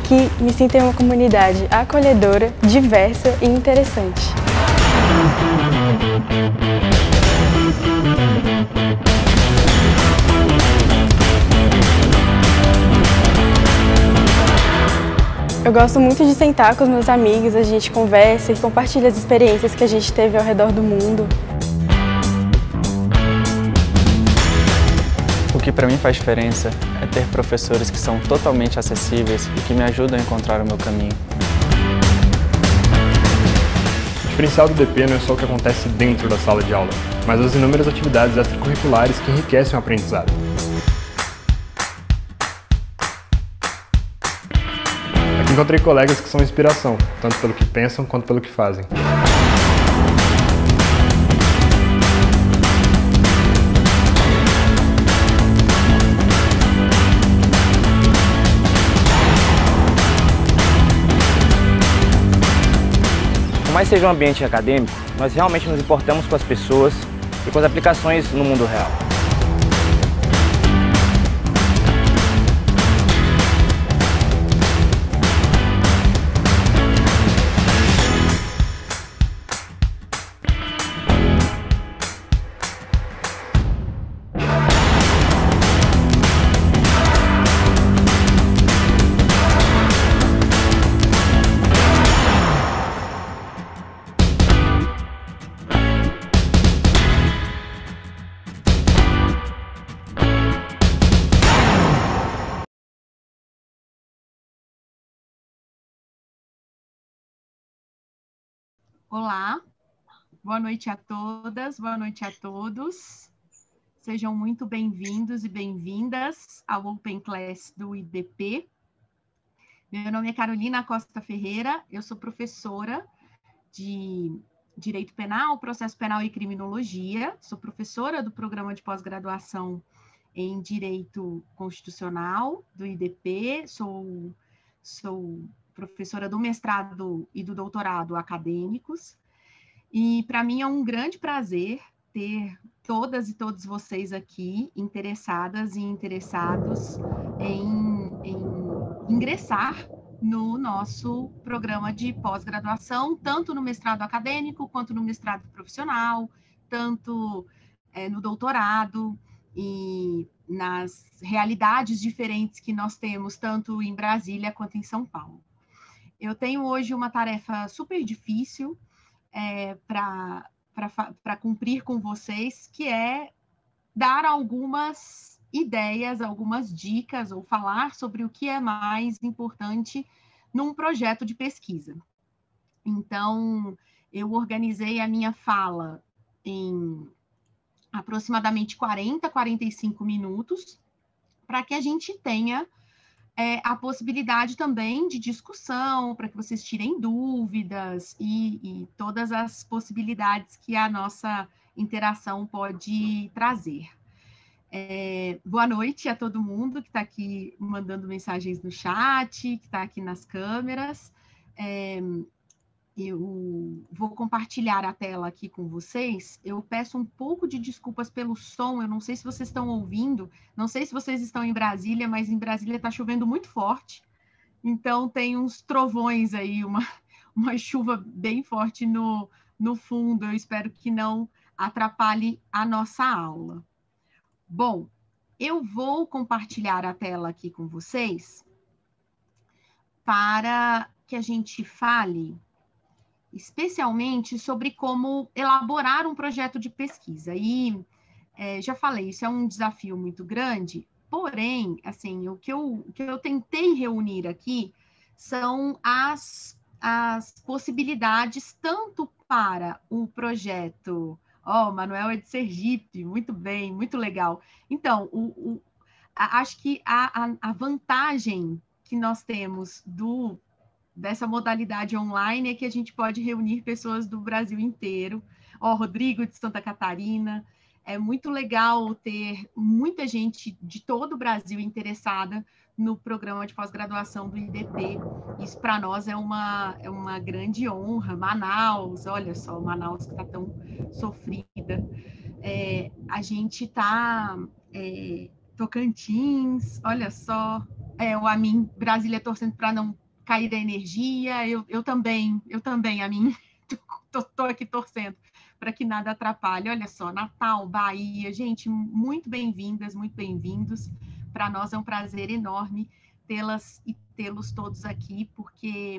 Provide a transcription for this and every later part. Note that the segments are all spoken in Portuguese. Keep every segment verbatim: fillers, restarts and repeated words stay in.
Aqui me sinto em uma comunidade acolhedora, diversa e interessante. Eu gosto muito de sentar com os meus amigos, a gente conversa e compartilha as experiências que a gente teve ao redor do mundo. O que para mim faz diferença é ter professores que são totalmente acessíveis e que me ajudam a encontrar o meu caminho. O diferencial do I D P não é só o que acontece dentro da sala de aula, mas as inúmeras atividades extracurriculares que enriquecem o aprendizado. Aqui encontrei colegas que são inspiração, tanto pelo que pensam quanto pelo que fazem. Por mais seja um ambiente acadêmico, nós realmente nos importamos com as pessoas e com as aplicações no mundo real. Olá, boa noite a todas, boa noite a todos. Sejam muito bem-vindos e bem-vindas ao Open Class do I D P. Meu nome é Carolina Costa Ferreira, eu sou professora de Direito Penal, Processo Penal e Criminologia, sou professora do programa de pós-graduação em Direito Constitucional do I D P, sou, sou professora do mestrado e do doutorado acadêmicos, e para mim é um grande prazer ter todas e todos vocês aqui interessadas e interessados em, em ingressar no nosso programa de pós-graduação, tanto no mestrado acadêmico quanto no mestrado profissional, tanto é, no doutorado e nas realidades diferentes que nós temos, tanto em Brasília quanto em São Paulo. Eu tenho hoje uma tarefa super difícil é, para cumprir com vocês, que é dar algumas ideias, algumas dicas, ou falar sobre o que é mais importante num projeto de pesquisa. Então, eu organizei a minha fala em aproximadamente quarenta, quarenta e cinco minutos, para que a gente tenha É, a possibilidade também de discussão, para que vocês tirem dúvidas e, e todas as possibilidades que a nossa interação pode trazer. É, boa noite a todo mundo que está aqui mandando mensagens no chat, que está aqui nas câmeras. É, eu vou compartilhar a tela aqui com vocês. Eu peço um pouco de desculpas pelo som, eu não sei se vocês estão ouvindo, não sei se vocês estão em Brasília, mas em Brasília está chovendo muito forte, então tem uns trovões aí, uma, uma chuva bem forte no, no fundo, eu espero que não atrapalhe a nossa aula. Bom, eu vou compartilhar a tela aqui com vocês para que a gente fale especialmente sobre como elaborar um projeto de pesquisa. E é, já falei, isso é um desafio muito grande, porém, assim, o que eu, o que eu tentei reunir aqui são as, as possibilidades tanto para o projeto... Ó, oh, Manuel é de Sergipe, muito bem, muito legal. Então, o, o, a, acho que a, a, a vantagem que nós temos do dessa modalidade online é que a gente pode reunir pessoas do Brasil inteiro. Ó, Rodrigo de Santa Catarina, é muito legal ter muita gente de todo o Brasil interessada no programa de pós-graduação do I D P. Isso para nós é uma, é uma grande honra. Manaus, olha só, Manaus que está tão sofrida. É, a gente está... É, Tocantins, olha só, é, o Amin, Brasília torcendo para não cair a energia, eu, eu também, eu também, Amin, estou aqui torcendo para que nada atrapalhe. Olha só, Natal, Bahia, gente, muito bem-vindas, muito bem-vindos. Para nós é um prazer enorme tê-las e tê-los todos aqui, porque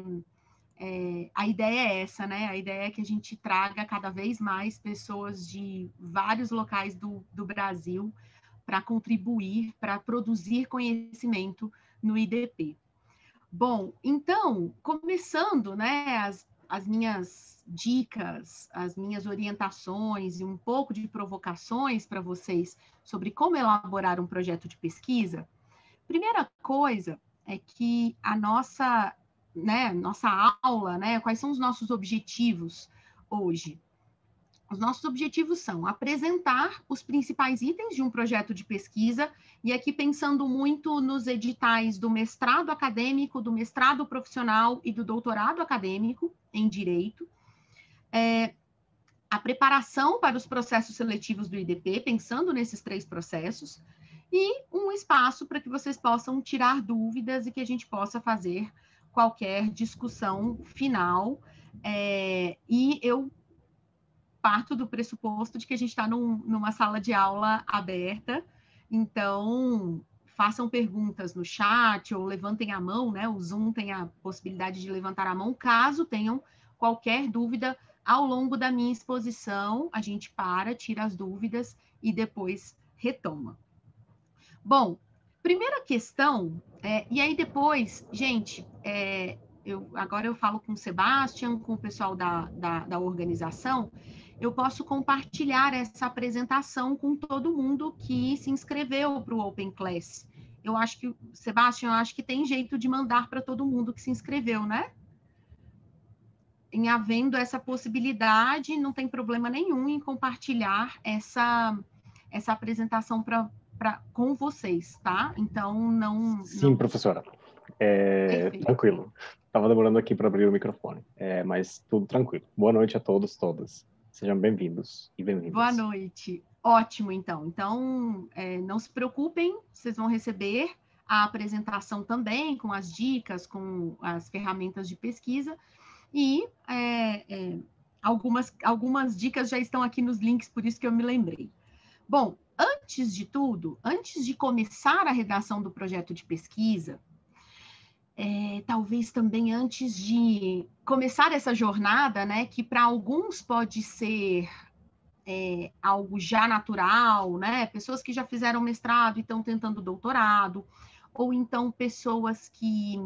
é, a ideia é essa, né? A ideia é que a gente traga cada vez mais pessoas de vários locais do, do Brasil para contribuir, para produzir conhecimento no I D P. Bom, então, começando, né, as, as minhas dicas, as minhas orientações e um pouco de provocações para vocês sobre como elaborar um projeto de pesquisa, primeira coisa é que a nossa, né, nossa aula, né, quais são os nossos objetivos hoje? Os nossos objetivos são apresentar os principais itens de um projeto de pesquisa, e aqui pensando muito nos editais do mestrado acadêmico, do mestrado profissional e do doutorado acadêmico em Direito, é, a preparação para os processos seletivos do I D P, pensando nesses três processos, e um espaço para que vocês possam tirar dúvidas e que a gente possa fazer qualquer discussão final. É, e eu parto do pressuposto de que a gente está num, numa sala de aula aberta, então façam perguntas no chat ou levantem a mão, né? O Zoom tem a possibilidade de levantar a mão, caso tenham qualquer dúvida ao longo da minha exposição, a gente para, tira as dúvidas e depois retoma. Bom, primeira questão, é, e aí depois, gente, é, eu, agora eu falo com o Sebastian, com o pessoal da, da, da organização, eu posso compartilhar essa apresentação com todo mundo que se inscreveu para o Open Class. Eu acho que, Sebastian, eu acho que tem jeito de mandar para todo mundo que se inscreveu, né? Em havendo essa possibilidade, não tem problema nenhum em compartilhar essa, essa apresentação pra, pra, com vocês, tá? Então, não... Sim, não... professora. É, tranquilo. Estava demorando aqui para abrir o microfone, é, mas tudo tranquilo. Boa noite a todos, todas. Sejam bem-vindos e bem-vindas. Boa noite. Ótimo, então. Então, é, não se preocupem, vocês vão receber a apresentação também, com as dicas, com as ferramentas de pesquisa, e é, é, algumas, algumas dicas já estão aqui nos links, por isso que eu me lembrei. Bom, antes de tudo, antes de começar a redação do projeto de pesquisa, é, talvez também antes de começar essa jornada, né, que para alguns pode ser é, algo já natural, né, pessoas que já fizeram mestrado e estão tentando doutorado, ou então pessoas que...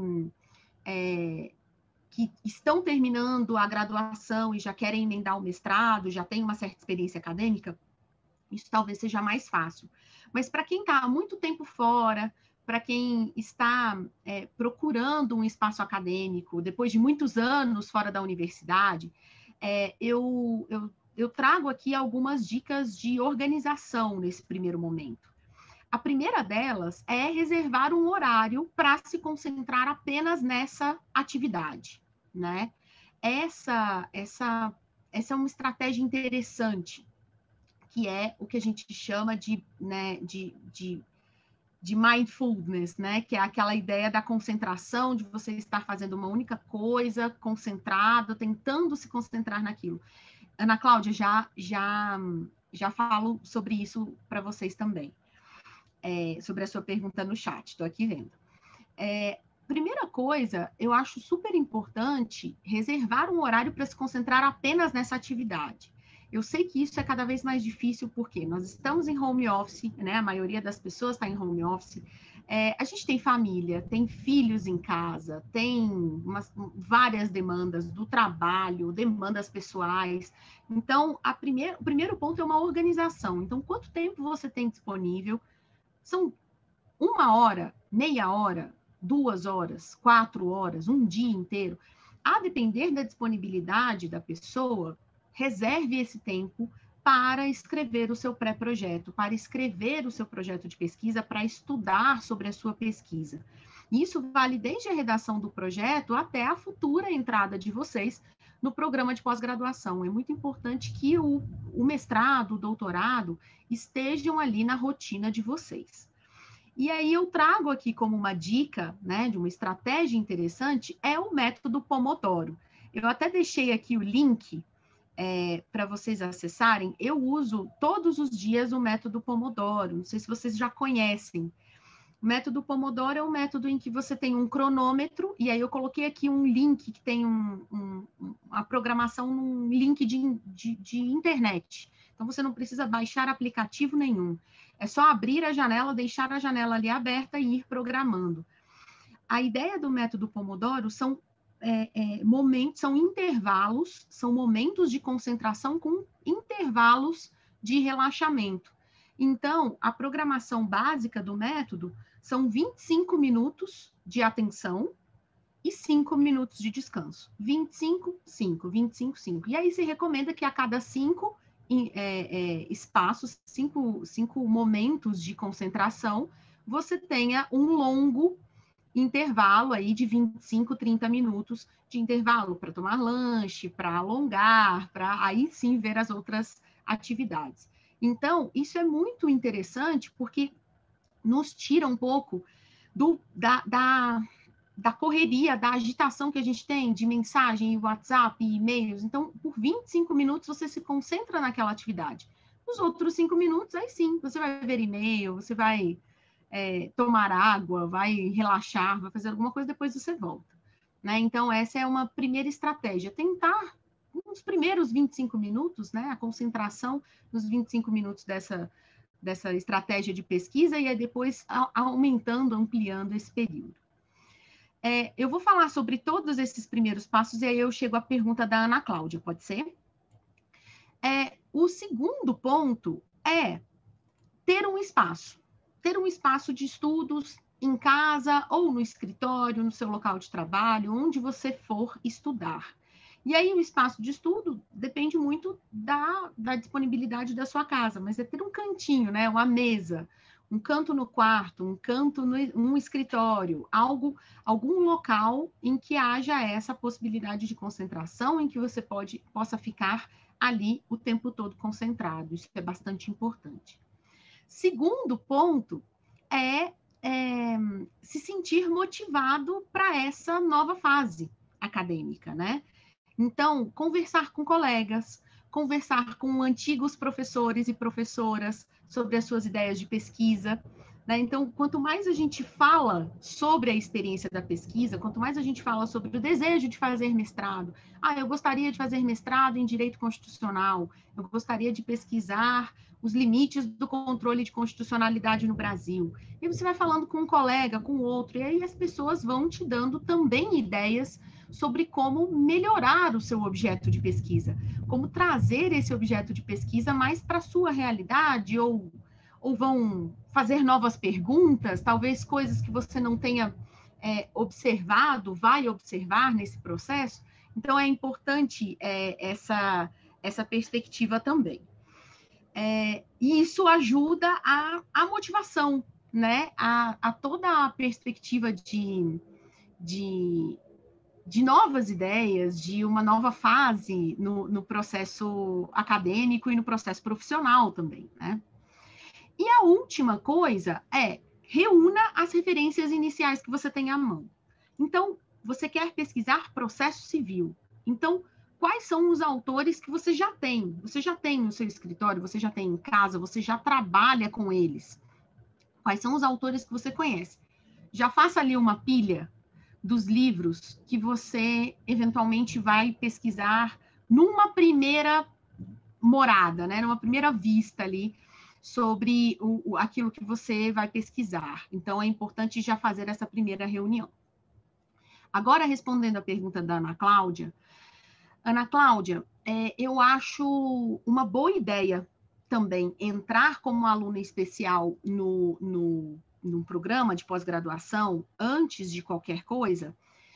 É, que estão terminando a graduação e já querem emendar o mestrado, já têm uma certa experiência acadêmica, isso talvez seja mais fácil. Mas para quem está há muito tempo fora, para quem está é, procurando um espaço acadêmico, depois de muitos anos fora da universidade, é, eu, eu, eu trago aqui algumas dicas de organização nesse primeiro momento. A primeira delas é reservar um horário para se concentrar apenas nessa atividade, né? Essa, essa, essa é uma estratégia interessante, que é o que a gente chama de, né, de, de, de mindfulness, né? Que é aquela ideia da concentração, de você estar fazendo uma única coisa, concentrado, tentando se concentrar naquilo. Ana Cláudia, já, já, já falo sobre isso para vocês também. É, sobre a sua pergunta no chat, estou aqui vendo. É, primeira coisa, eu acho super importante reservar um horário para se concentrar apenas nessa atividade. Eu sei que isso é cada vez mais difícil, porque nós estamos em home office, né? A maioria das pessoas está em home office. É, a gente tem família, tem filhos em casa, tem umas, várias demandas do trabalho, demandas pessoais. Então, a primeir, o primeiro ponto é uma organização. Então, quanto tempo você tem disponível? São uma hora, meia hora, duas horas, quatro horas, um dia inteiro. A depender da disponibilidade da pessoa, reserve esse tempo para escrever o seu pré-projeto, para escrever o seu projeto de pesquisa, para estudar sobre a sua pesquisa. Isso vale desde a redação do projeto até a futura entrada de vocês no programa de pós-graduação. É muito importante que o, o mestrado, o doutorado, estejam ali na rotina de vocês. E aí eu trago aqui como uma dica, né, de uma estratégia interessante, é o método Pomodoro. Eu até deixei aqui o link é, para vocês acessarem. Eu uso todos os dias o método Pomodoro, não sei se vocês já conhecem. O método Pomodoro é um método em que você tem um cronômetro, e aí eu coloquei aqui um link que tem um, um, uma programação num link de, de, de internet. Então, você não precisa baixar aplicativo nenhum. É só abrir a janela, deixar a janela ali aberta e ir programando. A ideia do método Pomodoro são é, é, momentos, são intervalos, são momentos de concentração com intervalos de relaxamento. Então, a programação básica do método são vinte e cinco minutos de atenção e cinco minutos de descanso. vinte e cinco, cinco, vinte e cinco, cinco. E aí se recomenda que a cada cinco é, é, espaços, cinco, cinco momentos de concentração, você tenha um longo intervalo aí de vinte e cinco, trinta minutos de intervalo para tomar lanche, para alongar, para aí sim ver as outras atividades. Então, isso é muito interessante porque nos tira um pouco do, da, da, da correria, da agitação que a gente tem de mensagem, WhatsApp, e-mails. Então, por vinte e cinco minutos, você se concentra naquela atividade. Nos outros cinco minutos, aí sim, você vai ver e-mail, você vai é, tomar água, vai relaxar, vai fazer alguma coisa, depois você volta. Né? Então, essa é uma primeira estratégia. Tentar, nos primeiros vinte e cinco minutos, né, a concentração nos vinte e cinco minutos dessa dessa estratégia de pesquisa, e aí depois aumentando, ampliando esse período. É, eu vou falar sobre todos esses primeiros passos, e aí eu chego à pergunta da Ana Cláudia, pode ser? É, o segundo ponto é ter um espaço, ter um espaço de estudos em casa, ou no escritório, no seu local de trabalho, onde você for estudar. E aí o espaço de estudo depende muito da, da disponibilidade da sua casa, mas é ter um cantinho, né? Uma mesa, um canto no quarto, um canto no um escritório, algo, algum local em que haja essa possibilidade de concentração, em que você pode, possa ficar ali o tempo todo concentrado. Isso é bastante importante. Segundo ponto é, é se sentir motivado para essa nova fase acadêmica, né? Então, conversar com colegas, conversar com antigos professores e professoras sobre as suas ideias de pesquisa, né? Então, quanto mais a gente fala sobre a experiência da pesquisa, quanto mais a gente fala sobre o desejo de fazer mestrado, ah, eu gostaria de fazer mestrado em Direito Constitucional, eu gostaria de pesquisar os limites do controle de constitucionalidade no Brasil. E você vai falando com um colega, com outro, e aí as pessoas vão te dando também ideias sobre como melhorar o seu objeto de pesquisa, como trazer esse objeto de pesquisa mais para a sua realidade, ou, ou vão fazer novas perguntas, talvez coisas que você não tenha é, observado, vai observar nesse processo. Então, é importante é, essa, essa perspectiva também. É, e isso ajuda a, a motivação, né? A, a toda a perspectiva de... de de novas ideias, de uma nova fase no, no processo acadêmico e no processo profissional também, né? E a última coisa é, reúna as referências iniciais que você tem à mão. Então, você quer pesquisar processo civil. Então, quais são os autores que você já tem? Você já tem no seu escritório, você já tem em casa, você já trabalha com eles. Quais são os autores que você conhece? Já faça ali uma pilha dos livros que você eventualmente vai pesquisar numa primeira morada, né? Numa primeira vista ali sobre o, o, aquilo que você vai pesquisar. Então, é importante já fazer essa primeira reunião. Agora, respondendo a pergunta da Ana Cláudia, Ana Cláudia, é, eu acho uma boa ideia também entrar como aluna especial no, no num programa de pós-graduação, antes de qualquer coisa,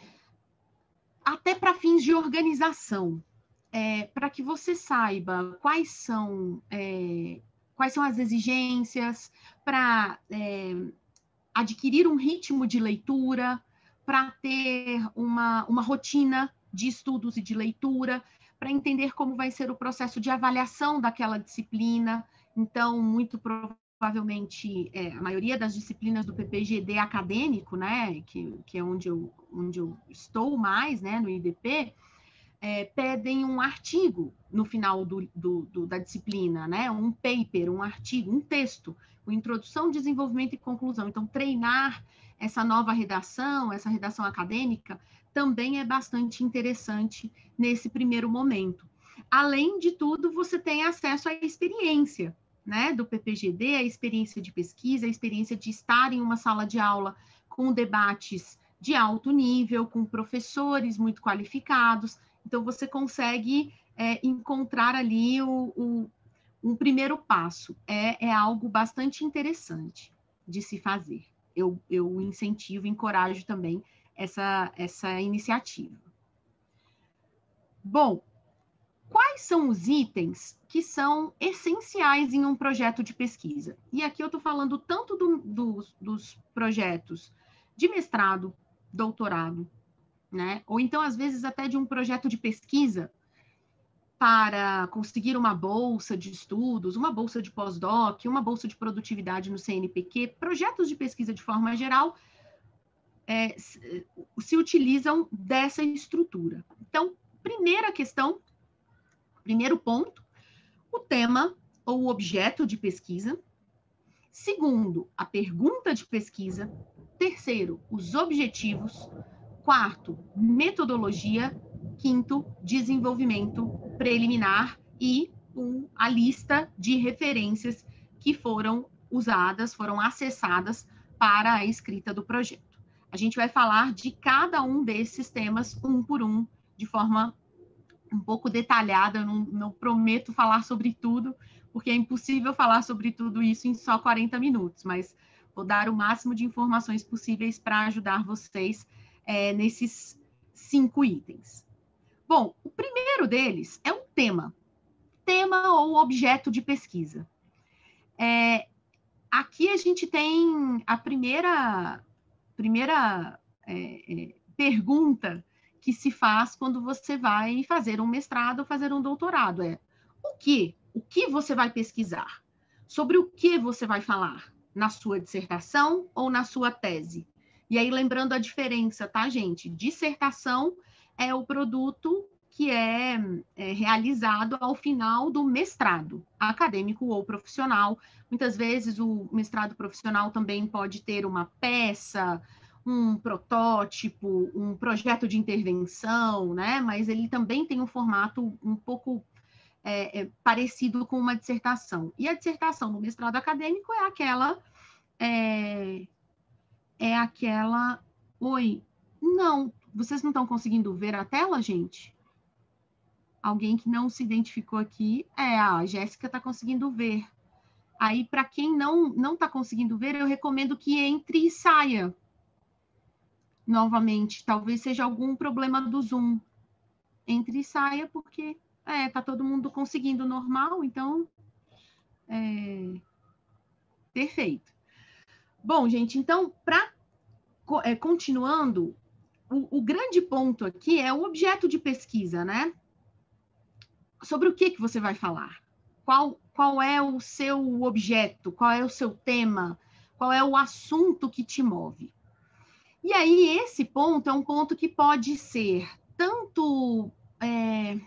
até para fins de organização, é, para que você saiba quais são, é, quais são as exigências, para é, adquirir um ritmo de leitura, para ter uma, uma rotina de estudos e de leitura, para entender como vai ser o processo de avaliação daquela disciplina. Então, muito provavelmente, provavelmente é, a maioria das disciplinas do P P G D acadêmico, né, que, que é onde eu, onde eu estou mais, né, no I D P, é, pedem um artigo no final do, do, do, da disciplina, né, um paper, um artigo, um texto, com introdução, desenvolvimento e conclusão. Então, treinar essa nova redação, essa redação acadêmica, também é bastante interessante nesse primeiro momento. Além de tudo, você tem acesso à experiência, né, do P P G D, a experiência de pesquisa, a experiência de estar em uma sala de aula com debates de alto nível, com professores muito qualificados. Então, você consegue é, encontrar ali o, o, um primeiro passo. É, é algo bastante interessante de se fazer. Eu, eu incentivo, encorajo também essa, essa iniciativa. Bom, quais são os itens que são essenciais em um projeto de pesquisa? E aqui eu estou falando tanto do, do, dos projetos de mestrado, doutorado, né? Ou então, às vezes, até de um projeto de pesquisa para conseguir uma bolsa de estudos, uma bolsa de pós-doc, uma bolsa de produtividade no C N P Q, projetos de pesquisa de forma geral, é, se, se utilizam dessa estrutura. Então, primeira questão, primeiro ponto, o tema ou o objeto de pesquisa. Segundo, a pergunta de pesquisa. Terceiro, os objetivos. Quarto, metodologia. Quinto, desenvolvimento preliminar e um, a lista de referências que foram usadas, foram acessadas para a escrita do projeto. A gente vai falar de cada um desses temas, um por um, de forma um pouco detalhada. Eu não, não prometo falar sobre tudo, porque é impossível falar sobre tudo isso em só quarenta minutos, mas vou dar o máximo de informações possíveis para ajudar vocês é, nesses cinco itens. Bom, o primeiro deles é um tema, tema ou objeto de pesquisa. É, aqui a gente tem a primeira, primeira é, é, pergunta que se faz quando você vai fazer um mestrado ou fazer um doutorado, é o que? O que você vai pesquisar? Sobre o que você vai falar? Na sua dissertação ou na sua tese? E aí, lembrando a diferença, tá, gente? Dissertação é o produto que é, é realizado ao final do mestrado, acadêmico ou profissional. Muitas vezes o mestrado profissional também pode ter uma peça, um protótipo, um projeto de intervenção, né? Mas ele também tem um formato um pouco é, é, parecido com uma dissertação. E a dissertação no mestrado acadêmico é aquela... É, é aquela... Oi, não... Vocês não estão conseguindo ver a tela, gente? Alguém que não se identificou aqui? É, a Jéssica está conseguindo ver. Aí, para quem não não está conseguindo ver, eu recomendo que entre e saia. Novamente, talvez seja algum problema do Zoom. Entre e saia, porque é, tá todo mundo conseguindo normal, então... É, perfeito. Bom, gente, então, para é, continuando... O, o grande ponto aqui é o objeto de pesquisa, né? Sobre o que, que você vai falar? Qual, qual é o seu objeto? Qual é o seu tema? Qual é o assunto que te move? E aí, esse ponto é um ponto que pode ser tanto é,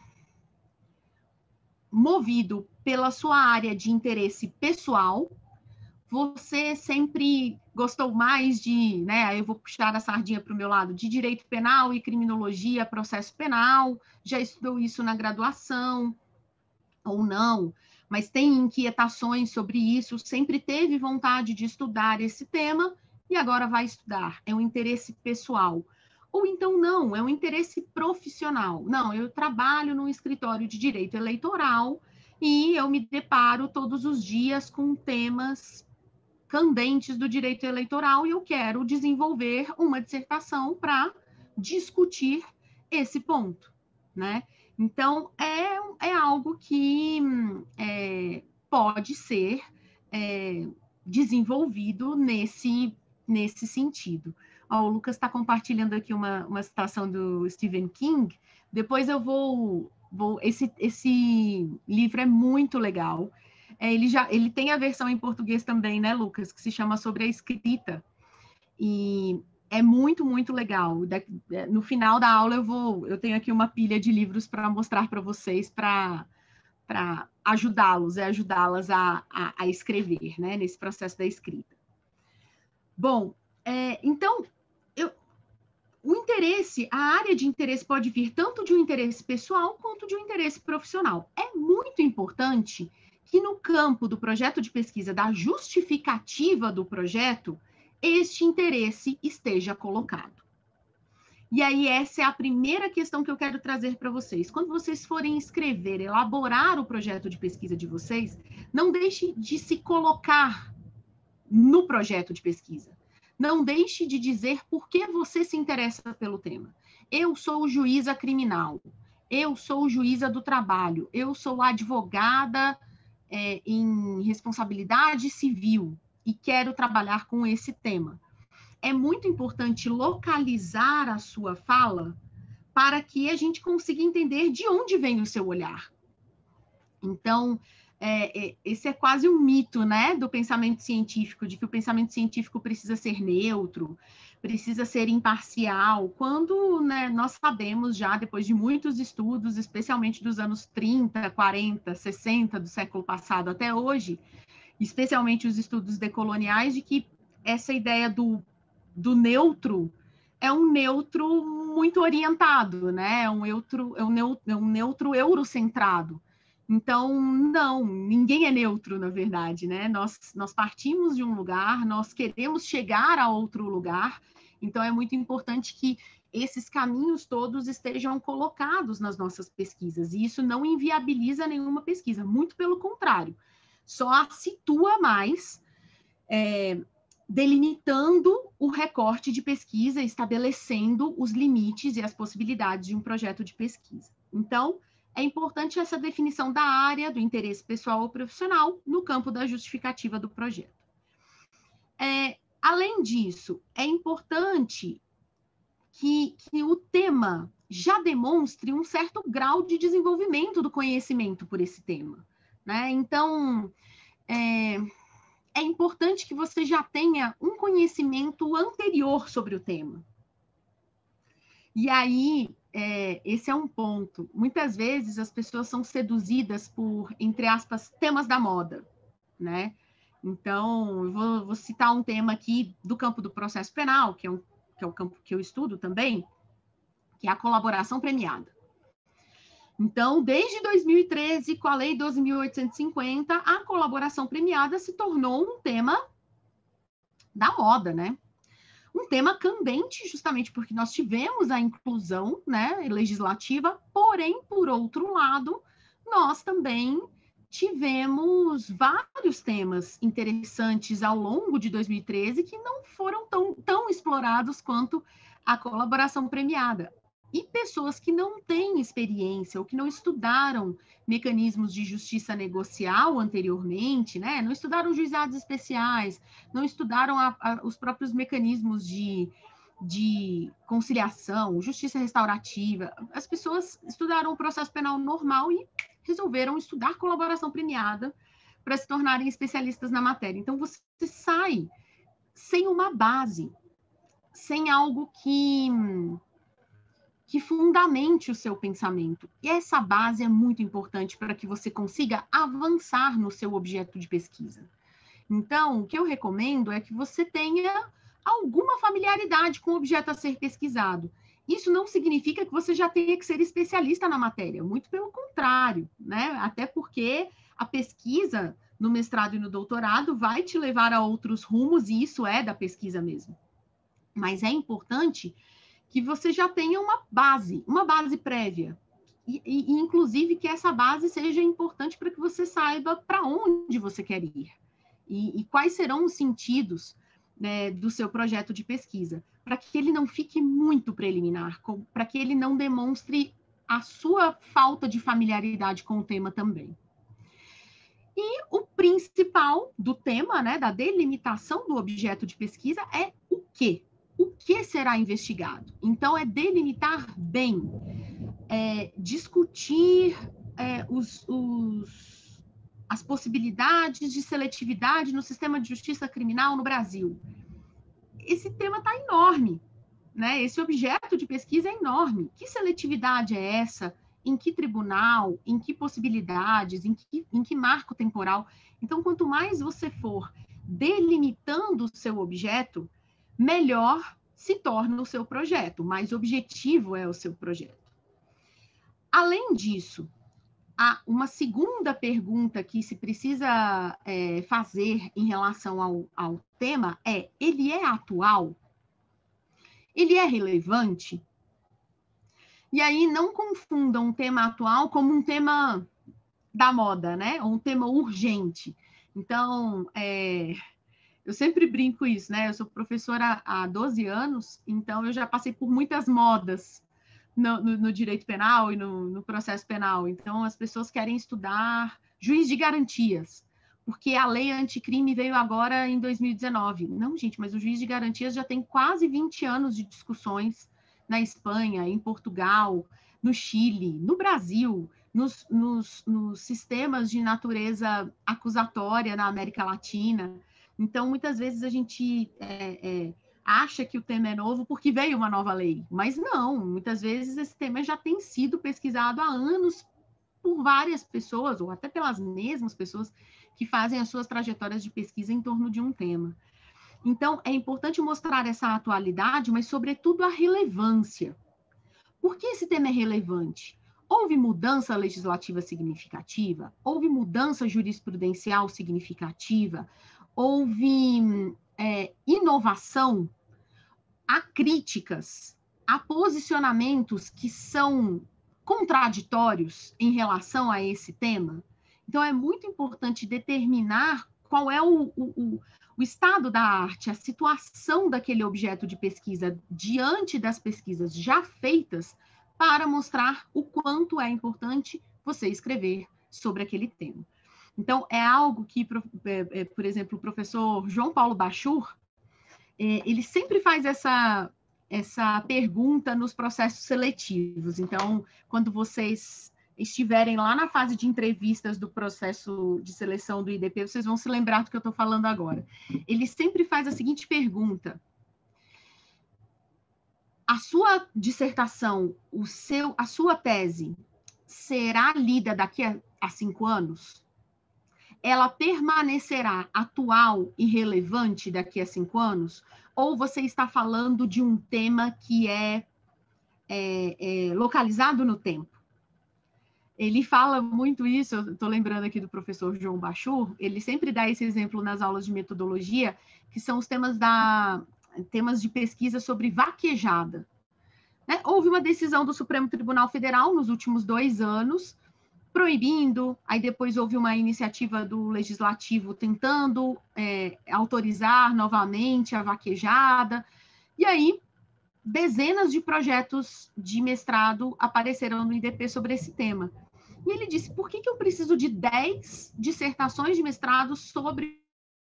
movido pela sua área de interesse pessoal. Você sempre gostou mais de, né, aí eu vou puxar a sardinha para o meu lado, de direito penal e criminologia, processo penal, já estudou isso na graduação, ou não, mas tem inquietações sobre isso, sempre teve vontade de estudar esse tema e agora vai estudar. É um interesse pessoal. Ou então não, é um interesse profissional. Não, eu trabalho num escritório de direito eleitoral e eu me deparo todos os dias com temas candentes do direito eleitoral e eu quero desenvolver uma dissertação para discutir esse ponto, né? Então, é, é algo que é, pode ser é, desenvolvido nesse, nesse sentido. Ó, o Lucas está compartilhando aqui uma, uma citação do Stephen King, depois eu vou... vou esse, esse livro é muito legal. É, ele, já, ele tem a versão em português também, né, Lucas, que se chama Sobre a Escrita. E é muito, muito legal. No final da aula eu vou, eu tenho aqui uma pilha de livros para mostrar para vocês, para para ajudá-los, é ajudá-las a, a, a escrever, né, nesse processo da escrita. Bom, é, então, eu, o interesse, a área de interesse pode vir tanto de um interesse pessoal quanto de um interesse profissional. É muito importante que no campo do projeto de pesquisa, da justificativa do projeto, este interesse esteja colocado. E aí, essa é a primeira questão que eu quero trazer para vocês. Quando vocês forem escrever, elaborar o projeto de pesquisa de vocês, não deixe de se colocar no projeto de pesquisa. Não deixe de dizer por que você se interessa pelo tema. Eu sou juíza criminal, eu sou juíza do trabalho, eu sou advogada é, em responsabilidade civil e quero trabalhar com esse tema. É muito importante localizar a sua fala para que a gente consiga entender de onde vem o seu olhar. Então, é, é, esse é quase um mito, né, do pensamento científico, de que o pensamento científico precisa ser neutro, precisa ser imparcial, quando, né, nós sabemos já, depois de muitos estudos, especialmente dos anos trinta, quarenta, sessenta do século passado até hoje, especialmente os estudos decoloniais, de que essa ideia do do neutro, é um neutro muito orientado, né? É um neutro, é um neutro, é um neutro eurocentrado. Então, não, ninguém é neutro, na verdade, né? Nós, nós partimos de um lugar, nós queremos chegar a outro lugar, então é muito importante que esses caminhos todos estejam colocados nas nossas pesquisas, e isso não inviabiliza nenhuma pesquisa, muito pelo contrário, só a situa mais, é, delimitando o recorte de pesquisa, estabelecendo os limites e as possibilidades de um projeto de pesquisa. Então, é importante essa definição da área, do interesse pessoal ou profissional, no campo da justificativa do projeto. É, além disso, é importante que, que o tema já demonstre um certo grau de desenvolvimento do conhecimento por esse tema, né? Então, é... é importante que você já tenha um conhecimento anterior sobre o tema. E aí, é, esse é um ponto. Muitas vezes as pessoas são seduzidas por, entre aspas, temas da moda, né? Então, eu vou, vou citar um tema aqui do campo do processo penal, que é, um, que é o campo que eu estudo também, que é a colaboração premiada. Então, desde dois mil e treze, com a Lei doze mil oitocentos e cinquenta, a colaboração premiada se tornou um tema da moda, né? Um tema candente, justamente porque nós tivemos a inclusão, né, legislativa, porém, por outro lado, nós também tivemos vários temas interessantes ao longo de dois mil e treze que não foram tão, tão explorados quanto a colaboração premiada. E pessoas que não têm experiência ou que não estudaram mecanismos de justiça negocial anteriormente, né? Não estudaram juizados especiais, não estudaram a, a, os próprios mecanismos de, de conciliação, justiça restaurativa. As pessoas estudaram o processo penal normal e resolveram estudar colaboração premiada para se tornarem especialistas na matéria. Então, você sai sem uma base, sem algo que... que fundamente o seu pensamento. E essa base é muito importante para que você consiga avançar no seu objeto de pesquisa. Então, o que eu recomendo é que você tenha alguma familiaridade com o objeto a ser pesquisado. Isso não significa que você já tenha que ser especialista na matéria, muito pelo contrário, né? Até porque a pesquisa no mestrado e no doutorado vai te levar a outros rumos, e isso é da pesquisa mesmo. Mas é importante que você já tenha uma base, uma base prévia, e, e inclusive que essa base seja importante para que você saiba para onde você quer ir, e, e quais serão os sentidos, né, do seu projeto de pesquisa, para que ele não fique muito preliminar, para que ele não demonstre a sua falta de familiaridade com o tema também. E o principal do tema, né, da delimitação do objeto de pesquisa é o quê? O que será investigado? Então, é delimitar bem, é, discutir é, os, os, as possibilidades de seletividade no sistema de justiça criminal no Brasil. Esse tema está enorme, né? Esse objeto de pesquisa é enorme. Que seletividade é essa? Em que tribunal? Em que possibilidades? Em que, em que marco temporal? Então, quanto mais você for delimitando o seu objeto, melhor se torna o seu projeto, mais objetivo é o seu projeto. Além disso, há uma segunda pergunta que se precisa é, fazer em relação ao, ao tema é: ele é atual? Ele é relevante? E aí não confundam um tema atual como um tema da moda, né? Ou um tema urgente. Então, é, eu sempre brinco isso, né? Eu sou professora há doze anos, então eu já passei por muitas modas no, no, no direito penal e no, no processo penal. Então, as pessoas querem estudar juiz de garantias, porque a lei anticrime veio agora em dois mil e dezenove. Não, gente, mas o juiz de garantias já tem quase vinte anos de discussões na Espanha, em Portugal, no Chile, no Brasil, nos, nos, nos sistemas de natureza acusatória na América Latina. Então, muitas vezes a gente é, é, acha que o tema é novo porque veio uma nova lei, mas não, muitas vezes esse tema já tem sido pesquisado há anos por várias pessoas, ou até pelas mesmas pessoas que fazem as suas trajetórias de pesquisa em torno de um tema. Então, é importante mostrar essa atualidade, mas, sobretudo, a relevância. Por que esse tema é relevante? Houve mudança legislativa significativa? Houve mudança jurisprudencial significativa? Houve é, inovação? Há críticas? Há posicionamentos que são contraditórios em relação a esse tema? Então, é muito importante determinar qual é o, o, o estado da arte, a situação daquele objeto de pesquisa diante das pesquisas já feitas, para mostrar o quanto é importante você escrever sobre aquele tema. Então, é algo que, por exemplo, o professor João Paulo Bachur, ele sempre faz essa, essa pergunta nos processos seletivos. Então, quando vocês estiverem lá na fase de entrevistas do processo de seleção do I D P, vocês vão se lembrar do que eu estou falando agora. Ele sempre faz a seguinte pergunta: a sua dissertação, o seu, a sua tese, será lida daqui a, a cinco anos? Ela permanecerá atual e relevante daqui a cinco anos? Ou você está falando de um tema que é, é, é localizado no tempo? Ele fala muito isso, eu estou lembrando aqui do professor João Bachur, ele sempre dá esse exemplo nas aulas de metodologia, que são os temas, da, temas de pesquisa sobre vaquejada. Né? Houve uma decisão do Supremo Tribunal Federal nos últimos dois anos, proibindo, aí depois houve uma iniciativa do Legislativo tentando é, autorizar novamente a vaquejada, e aí dezenas de projetos de mestrado apareceram no I D P sobre esse tema. E ele disse: por que que eu preciso de dez dissertações de mestrado sobre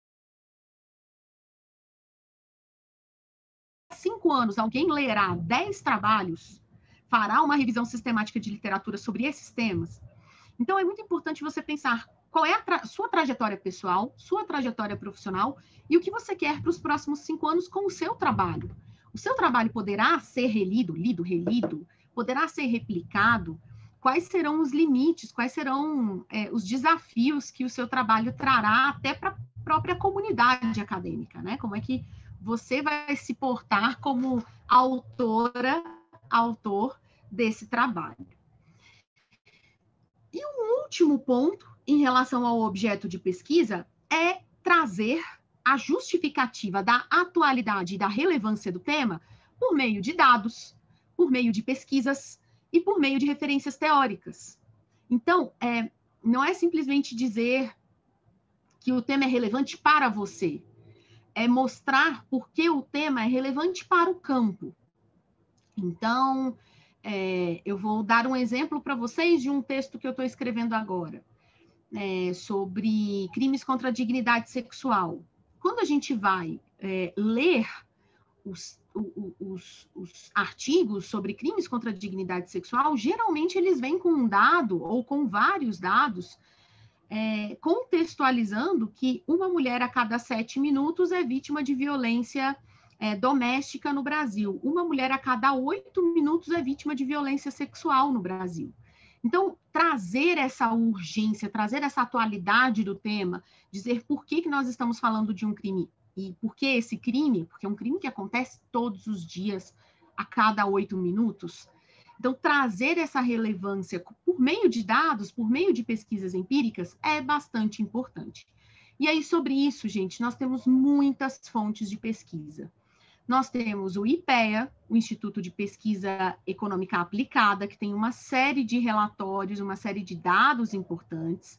cinco anos? Alguém lerá dez trabalhos, fará uma revisão sistemática de literatura sobre esses temas? Então, é muito importante você pensar qual é a tra- sua trajetória pessoal, sua trajetória profissional e o que você quer para os próximos cinco anos com o seu trabalho. O seu trabalho poderá ser relido, lido, relido, poderá ser replicado. Quais serão os limites, quais serão é, os desafios que o seu trabalho trará até para a própria comunidade acadêmica, né? Como é que você vai se portar como autora, autor desse trabalho. E um último ponto em relação ao objeto de pesquisa é trazer a justificativa da atualidade e da relevância do tema por meio de dados, por meio de pesquisas e por meio de referências teóricas. Então, é, não é simplesmente dizer que o tema é relevante para você, é mostrar por que o tema é relevante para o campo. Então, é, eu vou dar um exemplo para vocês de um texto que eu estou escrevendo agora, é, sobre crimes contra a dignidade sexual. Quando a gente vai é, ler os, os, os artigos sobre crimes contra a dignidade sexual, geralmente eles vêm com um dado ou com vários dados é, contextualizando que uma mulher a cada sete minutos é vítima de violência é, doméstica no Brasil. Uma mulher a cada oito minutos é vítima de violência sexual no Brasil. Então, trazer essa urgência, trazer essa atualidade do tema, dizer por que, que nós estamos falando de um crime e por que esse crime, porque é um crime que acontece todos os dias, a cada oito minutos. Então, trazer essa relevância por meio de dados, por meio de pesquisas empíricas, é bastante importante. E aí, sobre isso, gente, nós temos muitas fontes de pesquisa. Nós temos o IPEA, o Instituto de Pesquisa Econômica Aplicada, que tem uma série de relatórios, uma série de dados importantes.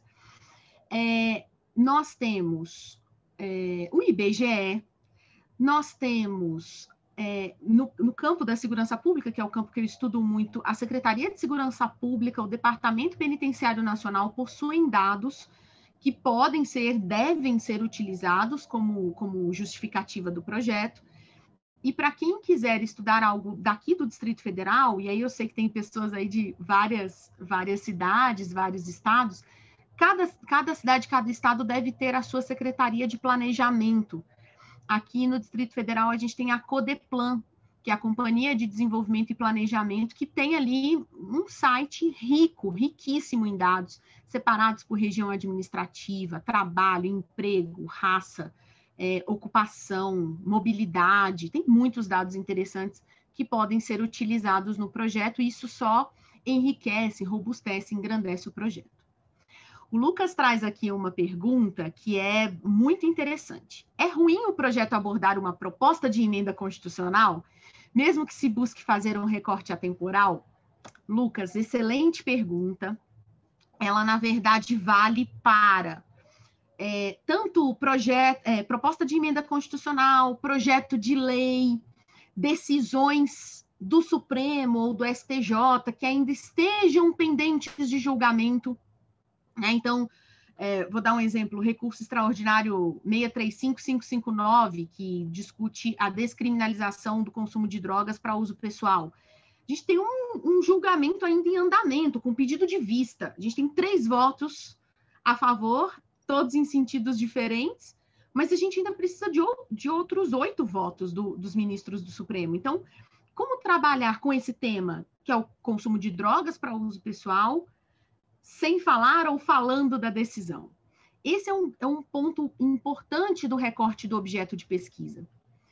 É, nós temos é, o I B G E, nós temos, é, no, no campo da segurança pública, que é o campo que eu estudo muito, a Secretaria de Segurança Pública, o Departamento Penitenciário Nacional possuem dados que podem ser, devem ser utilizados como, como justificativa do projeto. E para quem quiser estudar algo daqui do Distrito Federal, e aí eu sei que tem pessoas aí de várias, várias cidades, vários estados, cada, cada cidade, cada estado deve ter a sua secretaria de planejamento. Aqui no Distrito Federal a gente tem a Codeplan, que é a Companhia de Desenvolvimento e Planejamento, que tem ali um site rico, riquíssimo em dados, separados por região administrativa, trabalho, emprego, raça, É, ocupação, mobilidade, tem muitos dados interessantes que podem ser utilizados no projeto, e isso só enriquece, robustece, engrandece o projeto. O Lucas traz aqui uma pergunta que é muito interessante. É ruim o projeto abordar uma proposta de emenda constitucional, mesmo que se busque fazer um recorte atemporal? Lucas, excelente pergunta. Ela, na verdade, vale para... É, tanto projeto, é, proposta de emenda constitucional, projeto de lei, decisões do Supremo ou do S T J que ainda estejam pendentes de julgamento, né? Então, é, vou dar um exemplo, o recurso extraordinário seis três cinco cinco cinco nove, que discute a descriminalização do consumo de drogas para uso pessoal. A gente tem um, um julgamento ainda em andamento, com pedido de vista. A gente tem três votos a favor, todos em sentidos diferentes, mas a gente ainda precisa de, de outros oito votos do, dos ministros do Supremo. Então, como trabalhar com esse tema, que é o consumo de drogas para uso pessoal, sem falar ou falando da decisão? Esse é um, é um ponto importante do recorte do objeto de pesquisa.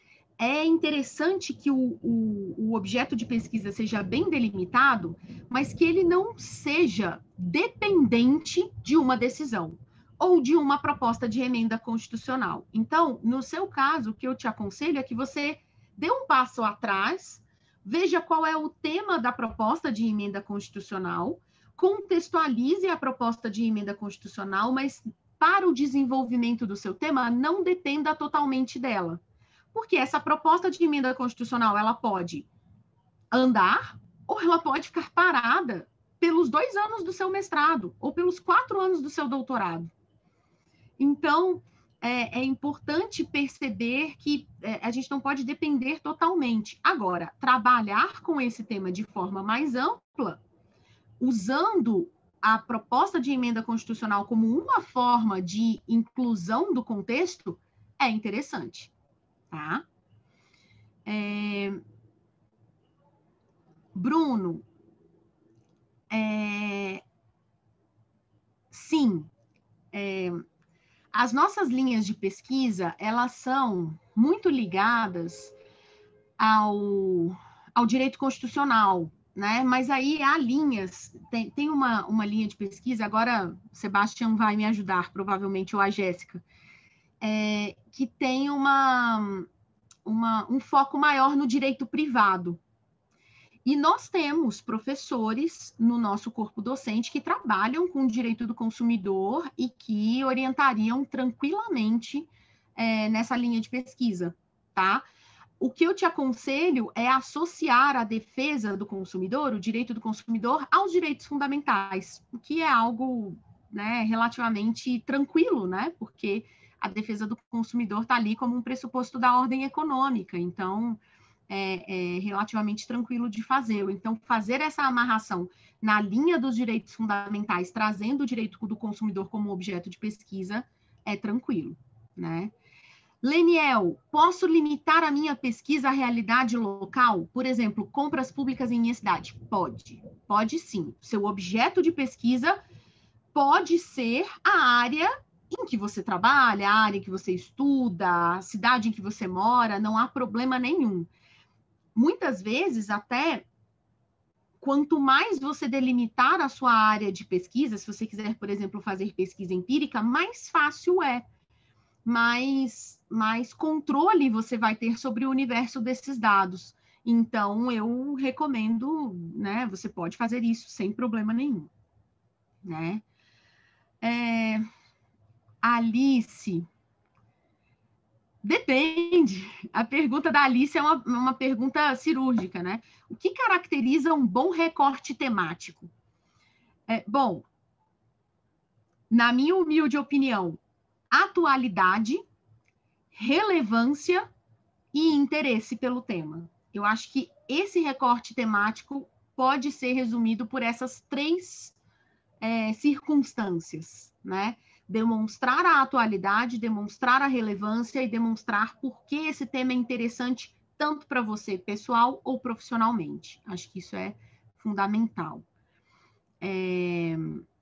É interessante que o, o, o objeto de pesquisa seja bem delimitado, mas que ele não seja dependente de uma decisão ou de uma proposta de emenda constitucional. Então, no seu caso, o que eu te aconselho é que você dê um passo atrás, veja qual é o tema da proposta de emenda constitucional, contextualize a proposta de emenda constitucional, mas para o desenvolvimento do seu tema, não dependa totalmente dela. Porque essa proposta de emenda constitucional, ela pode andar ou ela pode ficar parada pelos dois anos do seu mestrado ou pelos quatro anos do seu doutorado. Então, é, é importante perceber que é, a gente não pode depender totalmente. Agora, trabalhar com esse tema de forma mais ampla, usando a proposta de emenda constitucional como uma forma de inclusão do contexto, é interessante. Tá? É... Bruno, é... sim, é... as nossas linhas de pesquisa, elas são muito ligadas ao, ao direito constitucional, né? Mas aí há linhas, tem, tem uma, uma linha de pesquisa, agora o Sebastião vai me ajudar, provavelmente, ou a Jéssica, é, que tem uma, uma, um foco maior no direito privado. E nós temos professores no nosso corpo docente que trabalham com o direito do consumidor e que orientariam tranquilamente é, nessa linha de pesquisa, tá? O que eu te aconselho é associar a defesa do consumidor, o direito do consumidor, aos direitos fundamentais, o que é algo, né, relativamente tranquilo, né? Porque a defesa do consumidor está ali como um pressuposto da ordem econômica. Então, é, é relativamente tranquilo de fazê-lo. Então, fazer essa amarração na linha dos direitos fundamentais, trazendo o direito do consumidor como objeto de pesquisa, é tranquilo, né? Leniel, posso limitar a minha pesquisa à realidade local? Por exemplo, compras públicas em minha cidade? Pode, pode sim. Seu objeto de pesquisa pode ser a área em que você trabalha, a área em que você estuda, a cidade em que você mora, não há problema nenhum. Muitas vezes, até, quanto mais você delimitar a sua área de pesquisa, se você quiser, por exemplo, fazer pesquisa empírica, mais fácil é. Mais, mais controle você vai ter sobre o universo desses dados. Então, eu recomendo, né, você pode fazer isso sem problema nenhum, né? É, Alice, depende. A pergunta da Alice é uma, uma pergunta cirúrgica, né? O que caracteriza um bom recorte temático? É, bom, na minha humilde opinião, atualidade, relevância e interesse pelo tema. Eu acho que esse recorte temático pode ser resumido por essas três é, circunstâncias, né? Demonstrar a atualidade, demonstrar a relevância e demonstrar por que esse tema é interessante tanto para você, pessoal ou profissionalmente. Acho que isso é fundamental. É...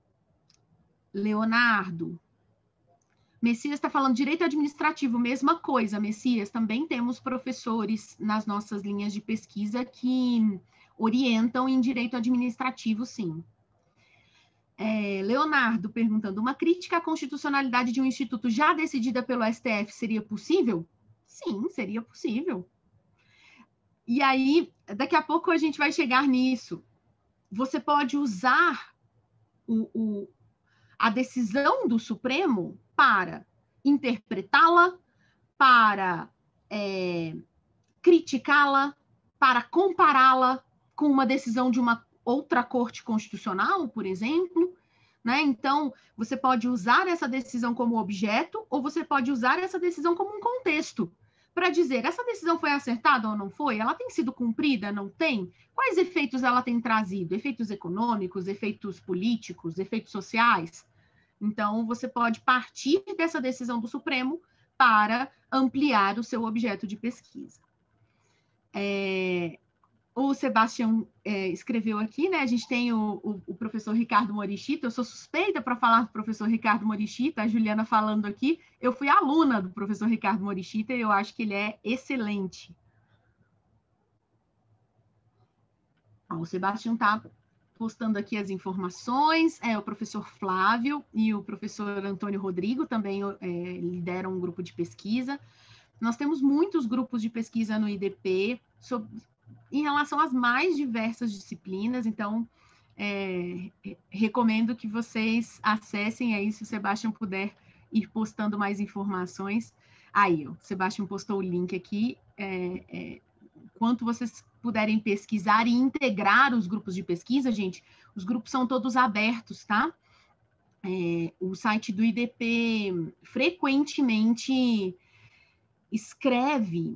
Leonardo, Messias está falando direito administrativo, mesma coisa, Messias. Também temos professores nas nossas linhas de pesquisa que orientam em direito administrativo, sim. É, Leonardo perguntando, uma crítica à constitucionalidade de um instituto já decidida pelo S T F seria possível? Sim, seria possível. E aí, daqui a pouco a gente vai chegar nisso. Você pode usar o, o, a decisão do Supremo para interpretá-la, para é, criticá-la, para compará-la com uma decisão de uma outra corte constitucional, por exemplo, né? Então, você pode usar essa decisão como objeto ou você pode usar essa decisão como um contexto para dizer, essa decisão foi acertada ou não foi? Ela tem sido cumprida, não tem? Quais efeitos ela tem trazido? Efeitos econômicos, efeitos políticos, efeitos sociais? Então, você pode partir dessa decisão do Supremo para ampliar o seu objeto de pesquisa. É, o Sebastião é, escreveu aqui, né? A gente tem o, o, o professor Ricardo Morishita. Eu sou suspeita para falar do professor Ricardo Morishita, a Juliana falando aqui. Eu fui aluna do professor Ricardo Morishita e eu acho que ele é excelente. Ó, o Sebastião está postando aqui as informações, é o professor Flávio e o professor Antônio Rodrigo também é, lideram um grupo de pesquisa. Nós temos muitos grupos de pesquisa no I D P sobre, em relação às mais diversas disciplinas, então é, recomendo que vocês acessem aí, se o Sebastião puder ir postando mais informações. Aí, ó, o Sebastião postou o link aqui, é, é, quanto vocês puderem pesquisar e integrar os grupos de pesquisa, gente, os grupos são todos abertos, tá? É, o site do I D P frequentemente escreve,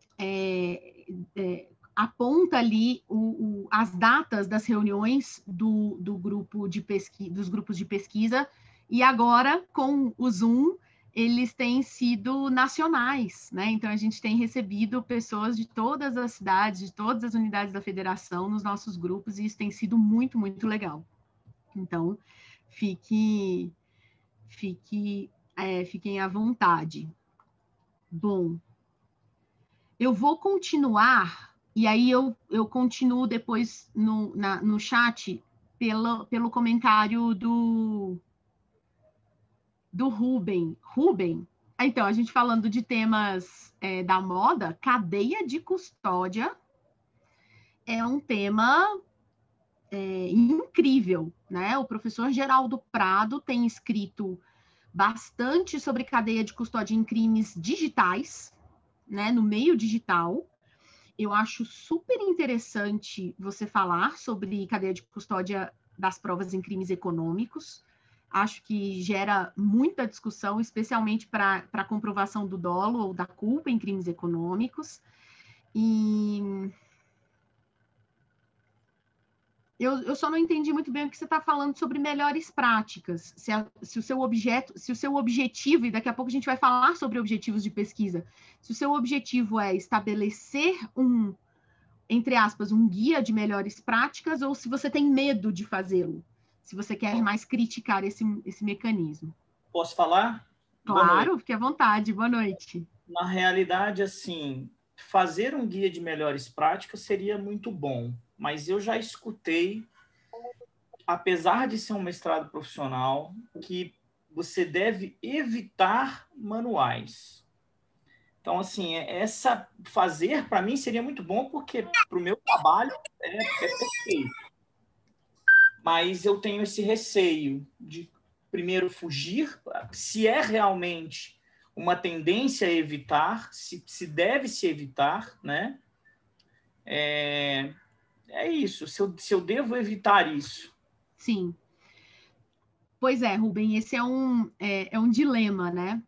é, é, aponta ali o, o, as datas das reuniões do, do grupo de pesqui, dos grupos de pesquisa, e agora, com o Zoom, eles têm sido nacionais, né? Então, a gente tem recebido pessoas de todas as cidades, de todas as unidades da federação nos nossos grupos, e isso tem sido muito, muito legal. Então, fique, fique, é, fiquem à vontade. Bom, eu vou continuar, e aí eu, eu continuo depois no, na, no chat pelo, pelo comentário do... do Rubem. Rubem, então, a gente falando de temas é, da moda, cadeia de custódia é um tema é, incrível, né? O professor Geraldo Prado tem escrito bastante sobre cadeia de custódia em crimes digitais, né? No meio digital. Eu acho super interessante você falar sobre cadeia de custódia das provas em crimes econômicos. Acho que gera muita discussão, especialmente para a comprovação do dolo ou da culpa em crimes econômicos. E eu, eu só não entendi muito bem o que você está falando sobre melhores práticas. Se, a, se o seu objeto, se o seu objetivo, e daqui a pouco a gente vai falar sobre objetivos de pesquisa, se o seu objetivo é estabelecer um, entre aspas, um guia de melhores práticas, ou se você tem medo de fazê-lo, se você quer mais criticar esse, esse mecanismo. Posso falar? Claro, fique à vontade. Boa noite. Na realidade, assim, fazer um guia de melhores práticas seria muito bom, mas eu já escutei, apesar de ser um mestrado profissional, que você deve evitar manuais. Então, assim, essa fazer, para mim, seria muito bom, porque para o meu trabalho é, é perfeito. Mas eu tenho esse receio de, primeiro, fugir, se é realmente uma tendência a evitar, se, se deve se evitar, né? É, é isso, se eu, se eu devo evitar isso. Sim. Pois é, Rubem, esse é um, é, é um dilema, né?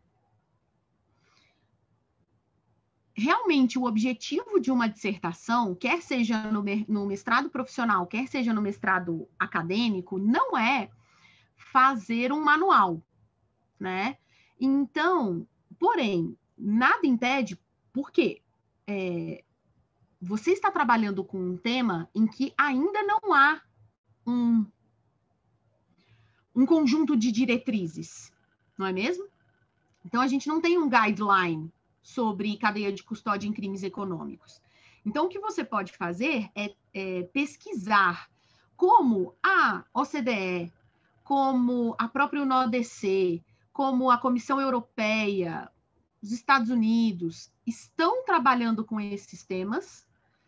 Realmente, o objetivo de uma dissertação, quer seja no, no mestrado profissional, quer seja no mestrado acadêmico, não é fazer um manual, né? Então, porém, nada impede, porque é, você está trabalhando com um tema em que ainda não há um, um conjunto de diretrizes, não é mesmo? Então, a gente não tem um guideline sobre cadeia de custódia em crimes econômicos. Então, o que você pode fazer é, é pesquisar como a O C D E, como a própria U N O D C, como a Comissão Europeia, os Estados Unidos, estão trabalhando com esses temas,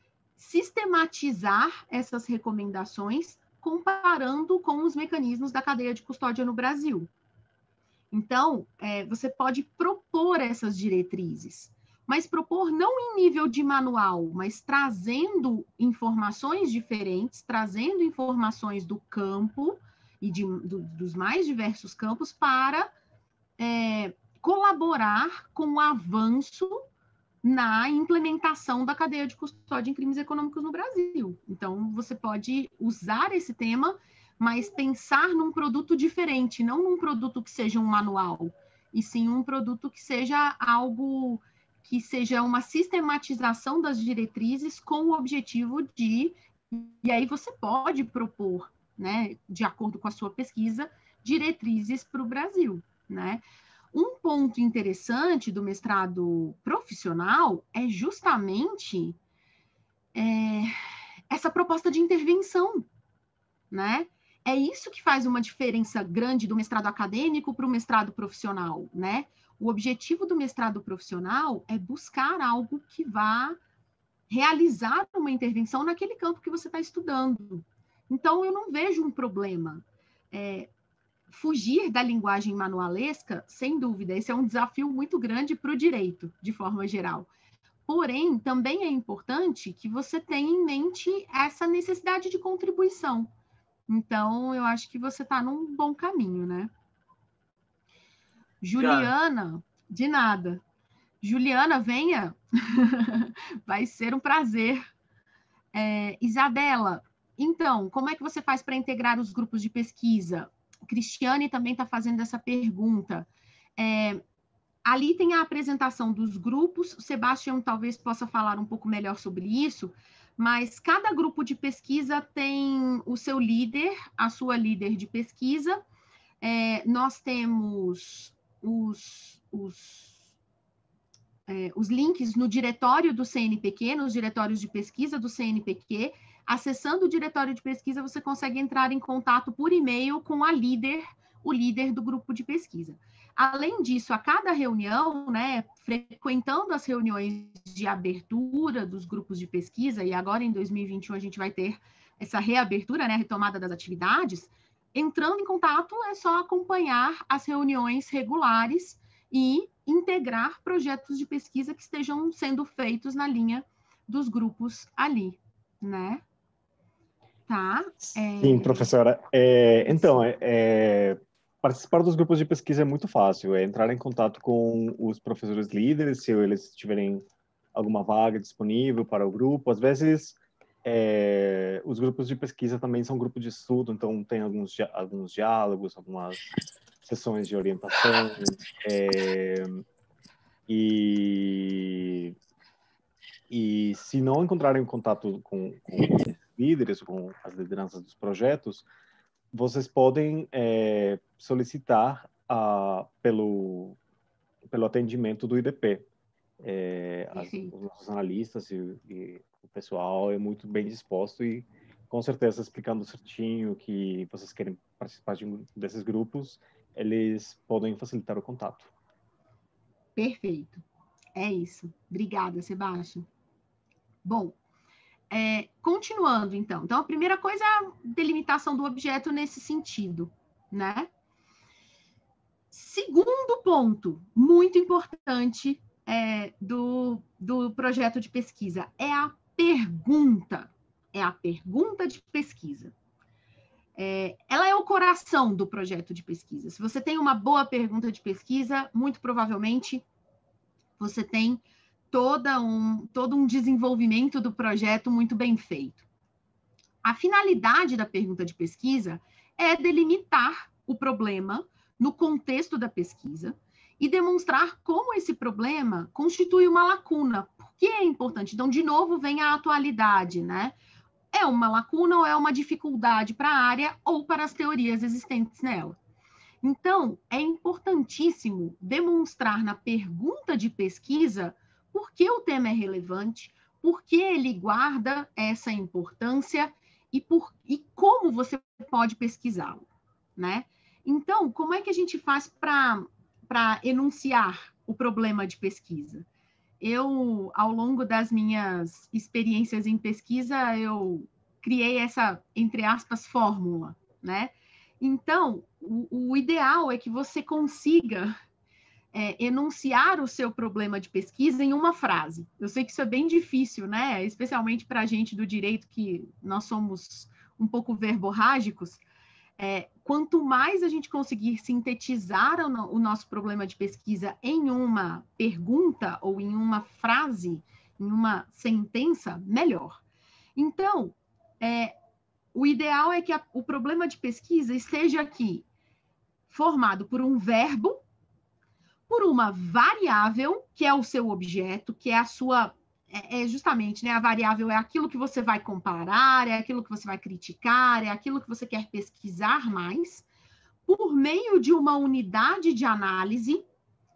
sistematizar essas recomendações, comparando com os mecanismos da cadeia de custódia no Brasil. Então, é, você pode propor essas diretrizes, mas propor não em nível de manual, mas trazendo informações diferentes, trazendo informações do campo e de, do, dos mais diversos campos para é, colaborar com o avanço na implementação da cadeia de custódia em crimes econômicos no Brasil. Então, você pode usar esse tema, mas pensar num produto diferente, não num produto que seja um manual, e sim um produto que seja algo que seja uma sistematização das diretrizes com o objetivo de... E aí você pode propor, né, de acordo com a sua pesquisa, diretrizes para o Brasil, né? Um ponto interessante do mestrado profissional é justamente é, essa proposta de intervenção, né? É isso que faz uma diferença grande do mestrado acadêmico para o mestrado profissional, né? O objetivo do mestrado profissional é buscar algo que vá realizar uma intervenção naquele campo que você está estudando. Então, eu não vejo um problema. É, fugir da linguagem manualesca, sem dúvida, esse é um desafio muito grande para o direito, de forma geral. Porém, também é importante que você tenha em mente essa necessidade de contribuição. Então, eu acho que você está num bom caminho, né? Juliana, de nada. Juliana, venha. Vai ser um prazer. É, Isabela, então, como é que você faz para integrar os grupos de pesquisa? Cristiane também está fazendo essa pergunta. É, ali tem a apresentação dos grupos, o Sebastião talvez possa falar um pouco melhor sobre isso, mas cada grupo de pesquisa tem o seu líder, a sua líder de pesquisa. É, nós temos os, os, é, os links no diretório do C N P Q, nos diretórios de pesquisa do C N P Q. Acessando o diretório de pesquisa, você consegue entrar em contato por e-mail com a líder, o líder do grupo de pesquisa. Além disso, a cada reunião, né, frequentando as reuniões de abertura dos grupos de pesquisa, e agora em dois mil e vinte e um a gente vai ter essa reabertura, né, a retomada das atividades, entrando em contato é só acompanhar as reuniões regulares e integrar projetos de pesquisa que estejam sendo feitos na linha dos grupos ali, né? Tá? É... Sim, professora. É, então, é, é, participar dos grupos de pesquisa é muito fácil. É entrar em contato com os professores líderes, se eles estiverem alguma vaga disponível para o grupo. Às vezes, é, os grupos de pesquisa também são grupos de estudo, então tem alguns, alguns diálogos, algumas sessões de orientação, é, e, e se não encontrarem contato com, com os líderes, com as lideranças dos projetos, vocês podem é, solicitar a, pelo, pelo atendimento do I D P. É, as, os nossos analistas e, e o pessoal é muito bem disposto e, com certeza, explicando certinho que vocês querem participar de um desses grupos, eles podem facilitar o contato. Perfeito. É isso. Obrigada, Sebastião. Bom, é, continuando, então. Então, a primeira coisa é a delimitação do objeto nesse sentido, né? Segundo ponto, muito importante, é, do, do projeto de pesquisa, é a pergunta. É a pergunta de pesquisa. É, ela é o coração do projeto de pesquisa. Se você tem uma boa pergunta de pesquisa, muito provavelmente você tem toda um, todo um desenvolvimento do projeto muito bem feito. A finalidade da pergunta de pesquisa é delimitar o problema no contexto da pesquisa e demonstrar como esse problema constitui uma lacuna. Por que é importante? Então, de novo, vem a atualidade, né? É uma lacuna ou é uma dificuldade para a área ou para as teorias existentes nela. Então, é importantíssimo demonstrar na pergunta de pesquisa por que o tema é relevante, por que ele guarda essa importância e, por, e como você pode pesquisá-lo, né? Então, como é que a gente faz para para enunciar o problema de pesquisa? Eu, ao longo das minhas experiências em pesquisa, eu criei essa, entre aspas, fórmula, né? Então, o, o ideal é que você consiga é, enunciar o seu problema de pesquisa em uma frase. Eu sei que isso é bem difícil, né? Especialmente para a gente do direito, que nós somos um pouco verborrágicos. É, quanto mais a gente conseguir sintetizar o, no, o nosso problema de pesquisa em uma pergunta ou em uma frase, em uma sentença, melhor. Então, é, o ideal é que a, o problema de pesquisa esteja aqui formado por um verbo, por uma variável, que é o seu objeto, que é a sua... É justamente, né, a variável é aquilo que você vai comparar, é aquilo que você vai criticar, é aquilo que você quer pesquisar mais, por meio de uma unidade de análise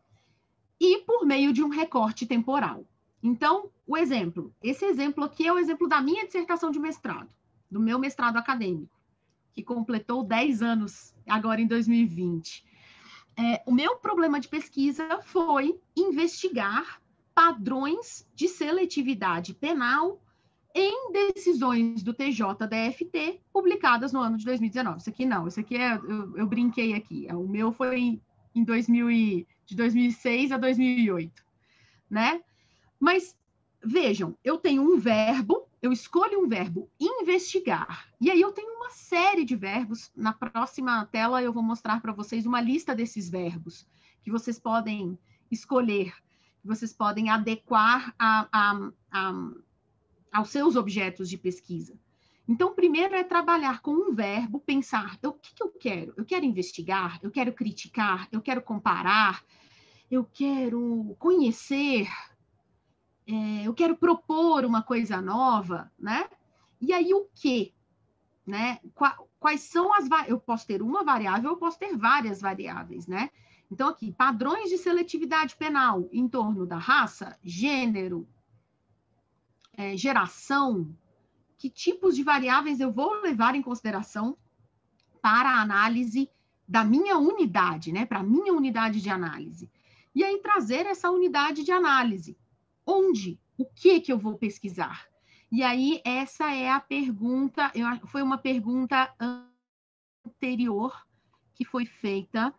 e por meio de um recorte temporal. Então, o exemplo, esse exemplo aqui é o exemplo da minha dissertação de mestrado, do meu mestrado acadêmico, que completou dez anos agora em dois mil e vinte. É, o meu problema de pesquisa foi investigar padrões de seletividade penal em decisões do T J D F T publicadas no ano de dois mil e dezenove. Isso aqui não, isso aqui é, eu, eu brinquei aqui, o meu foi em dois mil e, de dois mil e seis a dois mil e oito, né? Mas, vejam, eu tenho um verbo, eu escolho um verbo, investigar, e aí eu tenho uma série de verbos, na próxima tela eu vou mostrar para vocês uma lista desses verbos, que vocês podem escolher, vocês podem adequar a, a, a, aos seus objetos de pesquisa. Então, primeiro é trabalhar com um verbo, pensar, o que, que eu quero? Eu quero investigar, eu quero criticar, eu quero comparar, eu quero conhecer, é, eu quero propor uma coisa nova, né? E aí, o quê? Né? Quais são as... Eu posso ter uma variável, eu posso ter várias variáveis, né? Então, aqui, padrões de seletividade penal em torno da raça, gênero, é, geração, que tipos de variáveis eu vou levar em consideração para a análise da minha unidade, né? Para a minha unidade de análise. E aí, trazer essa unidade de análise. Onde? O que que eu vou pesquisar? E aí, essa é a pergunta, eu, foi uma pergunta anterior que foi feita.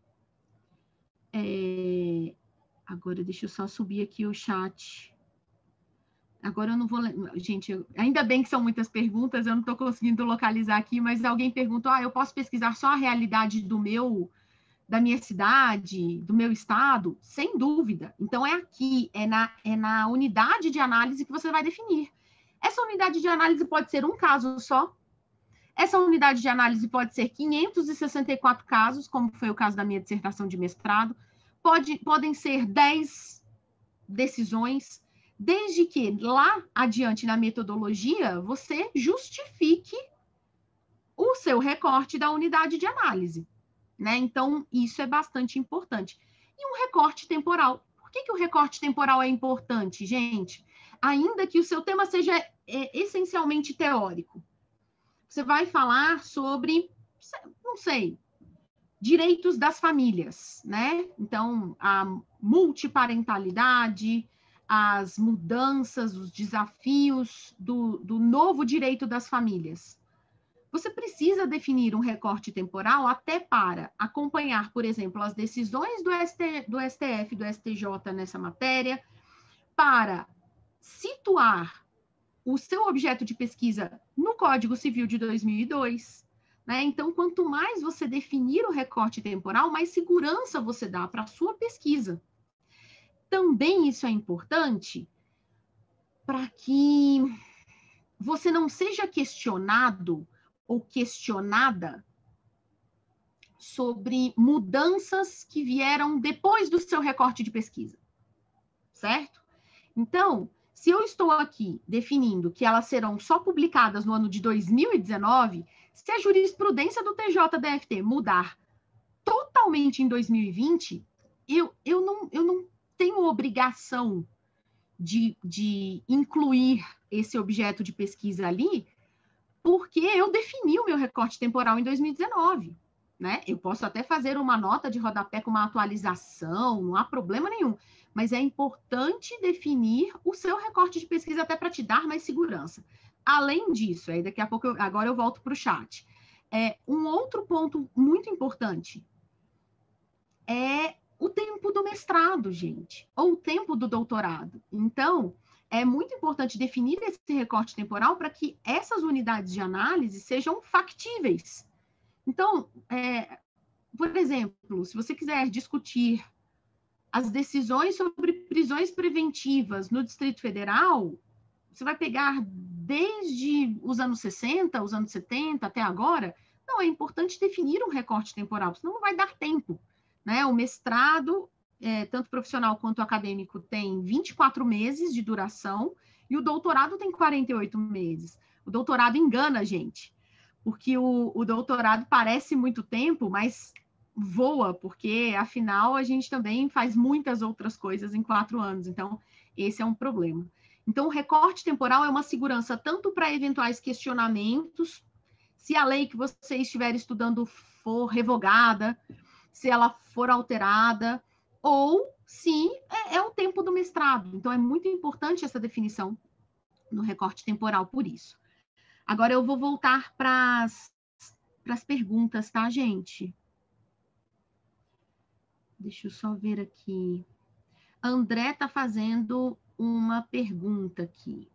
É, agora, deixa eu só subir aqui o chat. Agora eu não vou... Gente, eu, ainda bem que são muitas perguntas, eu não estou conseguindo localizar aqui, mas alguém perguntou, ah, eu posso pesquisar só a realidade do meu, da minha cidade, do meu estado? Sem dúvida. Então, é aqui, é na, é na unidade de análise que você vai definir. Essa unidade de análise pode ser um caso só. Essa unidade de análise pode ser quinhentos e sessenta e quatro casos, como foi o caso da minha dissertação de mestrado. Pode, podem ser dez decisões, desde que lá adiante na metodologia você justifique o seu recorte da unidade de análise, né? Então, isso é bastante importante. E um recorte temporal. Por que que o recorte temporal é importante, gente? Ainda que o seu tema seja é, essencialmente teórico, você vai falar sobre, não sei, direitos das famílias, né? Então, a multiparentalidade, as mudanças, os desafios do, do novo direito das famílias. Você precisa definir um recorte temporal até para acompanhar, por exemplo, as decisões do, S T, do S T F, do S T J nessa matéria, para situar o seu objeto de pesquisa no Código Civil de dois mil e dois, né? Então, quanto mais você definir o recorte temporal, mais segurança você dá para a sua pesquisa. Também isso é importante para que você não seja questionado ou questionada sobre mudanças que vieram depois do seu recorte de pesquisa, certo? Então, se eu estou aqui definindo que elas serão só publicadas no ano de dois mil e dezenove, se a jurisprudência do T J D F T mudar totalmente em dois mil e vinte, eu, eu, não, eu não tenho obrigação de, de incluir esse objeto de pesquisa ali, porque eu defini o meu recorte temporal em dois mil e dezenove. Né? Eu posso até fazer uma nota de rodapé com uma atualização, não há problema nenhum, mas é importante definir o seu recorte de pesquisa até para te dar mais segurança. Além disso, aí daqui a pouco, eu, agora eu volto para o chat. É, um outro ponto muito importante é o tempo do mestrado, gente, ou o tempo do doutorado. Então, é muito importante definir esse recorte temporal para que essas unidades de análise sejam factíveis. Então, é, por exemplo, se você quiser discutir as decisões sobre prisões preventivas no Distrito Federal, você vai pegar desde os anos sessenta, os anos setenta até agora. Não, é importante definir um recorte temporal, senão não vai dar tempo, né? O mestrado, é, tanto profissional quanto acadêmico, tem vinte e quatro meses de duração e o doutorado tem quarenta e oito meses. O doutorado engana a gente, porque o, o doutorado parece muito tempo, mas voa, porque, afinal, a gente também faz muitas outras coisas em quatro anos. Então, esse é um problema. Então, o recorte temporal é uma segurança tanto para eventuais questionamentos, se a lei que você estiver estudando for revogada, se ela for alterada, ou se é, é o tempo do mestrado. Então, é muito importante essa definição no recorte temporal por isso. Agora eu vou voltar para as perguntas, tá, gente? Deixa eu só ver aqui. A André está fazendo uma pergunta aqui.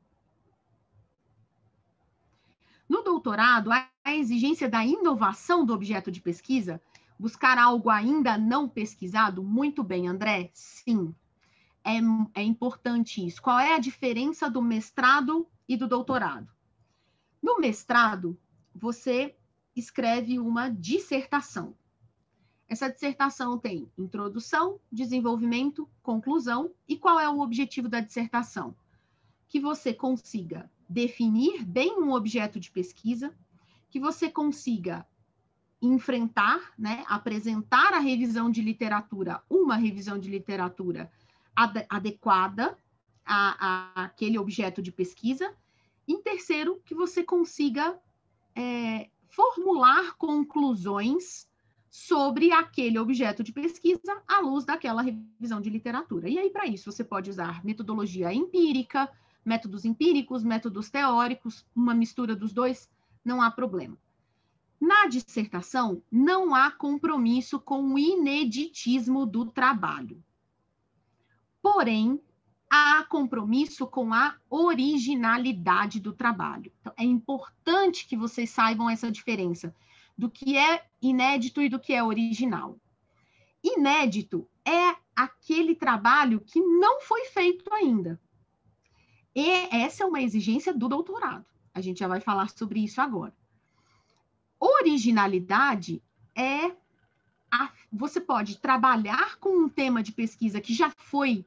No doutorado, há a exigência da inovação do objeto de pesquisa? Buscar algo ainda não pesquisado? Muito bem, André. Sim, é, é importante isso. Qual é a diferença do mestrado e do doutorado? No mestrado, você escreve uma dissertação. Essa dissertação tem introdução, desenvolvimento, conclusão. E qual é o objetivo da dissertação? Que você consiga definir bem um objeto de pesquisa, que você consiga enfrentar, né, apresentar a revisão de literatura, uma revisão de literatura ad- adequada a, a aquele objeto de pesquisa. Em terceiro, que você consiga é, formular conclusões sobre aquele objeto de pesquisa à luz daquela revisão de literatura. E aí, para isso, você pode usar metodologia empírica, métodos empíricos, métodos teóricos, uma mistura dos dois, não há problema. Na dissertação, não há compromisso com o ineditismo do trabalho. Porém, há compromisso com a originalidade do trabalho. Então, é importante que vocês saibam essa diferença do que é inédito e do que é original. Inédito é aquele trabalho que não foi feito ainda. E essa é uma exigência do doutorado. A gente já vai falar sobre isso agora. Originalidade é a, você pode trabalhar com um tema de pesquisa que já foi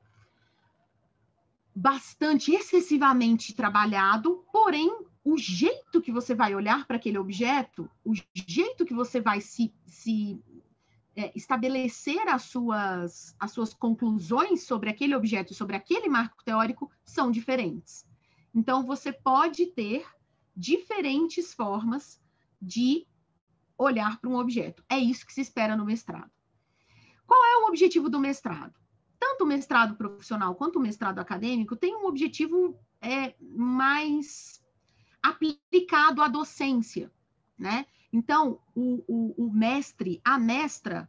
bastante, excessivamente trabalhado, porém, o jeito que você vai olhar para aquele objeto, o jeito que você vai se, se é, estabelecer as suas, as suas conclusões sobre aquele objeto, sobre aquele marco teórico, são diferentes. Então, você pode ter diferentes formas de olhar para um objeto. É isso que se espera no mestrado. Qual é o objetivo do mestrado? Tanto o mestrado profissional quanto o mestrado acadêmico tem um objetivo é, mais aplicado à docência, né? Então, o, o, o mestre, a mestra,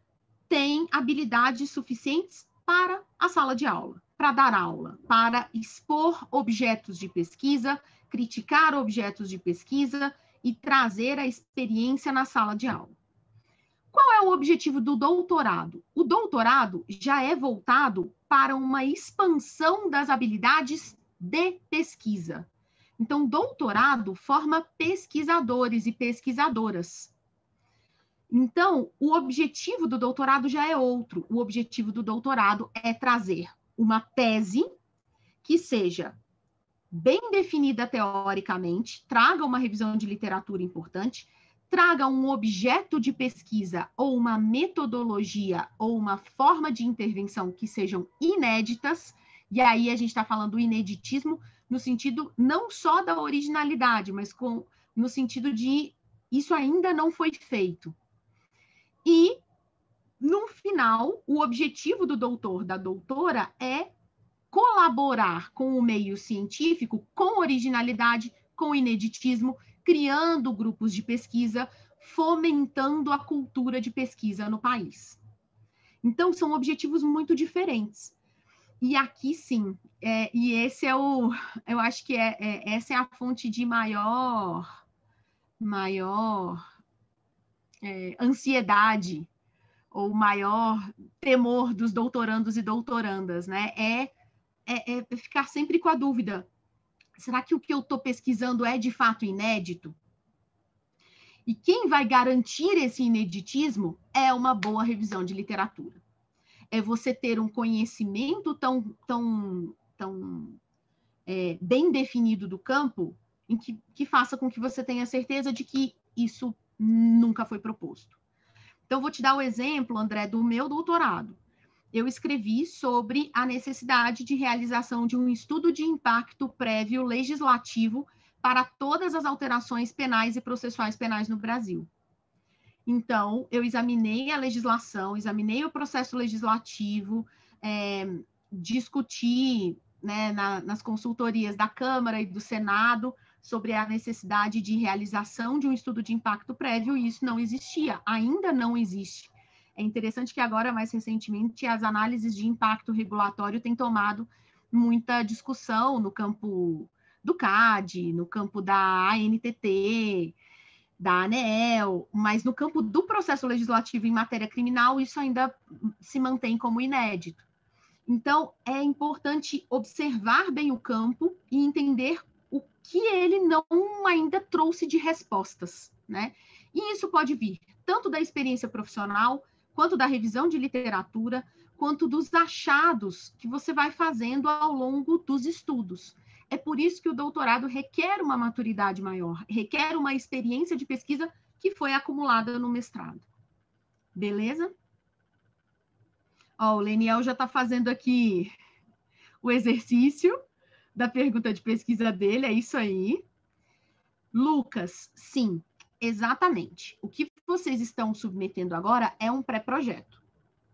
tem habilidades suficientes para a sala de aula, para dar aula, para expor objetos de pesquisa, criticar objetos de pesquisa e trazer a experiência na sala de aula. Qual é o objetivo do doutorado? O doutorado já é voltado para uma expansão das habilidades de pesquisa. Então, doutorado forma pesquisadores e pesquisadoras. Então, o objetivo do doutorado já é outro. O objetivo do doutorado é trazer uma tese que seja bem definida teoricamente, traga uma revisão de literatura importante, traga um objeto de pesquisa ou uma metodologia ou uma forma de intervenção que sejam inéditas, e aí a gente está falando do ineditismo no sentido não só da originalidade, mas com, no sentido de isso ainda não foi feito. E, no final, o objetivo do doutor, da doutora, é colaborar com o meio científico com originalidade, com ineditismo, criando grupos de pesquisa, fomentando a cultura de pesquisa no país. Então, são objetivos muito diferentes. E aqui, sim, é, e esse é o, eu acho que é, é, essa é a fonte de maior, maior é, ansiedade, ou maior temor dos doutorandos e doutorandas, né? É, é, é ficar sempre com a dúvida, será que o que eu estou pesquisando é de fato inédito? E quem vai garantir esse ineditismo é uma boa revisão de literatura. É você ter um conhecimento tão, tão, tão é, bem definido do campo, em que, que faça com que você tenha certeza de que isso nunca foi proposto. Então, vou te dar o exemplo, André, do meu doutorado. Eu escrevi sobre a necessidade de realização de um estudo de impacto prévio legislativo para todas as alterações penais e processuais penais no Brasil. Então, eu examinei a legislação, examinei o processo legislativo, é, discuti, né, na, nas consultorias da Câmara e do Senado sobre a necessidade de realização de um estudo de impacto prévio, e isso não existia, ainda não existe. É interessante que agora, mais recentemente, as análises de impacto regulatório têm tomado muita discussão no campo do C A D, no campo da A N T T, da ANEEL, mas no campo do processo legislativo em matéria criminal, isso ainda se mantém como inédito. Então, é importante observar bem o campo e entender o que ele não ainda trouxe de respostas, né? E isso pode vir tanto da experiência profissional, quanto da revisão de literatura, quanto dos achados que você vai fazendo ao longo dos estudos. É por isso que o doutorado requer uma maturidade maior, requer uma experiência de pesquisa que foi acumulada no mestrado. Beleza? Ó, o Leniel já está fazendo aqui o exercício da pergunta de pesquisa dele, é isso aí. Lucas, sim, exatamente. O que vocês estão submetendo agora é um pré-projeto.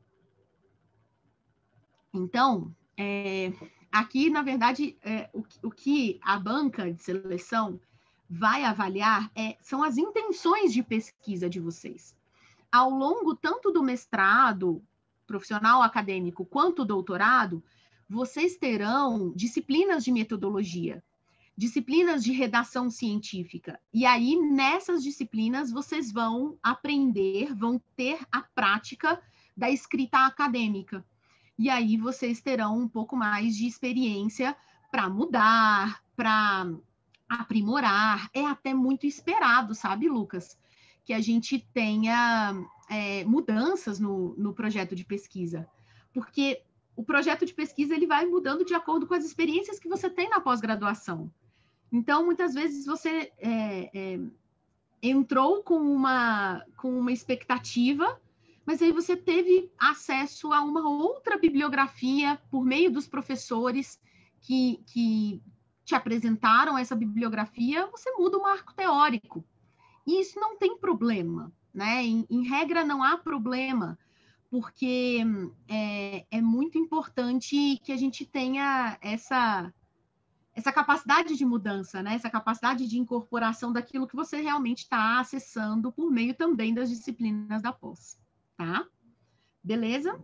Então, é... aqui, na verdade, é, o, o que a banca de seleção vai avaliar é, são as intenções de pesquisa de vocês. Ao longo tanto do mestrado profissional acadêmico quanto do doutorado, vocês terão disciplinas de metodologia, disciplinas de redação científica. E aí, nessas disciplinas, vocês vão aprender, vão ter a prática da escrita acadêmica. E aí vocês terão um pouco mais de experiência para mudar, para aprimorar. É até muito esperado, sabe, Lucas? Que a gente tenha é, mudanças no, no projeto de pesquisa. Porque o projeto de pesquisa ele vai mudando de acordo com as experiências que você tem na pós-graduação. Então, muitas vezes você é, é, entrou com uma, com uma expectativa, mas aí você teve acesso a uma outra bibliografia por meio dos professores que, que te apresentaram essa bibliografia, você muda o marco teórico. E isso não tem problema, né? Em, em regra, não há problema, porque é, é muito importante que a gente tenha essa, essa capacidade de mudança, né? Essa capacidade de incorporação daquilo que você realmente está acessando por meio também das disciplinas da pós, tá? Beleza?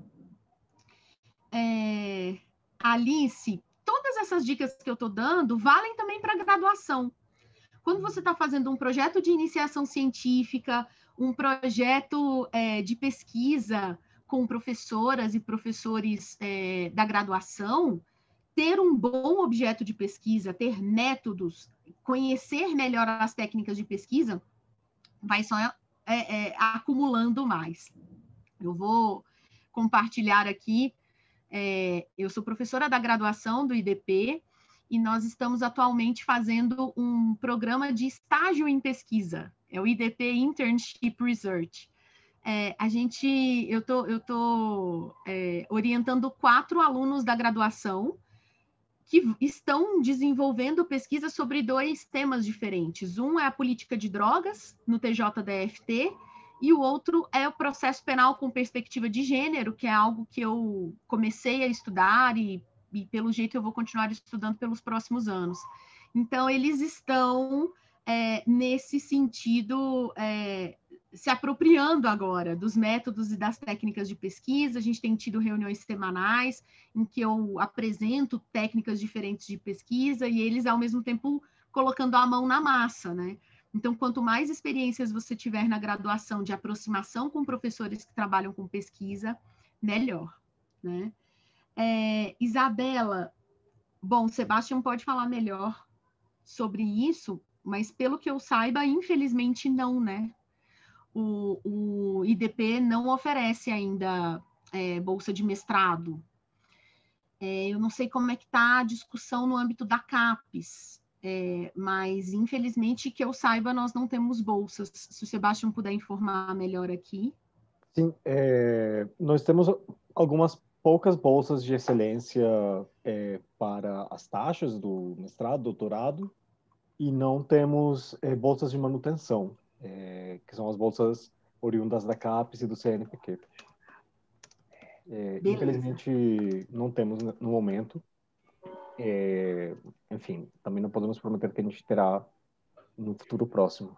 É, Alice, todas essas dicas que eu estou dando valem também para graduação. Quando você está fazendo um projeto de iniciação científica, um projeto é, de pesquisa com professoras e professores é, da graduação, ter um bom objeto de pesquisa, ter métodos, conhecer melhor as técnicas de pesquisa, vai só é, é, acumulando mais. Eu vou compartilhar aqui, é, eu sou professora da graduação do I D P, e nós estamos atualmente fazendo um programa de estágio em pesquisa, é o I D P Internship Research. É, a gente, eu tô, eu tô é, orientando quatro alunos da graduação que estão desenvolvendo pesquisa sobre dois temas diferentes. Um é a política de drogas no T J D F T e o outro é o processo penal com perspectiva de gênero, que é algo que eu comecei a estudar e e pelo jeito eu vou continuar estudando pelos próximos anos. Então, eles estão, é, nesse sentido, é, se apropriando agora dos métodos e das técnicas de pesquisa. A gente tem tido reuniões semanais em que eu apresento técnicas diferentes de pesquisa e eles, ao mesmo tempo, colocando a mão na massa, né? Então, quanto mais experiências você tiver na graduação de aproximação com professores que trabalham com pesquisa, melhor, né? É, Isabela, bom, Sebastião pode falar melhor sobre isso, mas pelo que eu saiba, infelizmente não, né? O, o I D P não oferece ainda é, bolsa de mestrado. É, eu não sei como é que está a discussão no âmbito da CAPES, é, mas infelizmente que eu saiba, nós não temos bolsas. Se o Sebastião puder informar melhor aqui. Sim, é, nós temos algumas poucas bolsas de excelência é, para as taxas do mestrado, doutorado, e não temos é, bolsas de manutenção, é, que são as bolsas oriundas da CAPES e do C N P Q. É, infelizmente, não temos no momento. É, enfim, também não podemos prometer que a gente terá no futuro próximo.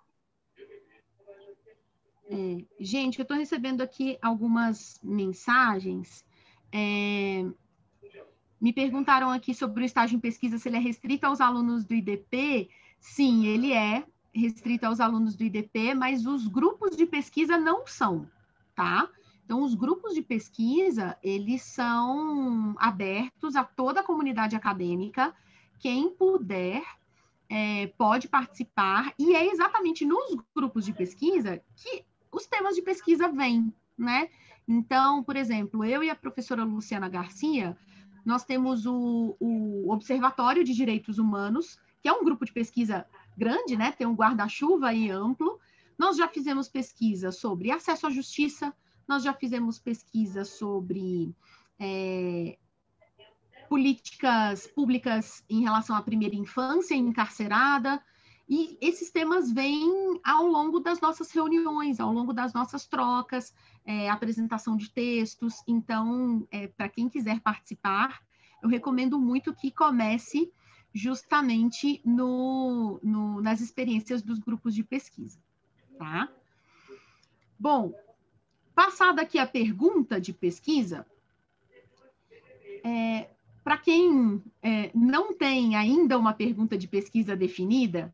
É, gente, eu estou recebendo aqui algumas mensagens. É, me perguntaram aqui sobre o estágio em pesquisa, se ele é restrito aos alunos do I D P. Sim, ele é restrito aos alunos do I D P, mas os grupos de pesquisa não são, tá? Então, os grupos de pesquisa, eles são abertos a toda a comunidade acadêmica. Quem puder é, pode participar, e é exatamente nos grupos de pesquisa que os temas de pesquisa vêm, né? Então, por exemplo, eu e a professora Luciana Garcia, nós temos o, o Observatório de Direitos Humanos, que é um grupo de pesquisa grande, né? Tem um guarda-chuva aí amplo. Nós já fizemos pesquisa sobre acesso à justiça, nós já fizemos pesquisa sobre é, políticas públicas em relação à primeira infância encarcerada, e esses temas vêm ao longo das nossas reuniões, ao longo das nossas trocas, é, apresentação de textos. Então, é, para quem quiser participar, eu recomendo muito que comece justamente no, no, nas experiências dos grupos de pesquisa, tá? Bom, passada aqui a pergunta de pesquisa, é, para quem é, não tem ainda uma pergunta de pesquisa definida,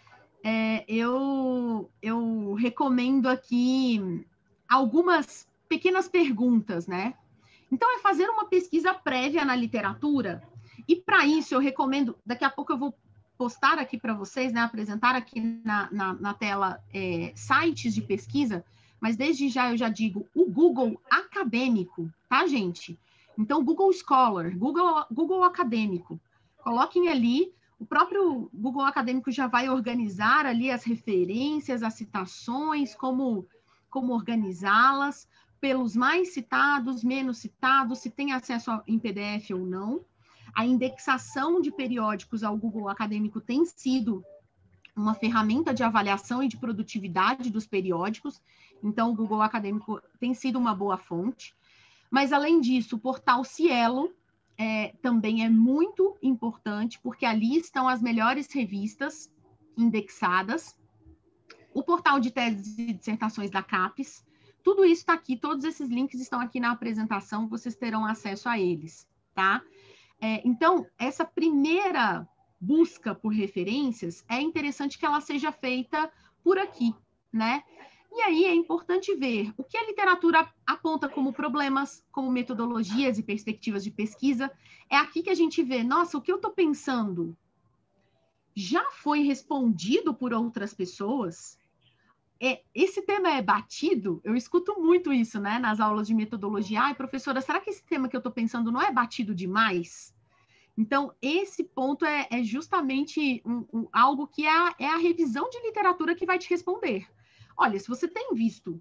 é, eu, eu recomendo aqui algumas pequenas perguntas, né? Então, é fazer uma pesquisa prévia na literatura, e para isso eu recomendo, daqui a pouco eu vou postar aqui para vocês, né, apresentar aqui na, na, na tela é, sites de pesquisa, mas desde já eu já digo o Google Acadêmico, tá, gente? Então, Google Scholar, Google, Google Acadêmico, coloquem ali, o próprio Google Acadêmico já vai organizar ali as referências, as citações, como, como organizá-las, pelos mais citados, menos citados, se tem acesso a, em P D F ou não. A indexação de periódicos ao Google Acadêmico tem sido uma ferramenta de avaliação e de produtividade dos periódicos, então o Google Acadêmico tem sido uma boa fonte. Mas, além disso, o portal Cielo é, também é muito importante, porque ali estão as melhores revistas indexadas, o portal de teses e dissertações da CAPES, tudo isso está aqui, todos esses links estão aqui na apresentação, vocês terão acesso a eles, tá? É, então, essa primeira busca por referências, é interessante que ela seja feita por aqui, né? E aí é importante ver o que a literatura aponta como problemas, como metodologias e perspectivas de pesquisa. É aqui que a gente vê, nossa, o que eu estou pensando já foi respondido por outras pessoas? É, esse tema é batido? Eu escuto muito isso, né, nas aulas de metodologia. Ai, professora, será que esse tema que eu estou pensando não é batido demais? Então, esse ponto é, é justamente um, um, algo que é a, é a revisão de literatura que vai te responder. Olha, se você tem visto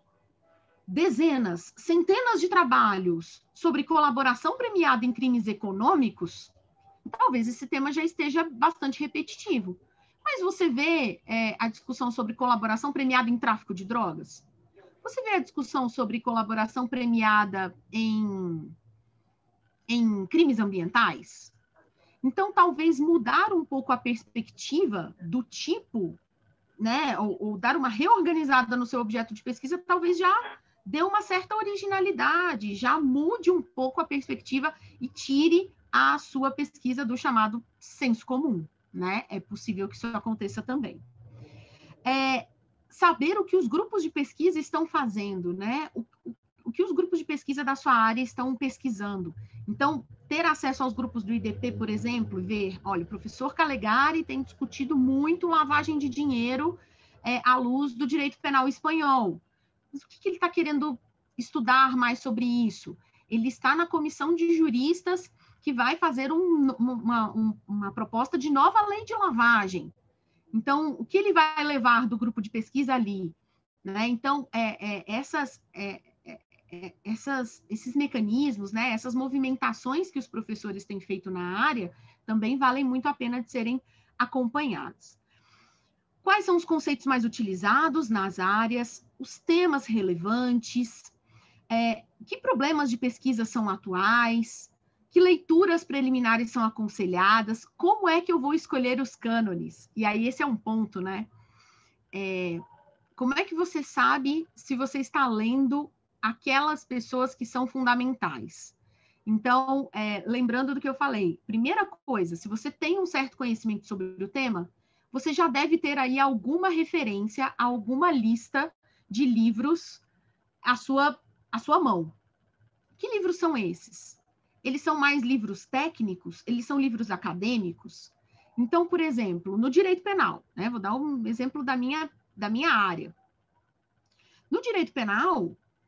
dezenas, centenas de trabalhos sobre colaboração premiada em crimes econômicos, talvez esse tema já esteja bastante repetitivo. Mas você vê é, a discussão sobre colaboração premiada em tráfico de drogas? Você vê a discussão sobre colaboração premiada em, em crimes ambientais? Então, talvez mudar um pouco a perspectiva do tipo, né, ou, ou dar uma reorganizada no seu objeto de pesquisa, talvez já dê uma certa originalidade, já mude um pouco a perspectiva e tire a sua pesquisa do chamado senso comum. Né? É possível que isso aconteça também. É, saber o que os grupos de pesquisa estão fazendo, né? O, o, o que os grupos de pesquisa da sua área estão pesquisando. Então, ter acesso aos grupos do I D P, por exemplo, e ver, olha, o professor Calegari tem discutido muito lavagem de dinheiro é, à luz do direito penal espanhol. Mas o que, que ele está querendo estudar mais sobre isso? Ele está na comissão de juristas que vai fazer um, uma, um, uma proposta de nova lei de lavagem. Então, o que ele vai levar do grupo de pesquisa ali? Né? Então, é, é, essas, é, é, essas, esses mecanismos, né? Essas movimentações que os professores têm feito na área, também valem muito a pena de serem acompanhados. Quais são os conceitos mais utilizados nas áreas? Os temas relevantes? É, que problemas de pesquisa são atuais? Que leituras preliminares são aconselhadas? Como é que eu vou escolher os cânones? E aí esse é um ponto, né? É, como é que você sabe se você está lendo aquelas pessoas que são fundamentais? Então, é, lembrando do que eu falei, primeira coisa, se você tem um certo conhecimento sobre o tema, você já deve ter aí alguma referência, alguma lista de livros à sua, à sua mão. Que livros são esses? Eles são mais livros técnicos? Eles são livros acadêmicos? Então, por exemplo, no direito penal, né? Vou dar um exemplo da minha, da minha área. No direito penal,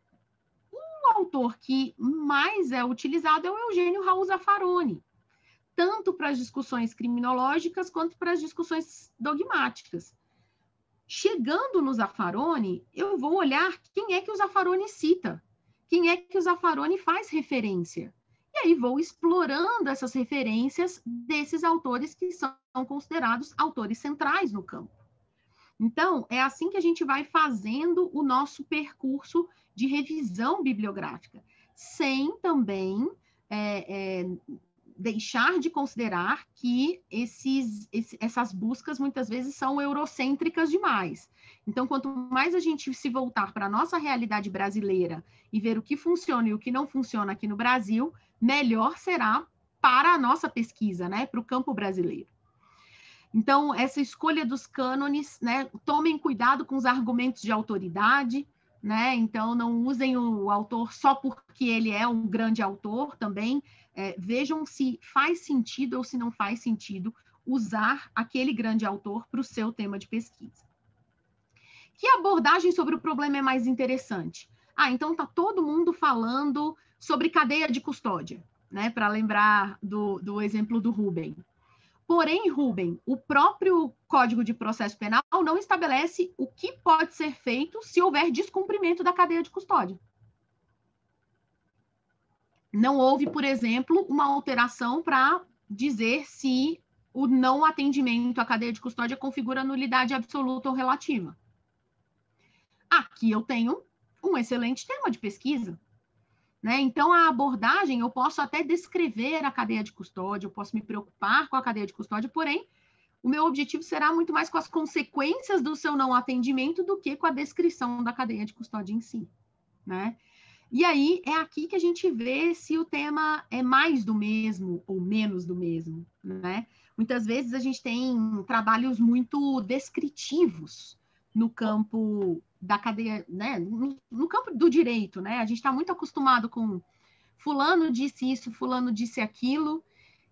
o autor que mais é utilizado é o Eugênio Raul Zaffaroni, tanto para as discussões criminológicas quanto para as discussões dogmáticas. Chegando no Zaffaroni, eu vou olhar quem é que o Zaffaroni cita, quem é que o Zaffaroni faz referência. E aí vou explorando essas referências desses autores que são considerados autores centrais no campo. Então, é assim que a gente vai fazendo o nosso percurso de revisão bibliográfica, sem também é, é, deixar de considerar que esses, esse, essas buscas muitas vezes são eurocêntricas demais. Então, quanto mais a gente se voltar para a nossa realidade brasileira e ver o que funciona e o que não funciona aqui no Brasil, melhor será para a nossa pesquisa, né, para o campo brasileiro. Então, essa escolha dos cânones, né, tomem cuidado com os argumentos de autoridade, né? Então, não usem o autor só porque ele é um grande autor também. É, vejam se faz sentido ou se não faz sentido usar aquele grande autor para o seu tema de pesquisa. Que abordagem sobre o problema é mais interessante? Ah, então está todo mundo falando sobre cadeia de custódia, né? Para lembrar do, do exemplo do Rubem. Porém, Rubem, o próprio Código de Processo Penal não estabelece o que pode ser feito se houver descumprimento da cadeia de custódia. Não houve, por exemplo, uma alteração para dizer se o não atendimento à cadeia de custódia configura nulidade absoluta ou relativa. Aqui eu tenho um excelente tema de pesquisa, né? Então, a abordagem, eu posso até descrever a cadeia de custódia, eu posso me preocupar com a cadeia de custódia, porém, o meu objetivo será muito mais com as consequências do seu não atendimento do que com a descrição da cadeia de custódia em si, né? E aí, é aqui que a gente vê se o tema é mais do mesmo ou menos do mesmo, né? Muitas vezes a gente tem trabalhos muito descritivos no campo da cadeia, né? No, no campo do direito, né? A gente está muito acostumado com fulano disse isso, fulano disse aquilo,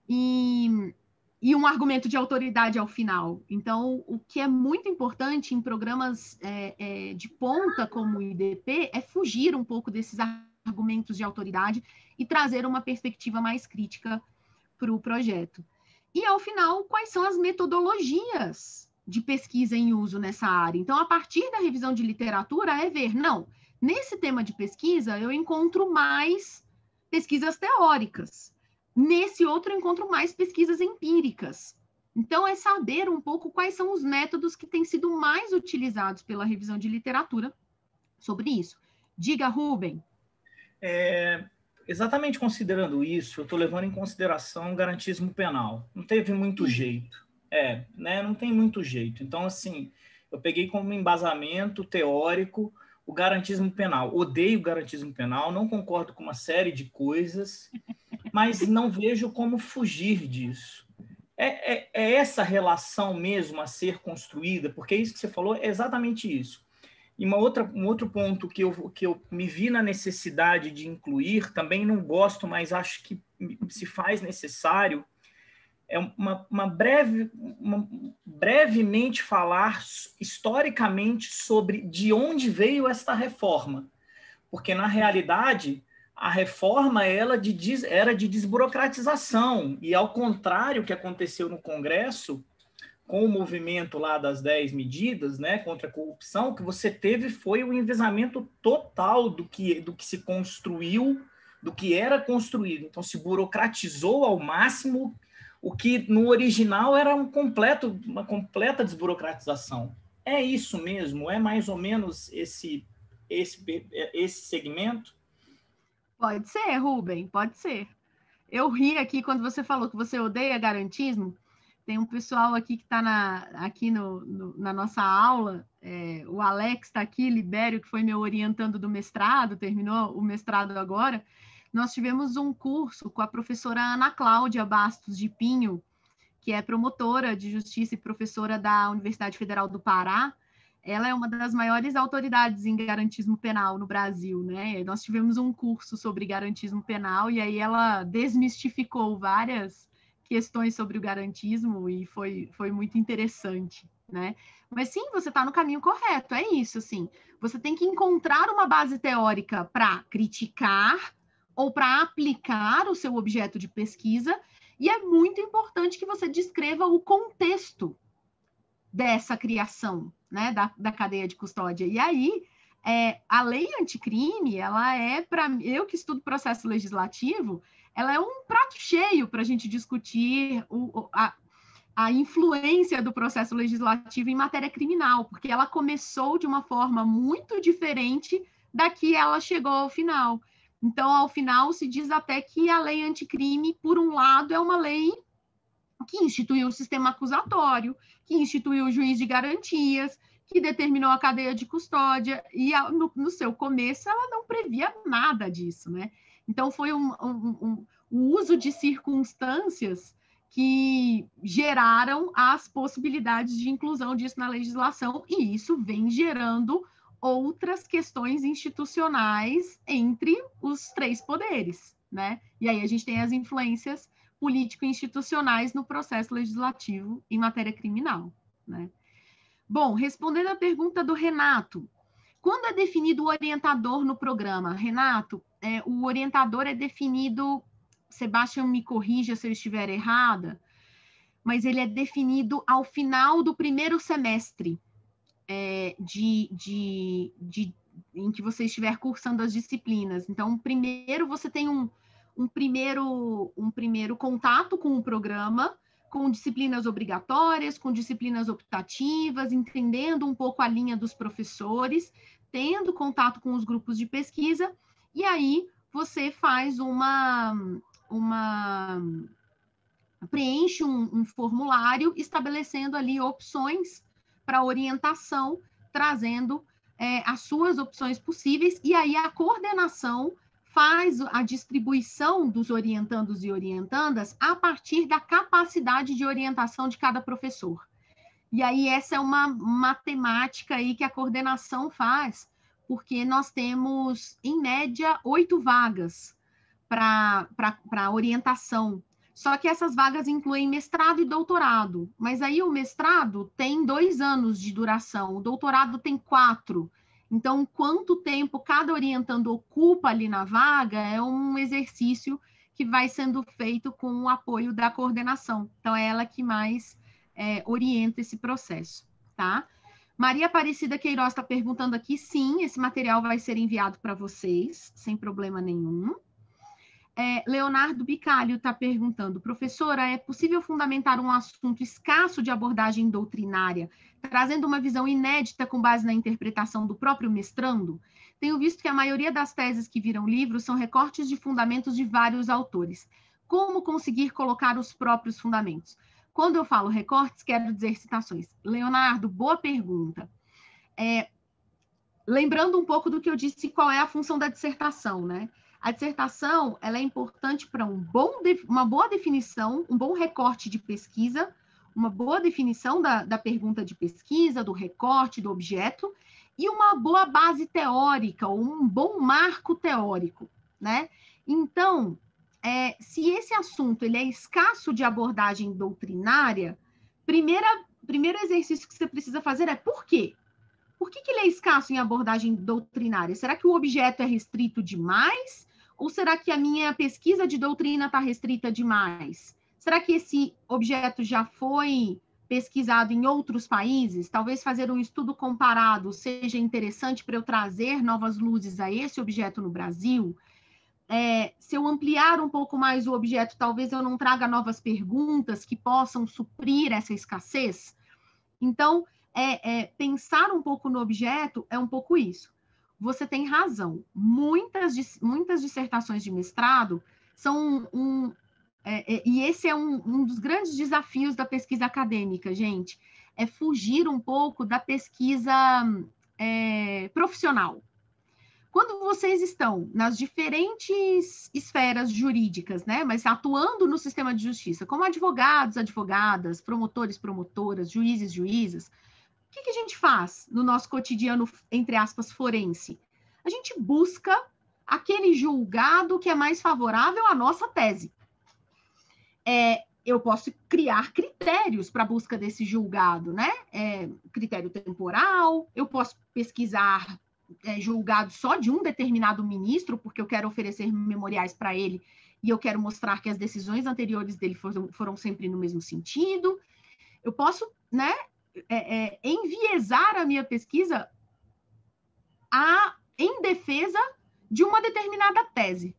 e, e um argumento de autoridade ao final. Então, o que é muito importante em programas é, é, de ponta como o I D P é fugir um pouco desses argumentos de autoridade e trazer uma perspectiva mais crítica para o projeto. E, ao final, quais são as metodologias de pesquisa em uso nessa área? Então, a partir da revisão de literatura, é ver, não, nesse tema de pesquisa, eu encontro mais pesquisas teóricas. Nesse outro, eu encontro mais pesquisas empíricas. Então, é saber um pouco quais são os métodos que têm sido mais utilizados pela revisão de literatura sobre isso. Diga, Rubem. É, exatamente considerando isso, eu estou levando em consideração o garantismo penal. Não teve muito jeito. É, né? Não tem muito jeito. Então, assim, eu peguei como embasamento teórico o garantismo penal. Odeio o garantismo penal, não concordo com uma série de coisas, mas não vejo como fugir disso. É, é, é essa relação mesmo a ser construída, porque isso que você falou é exatamente isso. E uma outra, um outro ponto que eu, que eu me vi na necessidade de incluir, também não gosto, mas acho que se faz necessário, é uma, uma breve, uma, brevemente falar historicamente sobre de onde veio esta reforma. Porque, na realidade, a reforma ela de, era de desburocratização, e ao contrário que aconteceu no Congresso, com o movimento lá das dez medidas, né, contra a corrupção, o que você teve foi o envezamento total do que, do que se construiu, do que era construído. Então, se burocratizou ao máximo o que no original era um completo, uma completa desburocratização. É isso mesmo? É mais ou menos esse, esse, esse segmento? Pode ser, Rubem, pode ser. Eu ri aqui quando você falou que você odeia garantismo. Tem um pessoal aqui que está na, aqui no, no, na nossa aula, é, o Alex está aqui, Libério, que foi meu orientando do mestrado, terminou o mestrado agora. Nós tivemos um curso com a professora Ana Cláudia Bastos de Pinho, que é promotora de justiça e professora da Universidade Federal do Pará. Ela é uma das maiores autoridades em garantismo penal no Brasil, né? Nós tivemos um curso sobre garantismo penal e aí ela desmistificou várias questões sobre o garantismo e foi, foi muito interessante, né? Mas sim, você está no caminho correto, é isso, assim. Você tem que encontrar uma base teórica para criticar ou para aplicar o seu objeto de pesquisa, e é muito importante que você descreva o contexto dessa criação, né, da, da cadeia de custódia. E aí, é, a lei anticrime, ela é, para eu que estudo processo legislativo, ela é um prato cheio para a gente discutir o, a, a influência do processo legislativo em matéria criminal, porque ela começou de uma forma muito diferente da que ela chegou ao final. Então, ao final, se diz até que a lei anticrime, por um lado, é uma lei que instituiu o sistema acusatório, que instituiu o juiz de garantias, que determinou a cadeia de custódia, e no, no seu começo ela não previa nada disso, né? Então, foi um, um, um, um uso de circunstâncias que geraram as possibilidades de inclusão disso na legislação, e isso vem gerando outras questões institucionais entre os três poderes, né? E aí a gente tem as influências político-institucionais no processo legislativo em matéria criminal, né? Bom, respondendo à pergunta do Renato, quando é definido o orientador no programa? Renato, é, o orientador é definido, Sebastião me corrija se eu estiver errada, mas ele é definido ao final do primeiro semestre é, de, de, de, em que você estiver cursando as disciplinas. Então, primeiro você tem um, um, primeiro, um primeiro contato com o programa, com disciplinas obrigatórias, com disciplinas optativas, entendendo um pouco a linha dos professores, tendo contato com os grupos de pesquisa, e aí você faz uma... uma preenche um, um formulário estabelecendo ali opções para orientação, trazendo é, as suas opções possíveis, e aí a coordenação faz a distribuição dos orientandos e orientandas a partir da capacidade de orientação de cada professor. E aí essa é uma matemática aí que a coordenação faz, porque nós temos, em média, oito vagas para para orientação. Só que essas vagas incluem mestrado e doutorado. Mas aí o mestrado tem dois anos de duração, o doutorado tem quatro. Então, quanto tempo cada orientando ocupa ali na vaga é um exercício que vai sendo feito com o apoio da coordenação. Então, é ela que mais é, orienta esse processo, tá? Maria Aparecida Queiroz está perguntando aqui, sim, esse material vai ser enviado para vocês, sem problema nenhum. É, Leonardo Bicalho está perguntando, professora, é possível fundamentar um assunto escasso de abordagem doutrinária, trazendo uma visão inédita com base na interpretação do próprio mestrando? Tenho visto que a maioria das teses que viram livros são recortes de fundamentos de vários autores. Como conseguir colocar os próprios fundamentos? Quando eu falo recortes, quero dizer citações. Leonardo, boa pergunta. É, lembrando um pouco do que eu disse, qual é a função da dissertação, né? A dissertação, ela é importante para um bom, uma boa definição, um bom recorte de pesquisa, uma boa definição da, da pergunta de pesquisa, do recorte, do objeto, e uma boa base teórica, ou um bom marco teórico, né? Então, é, se esse assunto ele é escasso de abordagem doutrinária, primeira, primeiro exercício que você precisa fazer é por quê? Por que, que ele é escasso em abordagem doutrinária? Será que o objeto é restrito demais? Ou será que a minha pesquisa de doutrina está restrita demais? Será que esse objeto já foi pesquisado em outros países? Talvez fazer um estudo comparado seja interessante para eu trazer novas luzes a esse objeto no Brasil. É, se eu ampliar um pouco mais o objeto, talvez eu não traga novas perguntas que possam suprir essa escassez. Então, é, é, pensar um pouco no objeto é um pouco isso. Você tem razão. Muitas, muitas dissertações de mestrado são um... É, é, e esse é um, um dos grandes desafios da pesquisa acadêmica, gente, é fugir um pouco da pesquisa é, profissional. Quando vocês estão nas diferentes esferas jurídicas, né, mas atuando no sistema de justiça, como advogados, advogadas, promotores, promotoras, juízes, juízas, o que, que a gente faz no nosso cotidiano, entre aspas, forense? A gente busca aquele julgado que é mais favorável à nossa tese. É, eu posso criar critérios para a busca desse julgado, né? É, critério temporal, eu posso pesquisar é, julgado só de um determinado ministro, porque eu quero oferecer memoriais para ele e eu quero mostrar que as decisões anteriores dele foram, foram sempre no mesmo sentido. Eu posso, né? É, é, enviesar a minha pesquisa a, em defesa de uma determinada tese.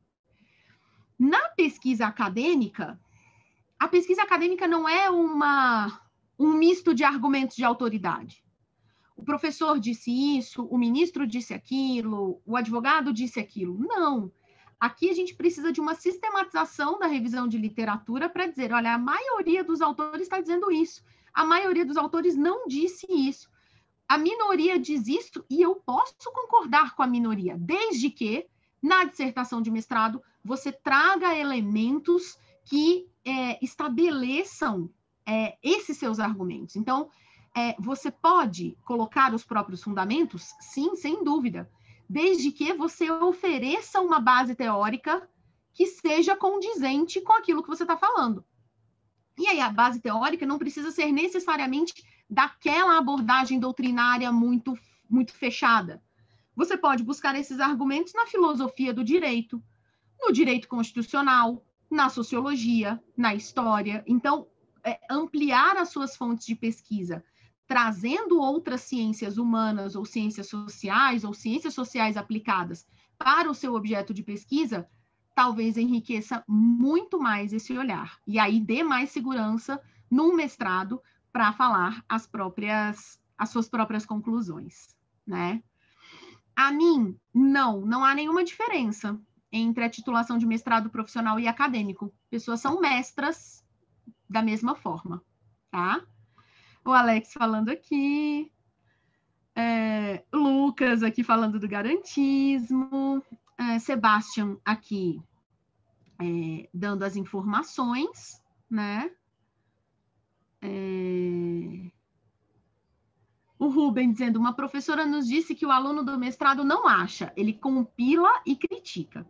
Na pesquisa acadêmica, a pesquisa acadêmica não é uma, um misto de argumentos de autoridade. O professor disse isso, o ministro disse aquilo, o advogado disse aquilo. Não. Aqui a gente precisa de uma sistematização da revisão de literatura para dizer, olha, a maioria dos autores está dizendo isso. A maioria dos autores não disse isso. A minoria diz isso e eu posso concordar com a minoria, desde que, na dissertação de mestrado, você traga elementos que é, estabeleçam é, esses seus argumentos. Então, é, você pode colocar os próprios fundamentos? Sim, sem dúvida, desde que você ofereça uma base teórica que seja condizente com aquilo que você está falando. E aí a base teórica não precisa ser necessariamente daquela abordagem doutrinária muito, muito fechada. Você pode buscar esses argumentos na filosofia do direito, no direito constitucional, na sociologia, na história. Então, é, ampliar as suas fontes de pesquisa, trazendo outras ciências humanas ou ciências sociais ou ciências sociais aplicadas para o seu objeto de pesquisa, talvez enriqueça muito mais esse olhar. E aí dê mais segurança num mestrado para falar as próprias, as suas próprias conclusões, né? A mim, não, não há nenhuma diferença entre a titulação de mestrado profissional e acadêmico. Pessoas são mestras da mesma forma, tá? O Alex falando aqui, é, Lucas aqui falando do garantismo, é, Sebastian aqui é, dando as informações, né? É... O Rubem dizendo, uma professora nos disse que o aluno do mestrado não acha, ele compila e critica.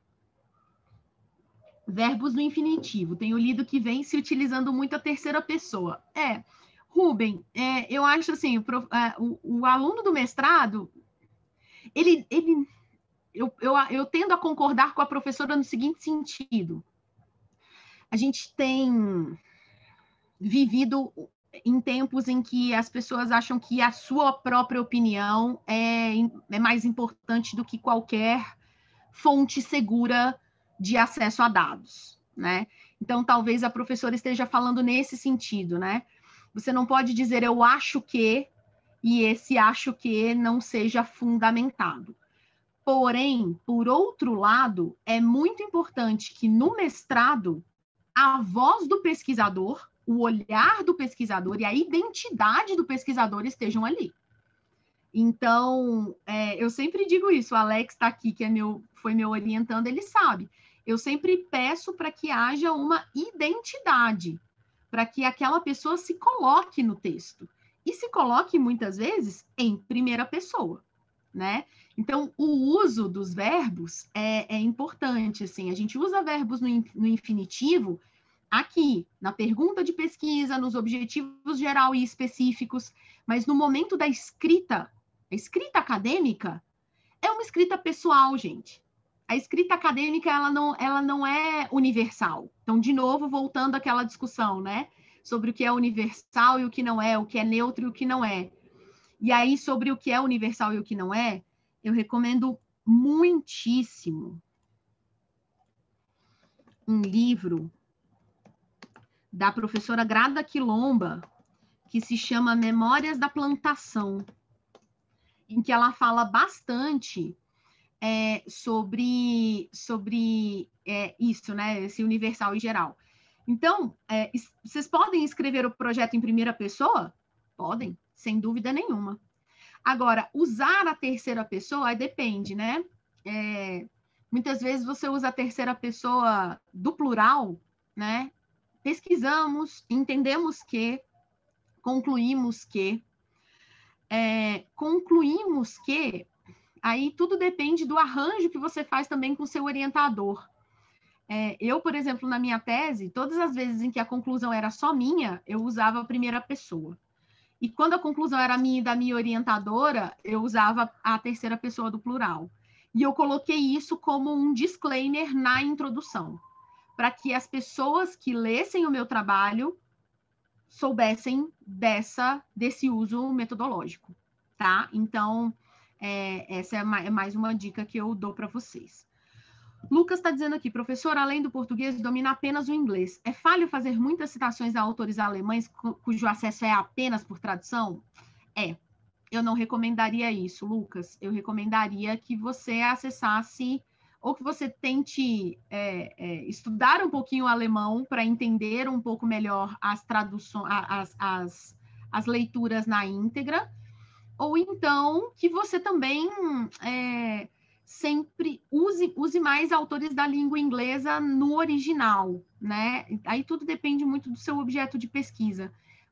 Verbos no infinitivo, tenho lido que vem se utilizando muito a terceira pessoa. É, Rubem, é, eu acho assim, o, prof, é, o, o aluno do mestrado, ele, ele eu, eu, eu tendo a concordar com a professora no seguinte sentido. A gente tem vivido em tempos em que as pessoas acham que a sua própria opinião é, é mais importante do que qualquer fonte segura de acesso a dados, né? Então, talvez a professora esteja falando nesse sentido, né? Você não pode dizer eu acho que, e esse acho que não seja fundamentado. Porém, por outro lado, é muito importante que no mestrado, a voz do pesquisador, o olhar do pesquisador e a identidade do pesquisador estejam ali. Então, é, eu sempre digo isso, o Alex está aqui, que é meu, foi meu orientando, ele sabe. Eu sempre peço para que haja uma identidade, para que aquela pessoa se coloque no texto. E se coloque, muitas vezes, em primeira pessoa, né? Então, o uso dos verbos é, é importante, assim, a gente usa verbos no, no infinitivo aqui, na pergunta de pesquisa, nos objetivos geral e específicos, mas no momento da escrita, a escrita acadêmica é uma escrita pessoal, gente. A escrita acadêmica, ela não, ela não é universal. Então, de novo, voltando àquela discussão, né? Sobre o que é universal e o que não é, o que é neutro e o que não é. E aí, sobre o que é universal e o que não é, eu recomendo muitíssimo um livro da professora Grada Quilomba, que se chama Memórias da Plantação, em que ela fala bastante é, sobre, sobre é, isso, né, esse universal e geral. Então, é, vocês podem escrever o projeto em primeira pessoa? Podem, sem dúvida nenhuma. Agora, usar a terceira pessoa, aí depende, né? É, muitas vezes você usa a terceira pessoa do plural, né? Pesquisamos, entendemos que, concluímos que, é, concluímos que, aí tudo depende do arranjo que você faz também com o seu orientador. É, eu, por exemplo, na minha tese, todas as vezes em que a conclusão era só minha, eu usava a primeira pessoa. E quando a conclusão era minha e da minha orientadora, eu usava a terceira pessoa do plural. E eu coloquei isso como um disclaimer na introdução, para que as pessoas que lessem o meu trabalho soubessem dessa, desse uso metodológico, tá? Então, é, essa é mais uma dica que eu dou para vocês. Lucas está dizendo aqui, professor, além do português, domina apenas o inglês. É falho fazer muitas citações a autores alemães cujo acesso é apenas por tradução? É. Eu não recomendaria isso, Lucas. Eu recomendaria que você acessasse, ou que você tente é, é, estudar um pouquinho o alemão para entender um pouco melhor as traduções, as, as, as leituras na íntegra, ou então que você também... É, sempre use, use mais autores da língua inglesa no original, né? Aí tudo depende muito do seu objeto de pesquisa.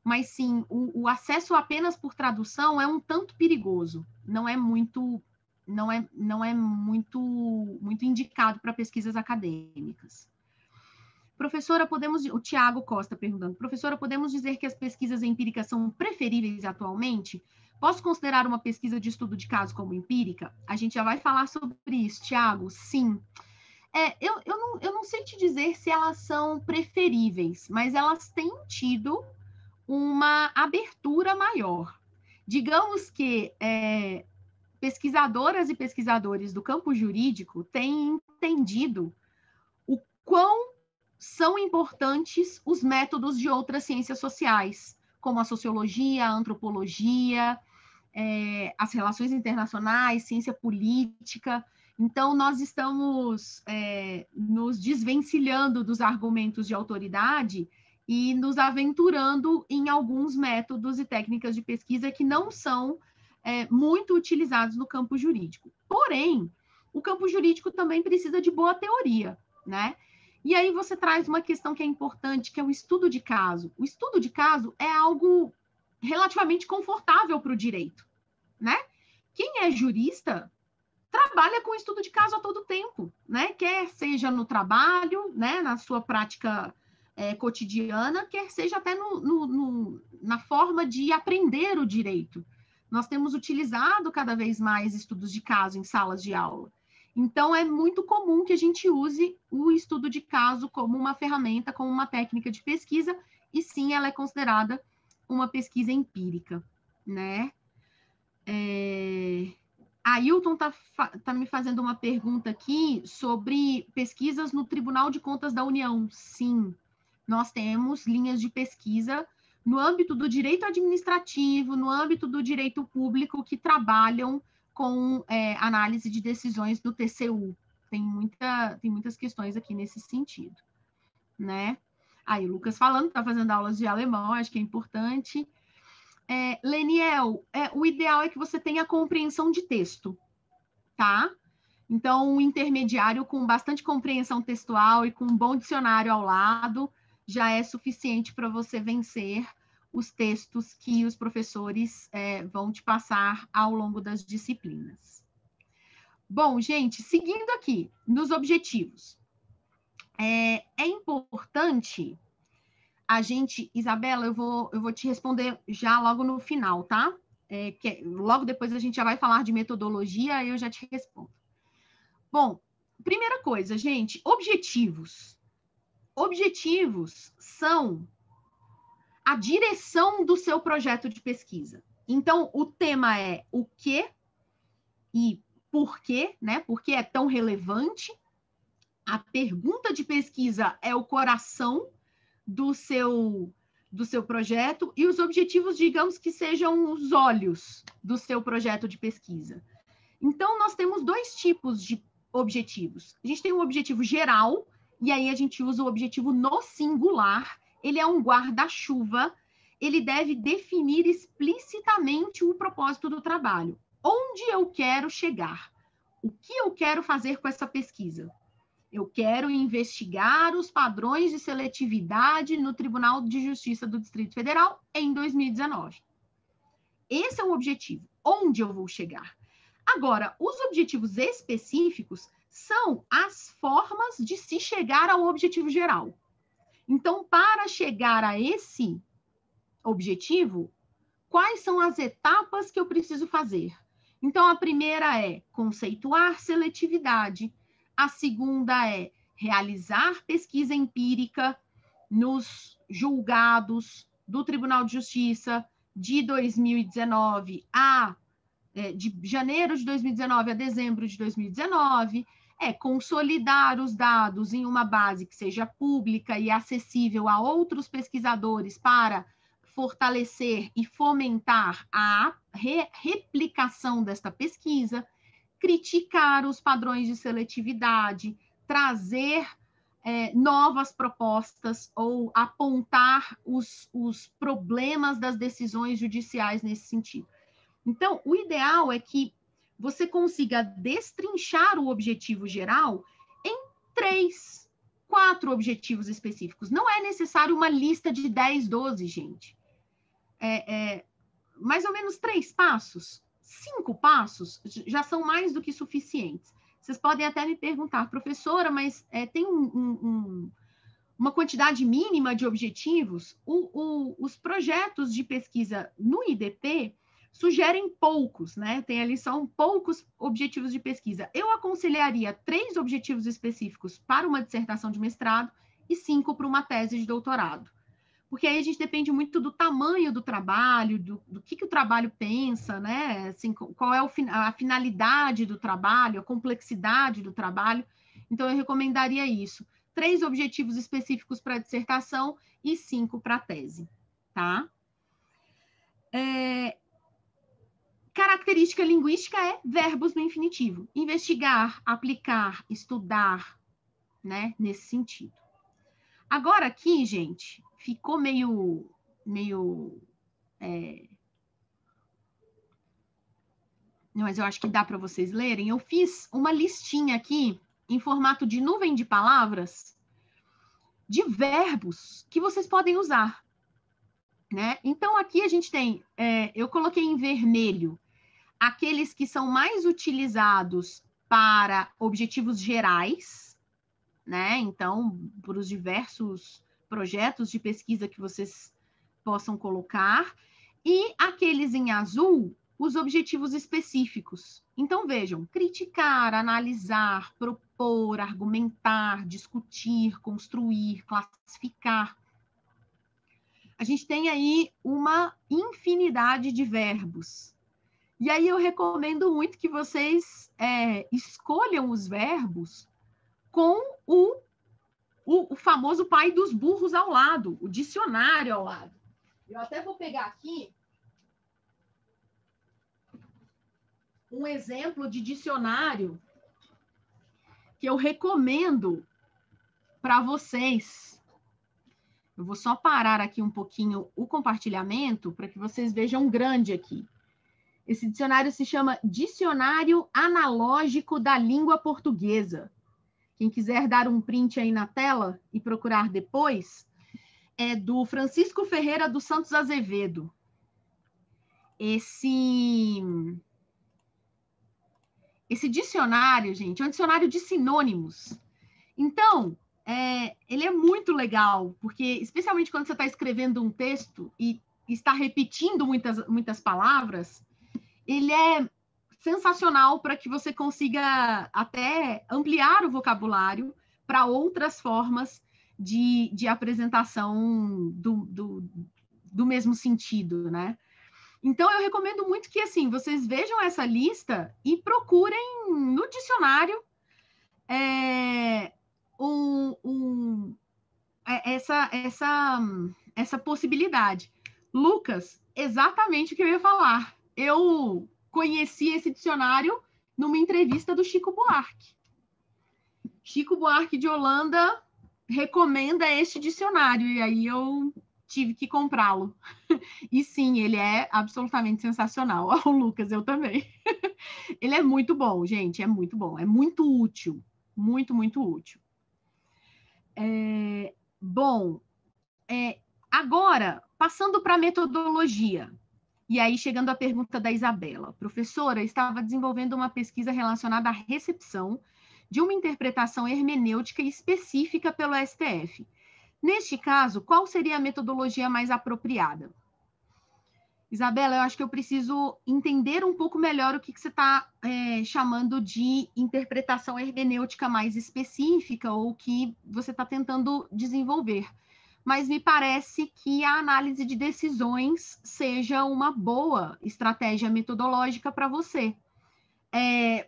mas sim, o, o acesso apenas por tradução é um tanto perigoso, não é muito, não é, não é muito, muito indicado para pesquisas acadêmicas. Professora, podemos, o Tiago Costa perguntando, professora, podemos dizer que as pesquisas empíricas são preferíveis atualmente? Posso considerar uma pesquisa de estudo de caso como empírica? A gente já vai falar sobre isso, Tiago, sim. É, eu, eu, não, eu não sei te dizer se elas são preferíveis, mas elas têm tido uma abertura maior. Digamos que é, pesquisadoras e pesquisadores do campo jurídico têm entendido o quão são importantes os métodos de outras ciências sociais, como a sociologia, a antropologia, é, as relações internacionais, ciência política. Então, nós estamos é, nos desvencilhando dos argumentos de autoridade e nos aventurando em alguns métodos e técnicas de pesquisa que não são é, muito utilizados no campo jurídico. Porém, o campo jurídico também precisa de boa teoria, né? E aí você traz uma questão que é importante, que é o estudo de caso. O estudo de caso é algo relativamente confortável para o direito, né? Quem é jurista trabalha com estudo de caso a todo tempo, né? Quer seja no trabalho, né? Na sua prática é, cotidiana, quer seja até no, no, no, na forma de aprender o direito. Nós temos utilizado cada vez mais estudos de caso em salas de aula. Então, é muito comum que a gente use o estudo de caso como uma ferramenta, como uma técnica de pesquisa, e sim, ela é considerada uma pesquisa empírica, né? É... A Ailton está tá me fazendo uma pergunta aqui sobre pesquisas no Tribunal de Contas da União. Sim, nós temos linhas de pesquisa no âmbito do direito administrativo, no âmbito do direito público, que trabalham com é, análise de decisões do T C U. Tem, muita, tem muitas questões aqui nesse sentido, né? Aí, o Lucas falando, está fazendo aulas de alemão, acho que é importante. É, Leniel, é, o ideal é que você tenha compreensão de texto, tá? Então, um intermediário com bastante compreensão textual e com um bom dicionário ao lado já é suficiente para você vencer os textos que os professores é, vão te passar ao longo das disciplinas. Bom, gente, seguindo aqui nos objetivos. É, é importante a gente... Isabela, eu vou, eu vou te responder já logo no final, tá? É, que, logo depois a gente já vai falar de metodologia, aí eu já te respondo. Bom, primeira coisa, gente, objetivos. Objetivos são a direção do seu projeto de pesquisa. Então, o tema é o quê e por quê, né? Por que é tão relevante? A pergunta de pesquisa é o coração do seu, do seu projeto, e os objetivos, digamos que sejam os olhos do seu projeto de pesquisa. Então, nós temos dois tipos de objetivos. A gente tem um objetivo geral, e aí a gente usa o objetivo no singular. Ele é um guarda-chuva, ele deve definir explicitamente o propósito do trabalho. Onde eu quero chegar? O que eu quero fazer com essa pesquisa? Eu quero investigar os padrões de seletividade no Tribunal de Justiça do Distrito Federal em dois mil e dezenove. Esse é o objetivo. Onde eu vou chegar? Agora, os objetivos específicos são as formas de se chegar ao objetivo geral. Então, para chegar a esse objetivo, quais são as etapas que eu preciso fazer? Então, a primeira é conceituar seletividade. A segunda é realizar pesquisa empírica nos julgados do Tribunal de Justiça de dois mil e dezenove a é, de janeiro de dois mil e dezenove a dezembro de dois mil e dezenove. É consolidar os dados em uma base que seja pública e acessível a outros pesquisadores para fortalecer e fomentar a re replicação desta pesquisa, criticar os padrões de seletividade, trazer é, novas propostas ou apontar os, os problemas das decisões judiciais nesse sentido. Então, o ideal é que você consiga destrinchar o objetivo geral em três, quatro objetivos específicos. Não é necessário uma lista de dez, doze, gente. é, é, mais ou menos três passos, cinco passos, já são mais do que suficientes. Vocês podem até me perguntar, professora, mas é, tem um, um, um, uma quantidade mínima de objetivos? O, o, os projetos de pesquisa no I D P sugerem poucos, né? Tem ali, são poucos objetivos de pesquisa. Eu aconselharia três objetivos específicos para uma dissertação de mestrado e cinco para uma tese de doutorado. Porque aí a gente depende muito do tamanho do trabalho, do, do que, que o trabalho pensa, né? Assim, qual é o, a finalidade do trabalho, a complexidade do trabalho. Então, eu recomendaria isso. Três objetivos específicos para a dissertação e cinco para a tese, tá? É... Característica linguística é verbos no infinitivo. Investigar, aplicar, estudar, né? Nesse sentido. Agora aqui, gente, ficou meio... meio é... Não, mas eu acho que dá para vocês lerem. Eu fiz uma listinha aqui, em formato de nuvem de palavras, de verbos que vocês podem usar, né? Então, aqui a gente tem... É, eu coloquei em vermelho aqueles que são mais utilizados para objetivos gerais, né? Então, para os diversos projetos de pesquisa que vocês possam colocar, e aqueles em azul, os objetivos específicos. Então, vejam, criticar, analisar, propor, argumentar, discutir, construir, classificar. A gente tem aí uma infinidade de verbos. E aí eu recomendo muito que vocês é, escolham os verbos com o, o, o famoso pai dos burros ao lado, o dicionário ao lado. Eu até vou pegar aqui um exemplo de dicionário que eu recomendo para vocês. Eu vou só parar aqui um pouquinho o compartilhamento para que vocês vejam grande aqui. Esse dicionário se chama Dicionário Analógico da Língua Portuguesa. Quem quiser dar um print aí na tela e procurar depois, é do Francisco Ferreira dos Santos Azevedo. Esse, esse dicionário, gente, é um dicionário de sinônimos. Então, é, ele é muito legal, porque, especialmente quando você está escrevendo um texto e está repetindo muitas, muitas palavras, ele é sensacional para que você consiga até ampliar o vocabulário para outras formas de, de apresentação do, do, do mesmo sentido, né? Então, eu recomendo muito que, assim, vocês vejam essa lista e procurem no dicionário é, um, um, essa, essa, essa possibilidade. Lucas, exatamente o que eu ia falar. Eu conheci esse dicionário numa entrevista do Chico Buarque. Chico Buarque de Holanda recomenda este dicionário, e aí eu tive que comprá-lo. E sim, ele é absolutamente sensacional. O Lucas, eu também. Ele é muito bom, gente, é muito bom, é muito útil, muito, muito útil. É, bom, é, agora, passando para a metodologia. E aí, chegando à pergunta da Isabela. Professora, estava desenvolvendo uma pesquisa relacionada à recepção de uma interpretação hermenêutica específica pelo S T F. Neste caso, qual seria a metodologia mais apropriada? Isabela, eu acho que eu preciso entender um pouco melhor o que, que você está é, chamando de interpretação hermenêutica mais específica ou que você está tentando desenvolver. Mas me parece que a análise de decisões seja uma boa estratégia metodológica para você. É,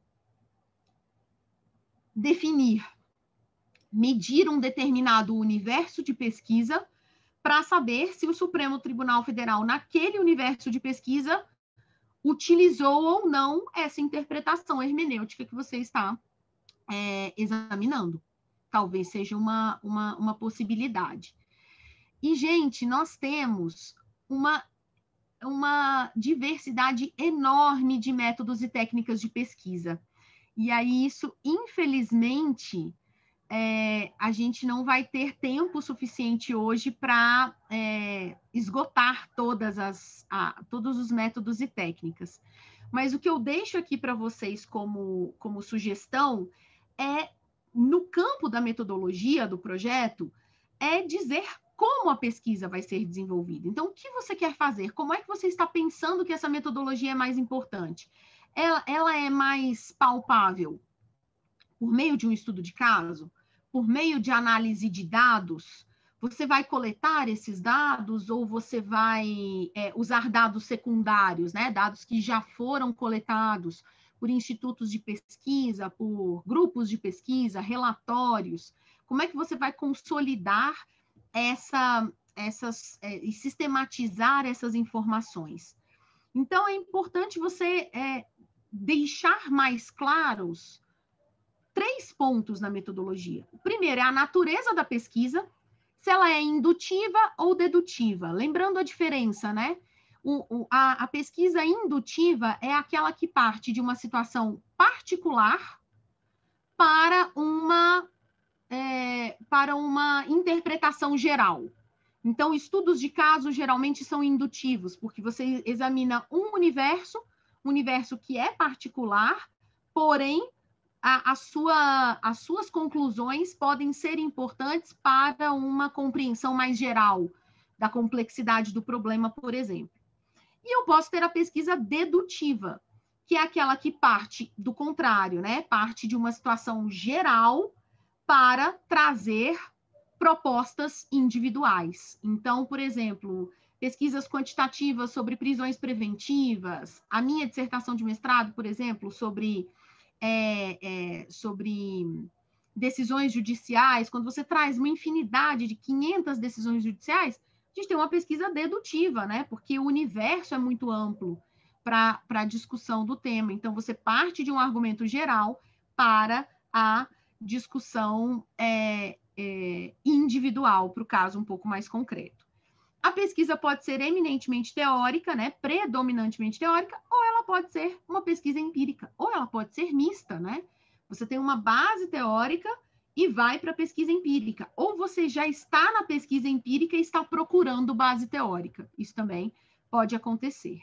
definir, medir um determinado universo de pesquisa para saber se o Supremo Tribunal Federal, naquele universo de pesquisa, utilizou ou não essa interpretação hermenêutica que você está é, examinando. Talvez seja uma, uma, uma possibilidade. E, gente, nós temos uma, uma diversidade enorme de métodos e técnicas de pesquisa. E aí isso, infelizmente, é, a gente não vai ter tempo suficiente hoje para é, esgotar todas as, a, todos os métodos e técnicas. Mas o que eu deixo aqui para vocês como, como sugestão é, no campo da metodologia do projeto, é dizer como a pesquisa vai ser desenvolvida. Então, o que você quer fazer? Como é que você está pensando que essa metodologia é mais importante? Ela, ela é mais palpável por meio de um estudo de caso? Por meio de análise de dados? Você vai coletar esses dados ou você vai é, usar dados secundários, né? Dados que já foram coletados por institutos de pesquisa, por grupos de pesquisa, relatórios? Como é que você vai consolidar essa, essas, é, e sistematizar essas informações? Então, é importante você é, deixar mais claros três pontos na metodologia. O primeiro é a natureza da pesquisa, se ela é indutiva ou dedutiva. Lembrando a diferença, né? O, o, a, a pesquisa indutiva é aquela que parte de uma situação particular para uma, é, para uma interpretação geral. Então, estudos de caso geralmente são indutivos, porque você examina um universo, um universo que é particular, porém, A, a sua, as suas conclusões podem ser importantes para uma compreensão mais geral da complexidade do problema, por exemplo. E eu posso ter a pesquisa dedutiva, que é aquela que parte do contrário, né? Parte de uma situação geral para trazer propostas individuais. Então, por exemplo, pesquisas quantitativas sobre prisões preventivas, a minha dissertação de mestrado, por exemplo, sobre... É, é, sobre decisões judiciais, quando você traz uma infinidade de quinhentas decisões judiciais, a gente tem uma pesquisa dedutiva, né? Porque o universo é muito amplo para a discussão do tema. Então, você parte de um argumento geral para a discussão é, é, individual, para o caso um pouco mais concreto. A pesquisa pode ser eminentemente teórica, né? Predominantemente teórica, ou ela pode ser uma pesquisa empírica, ou ela pode ser mista, né? Você tem uma base teórica e vai para a pesquisa empírica, ou você já está na pesquisa empírica e está procurando base teórica. Isso também pode acontecer.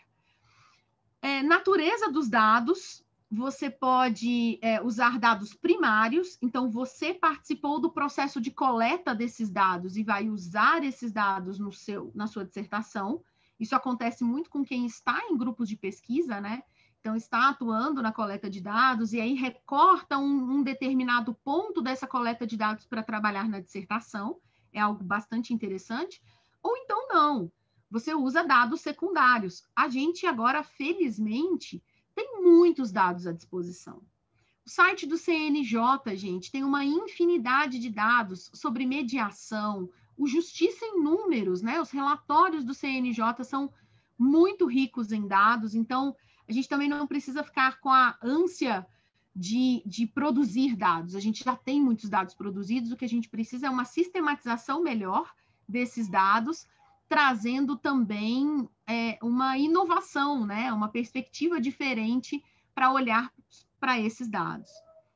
É, natureza dos dados, você pode é, usar dados primários, então você participou do processo de coleta desses dados e vai usar esses dados no seu, na sua dissertação. Isso acontece muito com quem está em grupos de pesquisa, né? Então, está atuando na coleta de dados e aí recorta um, um determinado ponto dessa coleta de dados para trabalhar na dissertação. É algo bastante interessante. Ou então, não. Você usa dados secundários. A gente agora, felizmente, tem muitos dados à disposição. O site do C N J, gente, tem uma infinidade de dados sobre mediação, o Justiça em Números, né? Os relatórios do C N J são muito ricos em dados, então a gente também não precisa ficar com a ânsia de, de produzir dados. A gente já tem muitos dados produzidos, o que a gente precisa é uma sistematização melhor desses dados, trazendo também é, uma inovação, né? Uma perspectiva diferente para olhar para esses dados.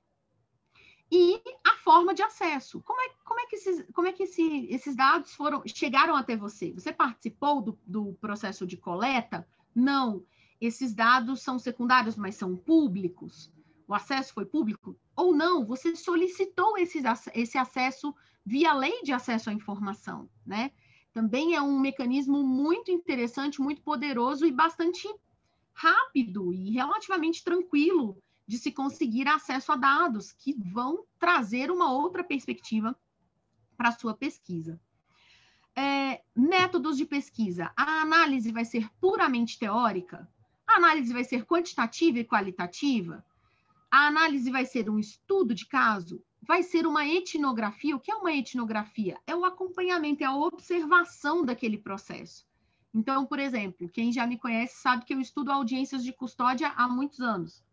E a forma de acesso. Como é, como é que, esses, como é que esse, esses dados foram, chegaram até você? Você participou do, do processo de coleta? Não. Esses dados são secundários, mas são públicos? O acesso foi público? Ou não? Você solicitou esse, esse acesso via lei de acesso à informação, né? Também é um mecanismo muito interessante, muito poderoso e bastante rápido e relativamente tranquilo de se conseguir acesso a dados que vão trazer uma outra perspectiva para a sua pesquisa. É, métodos de pesquisa. A análise vai ser puramente teórica? A análise vai ser quantitativa e qualitativa? A análise vai ser um estudo de caso? Vai ser uma etnografia? O que é uma etnografia? É o acompanhamento, é a observação daquele processo. Então, por exemplo, quem já me conhece sabe que eu estudo audiências de custódia há muitos anos.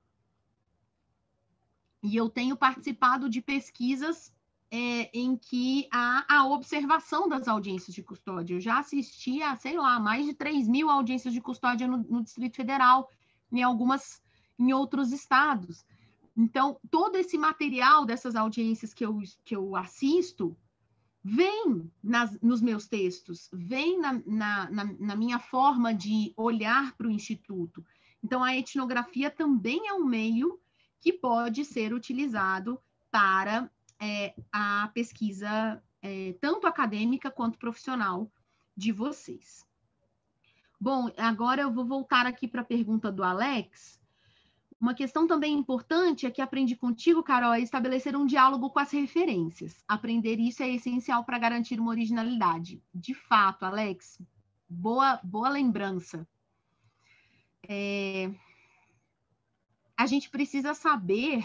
E eu tenho participado de pesquisas é, em que há a observação das audiências de custódia. Eu já assisti a, sei lá, mais de três mil audiências de custódia no, no Distrito Federal, em algumas, em outros estados. Então, todo esse material dessas audiências que eu, que eu assisto vem nas, nos meus textos, vem na, na, na, na minha forma de olhar para o Instituto. Então, a etnografia também é um meio que pode ser utilizado para é, a pesquisa, é, tanto acadêmica quanto profissional de vocês. Bom, agora eu vou voltar aqui para a pergunta do Alex. Uma questão também importante é que aprendi contigo, Carol, é estabelecer um diálogo com as referências. Aprender isso é essencial para garantir uma originalidade. De fato, Alex, boa, boa lembrança. É... A gente precisa saber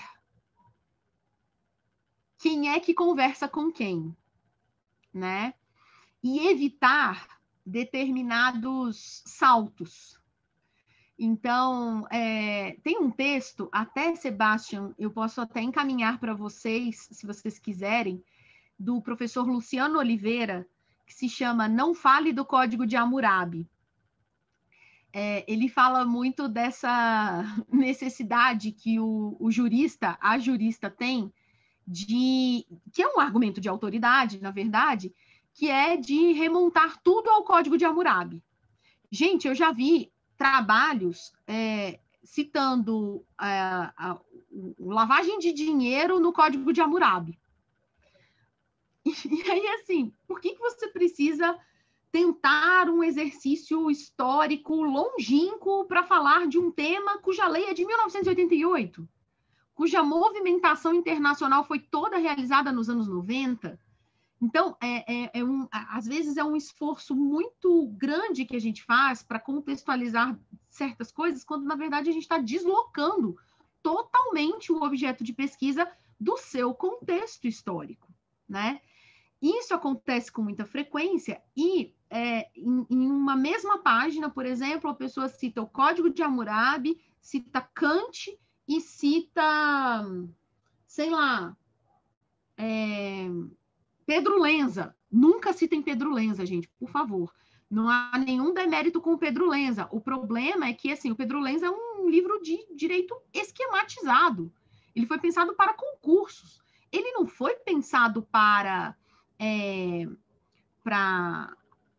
quem é que conversa com quem, né? E evitar determinados saltos. Então, é, tem um texto, até, Sebastião, eu posso até encaminhar para vocês, se vocês quiserem, do professor Luciano Oliveira, que se chama Não Fale do Código de Hammurabi. É, ele fala muito dessa necessidade que o, o jurista, a jurista tem, de, que é um argumento de autoridade, na verdade, que é de remontar tudo ao Código de Hammurabi. Gente, eu já vi trabalhos é, citando é, a, a lavagem de dinheiro no Código de Hammurabi. E, e aí, assim, por que, que você precisa tentar um exercício histórico longínquo para falar de um tema cuja lei é de mil novecentos e oitenta e oito, cuja movimentação internacional foi toda realizada nos anos noventa? Então, é, é, é um, às vezes é um esforço muito grande que a gente faz para contextualizar certas coisas, quando, na verdade, a gente está deslocando totalmente o objeto de pesquisa do seu contexto histórico, né? Isso acontece com muita frequência e é, em, em uma mesma página, por exemplo, a pessoa cita o Código de Hammurabi, cita Kant e cita, sei lá, é, Pedro Lenza. Nunca citem Pedro Lenza, gente, por favor. Não há nenhum demérito com o Pedro Lenza. O problema é que, assim, o Pedro Lenza é um livro de direito esquematizado. Ele foi pensado para concursos. Ele não foi pensado para... É, para...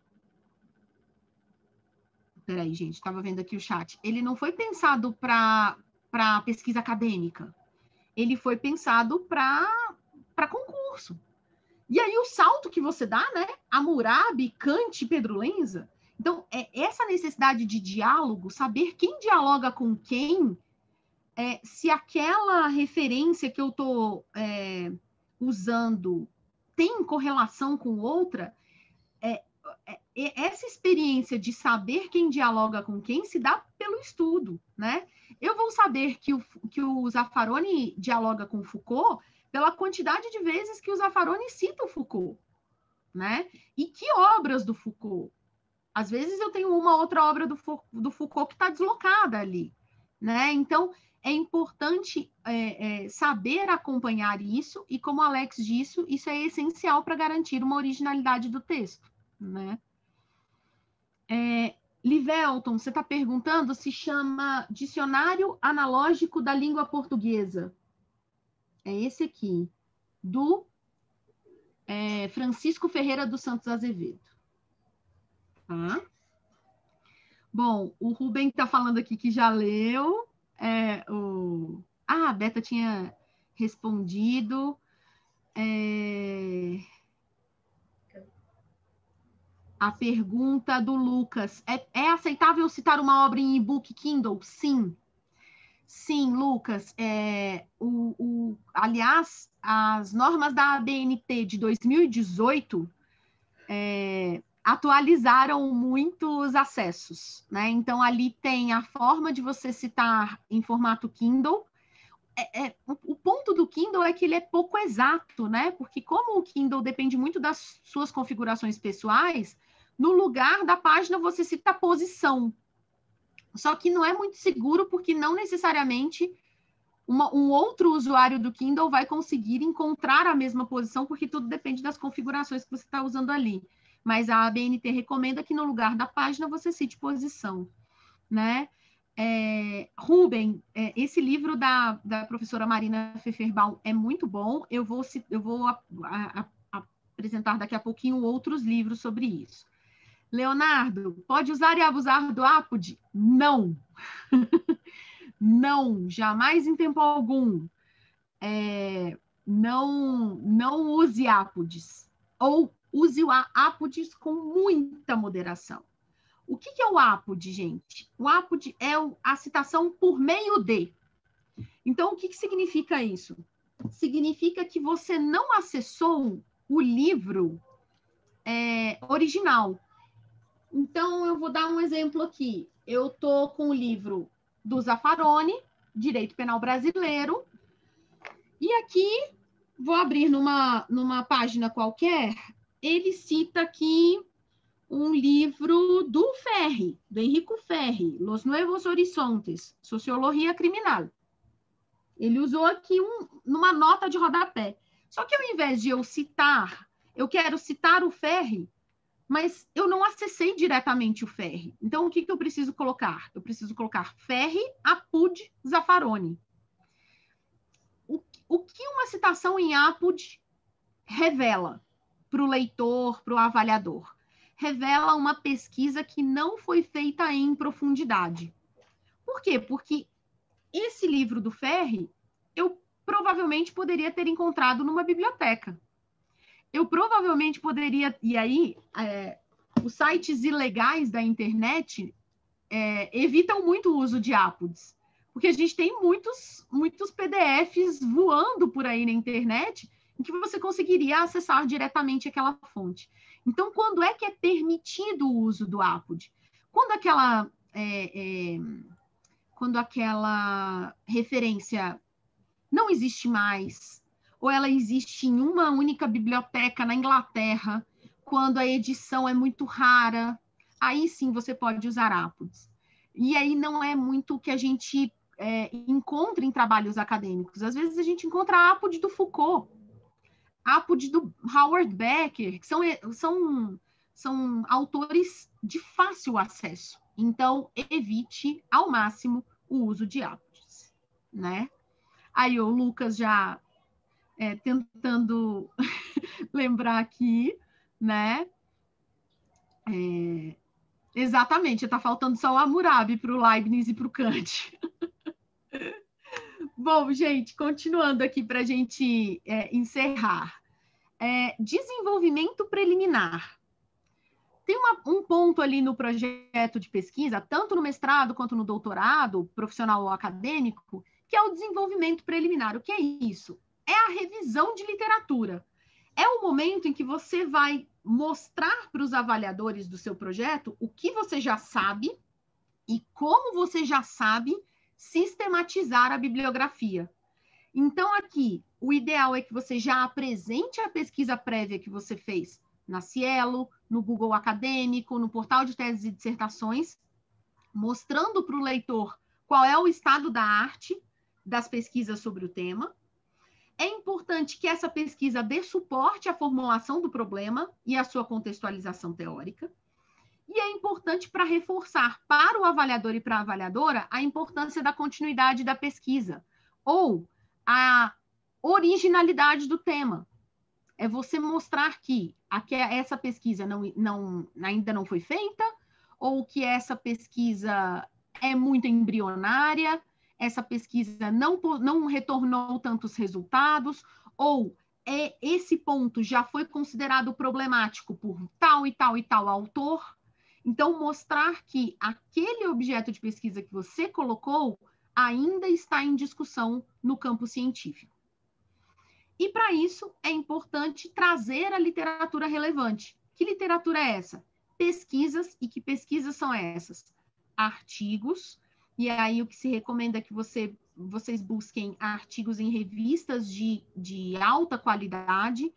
Peraí, gente, estava vendo aqui o chat. Ele não foi pensado para para pesquisa acadêmica. Ele foi pensado para para concurso. E aí o salto que você dá, né? Hammurabi, Kant, Pedro Lenza. Então, é essa necessidade de diálogo, saber quem dialoga com quem, é, se aquela referência que eu estou é, usando tem correlação com outra, é, é, essa experiência de saber quem dialoga com quem se dá pelo estudo, né? Eu vou saber que o, que o Zaffaroni dialoga com Foucault pela quantidade de vezes que o Zaffaroni cita o Foucault, né? E que obras do Foucault? Às vezes eu tenho uma outra obra do, do Foucault que está deslocada ali, né? Então, é importante é, é, saber acompanhar isso, e como o Alex disse, isso é essencial para garantir uma originalidade do texto, né? É, Livelton, você está perguntando se chama Dicionário Analógico da Língua Portuguesa. É esse aqui, do é, Francisco Ferreira dos Santos Azevedo. Tá? Bom, o Rubem está falando aqui que já leu. É, o... Ah, a Beta tinha respondido. É... A pergunta do Lucas. É, é aceitável citar uma obra em e-book Kindle? Sim. Sim, Lucas. É, o, o, aliás, as normas da A B N T de dois mil e dezoito é, atualizaram muitos acessos, né? Então, ali tem a forma de você citar em formato Kindle. É, é, o, o ponto do Kindle é que ele é pouco exato, né? Porque como o Kindle depende muito das suas configurações pessoais, no lugar da página você cita a posição. Só que não é muito seguro, porque não necessariamente uma, um outro usuário do Kindle vai conseguir encontrar a mesma posição, porque tudo depende das configurações que você está usando ali. Mas a A B N T recomenda que no lugar da página você cite posição, né? É, Rubem, é, esse livro da, da professora Marina Pfefferbaum é muito bom. Eu vou, eu vou a, a, a apresentar daqui a pouquinho outros livros sobre isso. Leonardo, pode usar e abusar do APOD? Não. Não, jamais em tempo algum. É, não, não use APODs. Ou use o APODs com muita moderação. O que, que é o APOD, gente? O APOD é a citação por meio de. Então, o que, que significa isso? Significa que você não acessou o livro é, original. Então, eu vou dar um exemplo aqui. Eu estou com o livro do Zaffaroni, Direito Penal Brasileiro, e aqui, vou abrir numa, numa página qualquer, ele cita aqui um livro do Ferri, do Enrico Ferri, Los Nuevos Horizontes, Sociologia Criminal. Ele usou aqui um, numa nota de rodapé. Só que ao invés de eu citar, eu quero citar o Ferri, mas eu não acessei diretamente o Ferri. Então, o que, que eu preciso colocar? Eu preciso colocar Ferri, APOD, Zaffaroni. O, o que uma citação em APOD revela para o leitor, para o avaliador? Revela uma pesquisa que não foi feita em profundidade. Por quê? Porque esse livro do Ferri, eu provavelmente poderia ter encontrado numa biblioteca. Eu provavelmente poderia... E aí, é, os sites ilegais da internet é, evitam muito o uso de APODs, porque a gente tem muitos, muitos P D Fs voando por aí na internet em que você conseguiria acessar diretamente aquela fonte. Então, quando é que é permitido o uso do APOD? Quando aquela, é, é, quando aquela referência não existe mais, ou ela existe em uma única biblioteca na Inglaterra, quando a edição é muito rara, aí sim você pode usar APODs. E aí não é muito o que a gente é, encontra em trabalhos acadêmicos. Às vezes a gente encontra a APOD do Foucault, APOD do Howard Becker, que são, são, são autores de fácil acesso. Então, evite ao máximo o uso de APODs, né? Aí o Lucas já é, tentando lembrar aqui, né? É, exatamente, está faltando só o Hammurabi para o Leibniz e para o Kant. Bom, gente, continuando aqui para a gente é, encerrar. É, desenvolvimento preliminar. Tem uma, um ponto ali no projeto de pesquisa, tanto no mestrado quanto no doutorado, profissional ou acadêmico, que é o desenvolvimento preliminar. O que é isso? É a revisão de literatura. É o momento em que você vai mostrar para os avaliadores do seu projeto o que você já sabe e como você já sabe sistematizar a bibliografia. Então, aqui, o ideal é que você já apresente a pesquisa prévia que você fez na Cielo, no Google Acadêmico, no portal de teses e dissertações, mostrando para o leitor qual é o estado da arte das pesquisas sobre o tema. É importante que essa pesquisa dê suporte à formulação do problema e à sua contextualização teórica. E é importante para reforçar para o avaliador e para a avaliadora a importância da continuidade da pesquisa, ou a originalidade do tema. É você mostrar que essa pesquisa não, não, ainda não foi feita, ou que essa pesquisa é muito embrionária, essa pesquisa não, não retornou tantos resultados, ou é, esse ponto já foi considerado problemático por tal e tal e tal autor. Então, mostrar que aquele objeto de pesquisa que você colocou ainda está em discussão no campo científico. E, para isso, é importante trazer a literatura relevante. Que literatura é essa? Pesquisas. E que pesquisas são essas? Artigos. E aí, o que se recomenda é que você, vocês busquem artigos em revistas de, de alta qualidade,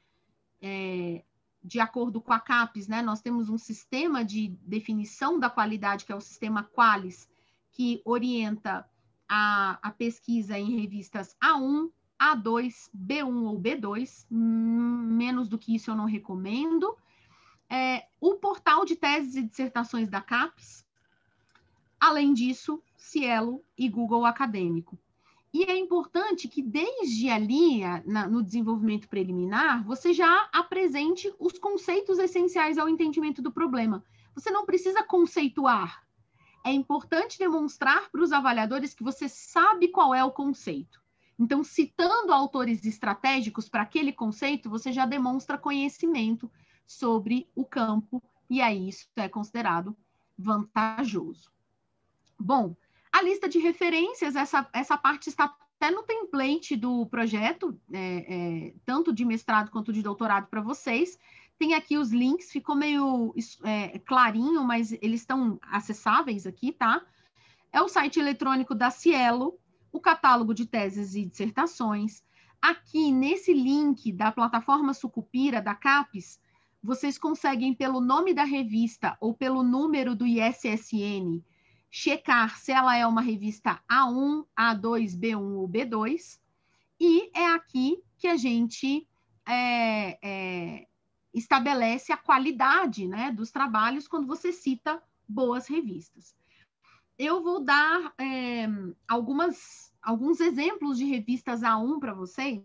é, de acordo com a CAPES, né? Nós temos um sistema de definição da qualidade, que é o sistema Qualis, que orienta a, a pesquisa em revistas A um, A dois, B um ou B dois, menos do que isso eu não recomendo. É, o portal de teses e dissertações da CAPES, Além disso, Cielo e Google Acadêmico. E é importante que desde ali, na, no desenvolvimento preliminar, você já apresente os conceitos essenciais ao entendimento do problema. Você não precisa conceituar. É importante demonstrar para os avaliadores que você sabe qual é o conceito. Então, citando autores estratégicos para aquele conceito, você já demonstra conhecimento sobre o campo, e aí isso é considerado vantajoso. Bom, a lista de referências, essa, essa parte está até no template do projeto, é, é, tanto de mestrado quanto de doutorado para vocês. Tem aqui os links, ficou meio é, clarinho, mas eles estão acessáveis aqui, tá? É o site eletrônico da Cielo, o catálogo de teses e dissertações. Aqui, nesse link da plataforma Sucupira, da CAPES, vocês conseguem, pelo nome da revista ou pelo número do I S S N, checar se ela é uma revista A um, A dois, B um ou B dois. E é aqui que a gente é, é, estabelece a qualidade, né, dos trabalhos quando você cita boas revistas. Eu vou dar é, algumas, alguns exemplos de revistas A um para vocês.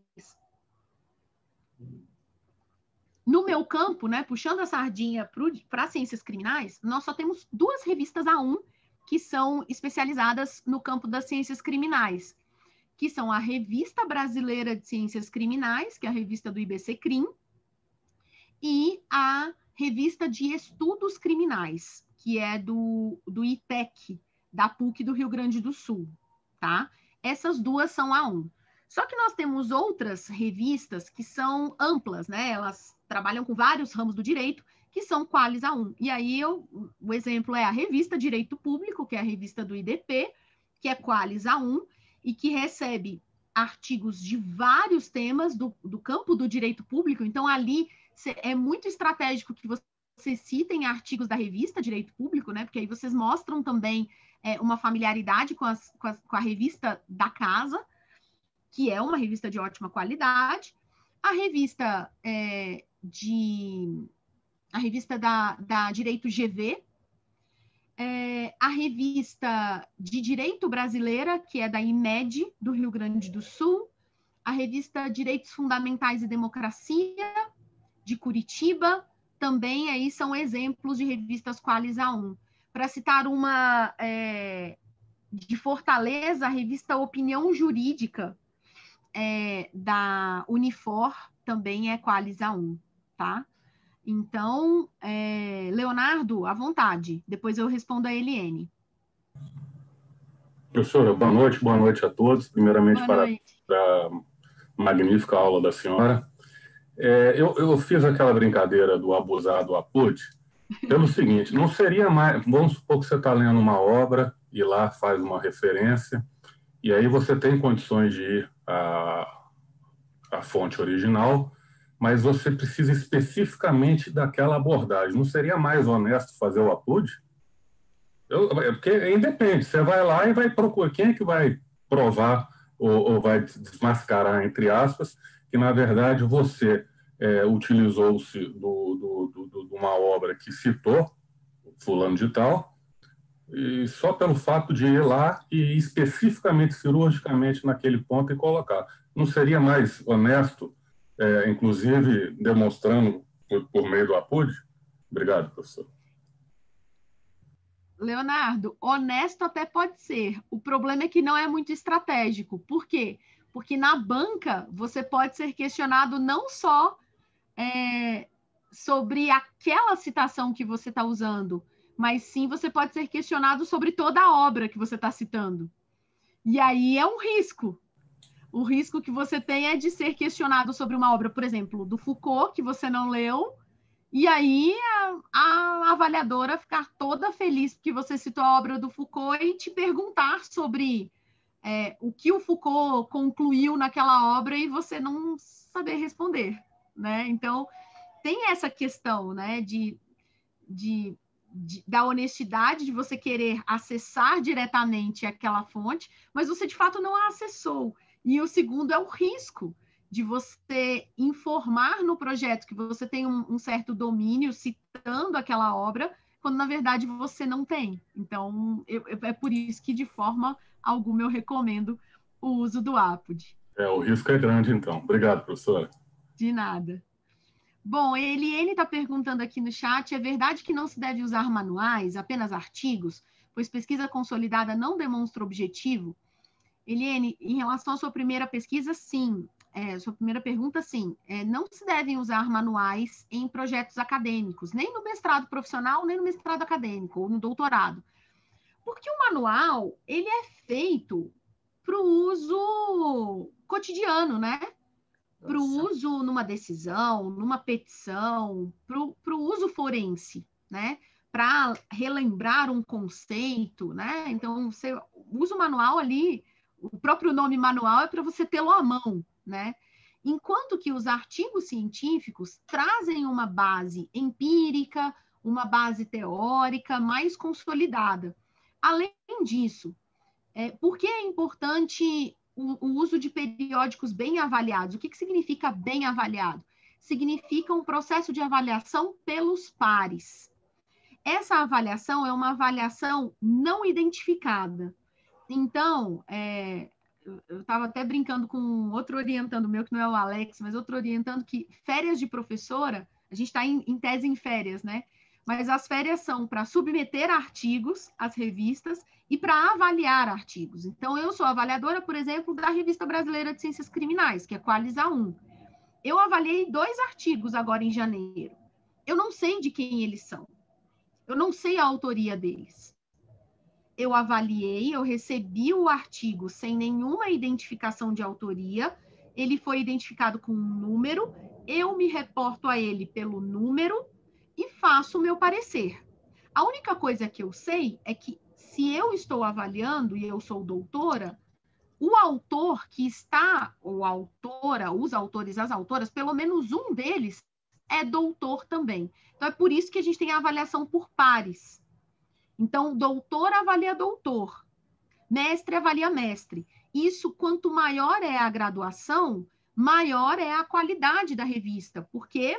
No meu campo, né, puxando a sardinha para ciências criminais, nós só temos duas revistas A um que são especializadas no campo das ciências criminais, que são a Revista Brasileira de Ciências Criminais, que é a revista do I B C C R I M, e a Revista de Estudos Criminais, que é do, do I T E C, da P U C do Rio Grande do Sul, tá? Essas duas são A um. Só que nós temos outras revistas que são amplas, né? Elas trabalham com vários ramos do direito, que são Qualis A um. E aí, eu, o exemplo é a Revista Direito Público, que é a revista do I D P, que é Qualis A um, e que recebe artigos de vários temas do, do campo do direito público. Então, ali é muito estratégico que vocês citem artigos da revista Direito Público, né? Porque aí vocês mostram também é, uma familiaridade com, as, com, as, com a revista da casa, que é uma revista de ótima qualidade. A revista é, de... a revista da, da Direito G V, é, a revista de Direito Brasileira, que é da I M E D, do Rio Grande do Sul, a revista Direitos Fundamentais e Democracia, de Curitiba, também aí são exemplos de revistas Qualis A um. Para citar uma é, de Fortaleza, a revista Opinião Jurídica, é, da Unifor, também é Qualis A um, tá? Então, é, Leonardo, à vontade. Depois eu respondo a Eliene. Professora, boa noite, boa noite a todos. Primeiramente, para a magnífica aula da senhora. É, eu, eu fiz aquela brincadeira do abusar do APUD pelo seguinte, não seria mais... Vamos supor que você está lendo uma obra e lá faz uma referência, e aí você tem condições de ir à, à fonte original, mas você precisa especificamente daquela abordagem. Não seria mais honesto fazer o APUD? Eu, porque independe, você vai lá e vai procurar. Quem é que vai provar ou, ou vai desmascarar, entre aspas, que, na verdade, você é, utilizou-se do, do, do, de uma obra que citou fulano de tal, e só pelo fato de ir lá e especificamente, cirurgicamente, naquele ponto e colocar. Não seria mais honesto, É, inclusive demonstrando por, por meio do APUD? Obrigado, professor. Leonardo, honesto até pode ser. O problema é que não é muito estratégico. Por quê? Porque na banca você pode ser questionado não só é, sobre aquela citação que você está usando, mas sim você pode ser questionado sobre toda a obra que você está citando. E aí é um risco. O risco que você tem é de ser questionado sobre uma obra, por exemplo, do Foucault, que você não leu, e aí a, a avaliadora ficar toda feliz porque você citou a obra do Foucault e te perguntar sobre é, o que o Foucault concluiu naquela obra e você não saber responder, né? Então, tem essa questão, né, de, de, de, da honestidade de você querer acessar diretamente aquela fonte, mas você, de fato, não a acessou. E o segundo é o risco de você informar no projeto que você tem um, um certo domínio citando aquela obra, quando na verdade você não tem. Então, eu, é por isso que de forma alguma eu recomendo o uso do Apud. É, o risco é grande, então. Obrigado, professora. De nada. Bom, Eliane está perguntando aqui no chat, é verdade que não se deve usar manuais, apenas artigos, pois pesquisa consolidada não demonstra objetivo? Eliane, em relação à sua primeira pesquisa, sim. É, sua primeira pergunta, sim. É, não se devem usar manuais em projetos acadêmicos, nem no mestrado profissional, nem no mestrado acadêmico, ou no doutorado. Porque o manual, ele é feito para o uso cotidiano, né? Para o uso numa decisão, numa petição, para o uso forense, né? Para relembrar um conceito, né? Então, você usa o manual ali, o próprio nome manual é para você tê-lo à mão, né? Enquanto que os artigos científicos trazem uma base empírica, uma base teórica mais consolidada. Além disso, é, por que é importante o, o uso de periódicos bem avaliados? O que, que significa bem avaliado? Significa um processo de avaliação pelos pares. Essa avaliação é uma avaliação não identificada. Então, é, eu estava até brincando com outro orientando meu, que não é o Alex, mas outro orientando, que férias de professora, a gente está em, em tese em férias, né? Mas as férias são para submeter artigos às revistas e para avaliar artigos. Então, eu sou avaliadora, por exemplo, da Revista Brasileira de Ciências Criminais, que é Qualisa um. Eu avaliei dois artigos agora em janeiro. Eu não sei de quem eles são. Eu não sei a autoria deles. Eu avaliei, eu recebi o artigo sem nenhuma identificação de autoria, ele foi identificado com um número, eu me reporto a ele pelo número e faço o meu parecer. A única coisa que eu sei é que se eu estou avaliando e eu sou doutora, o autor que está, ou a autora, os autores, as autoras, pelo menos um deles é doutor também. Então, é por isso que a gente tem a avaliação por pares. Então, doutor avalia doutor, mestre avalia mestre. Isso, quanto maior é a graduação, maior é a qualidade da revista, porque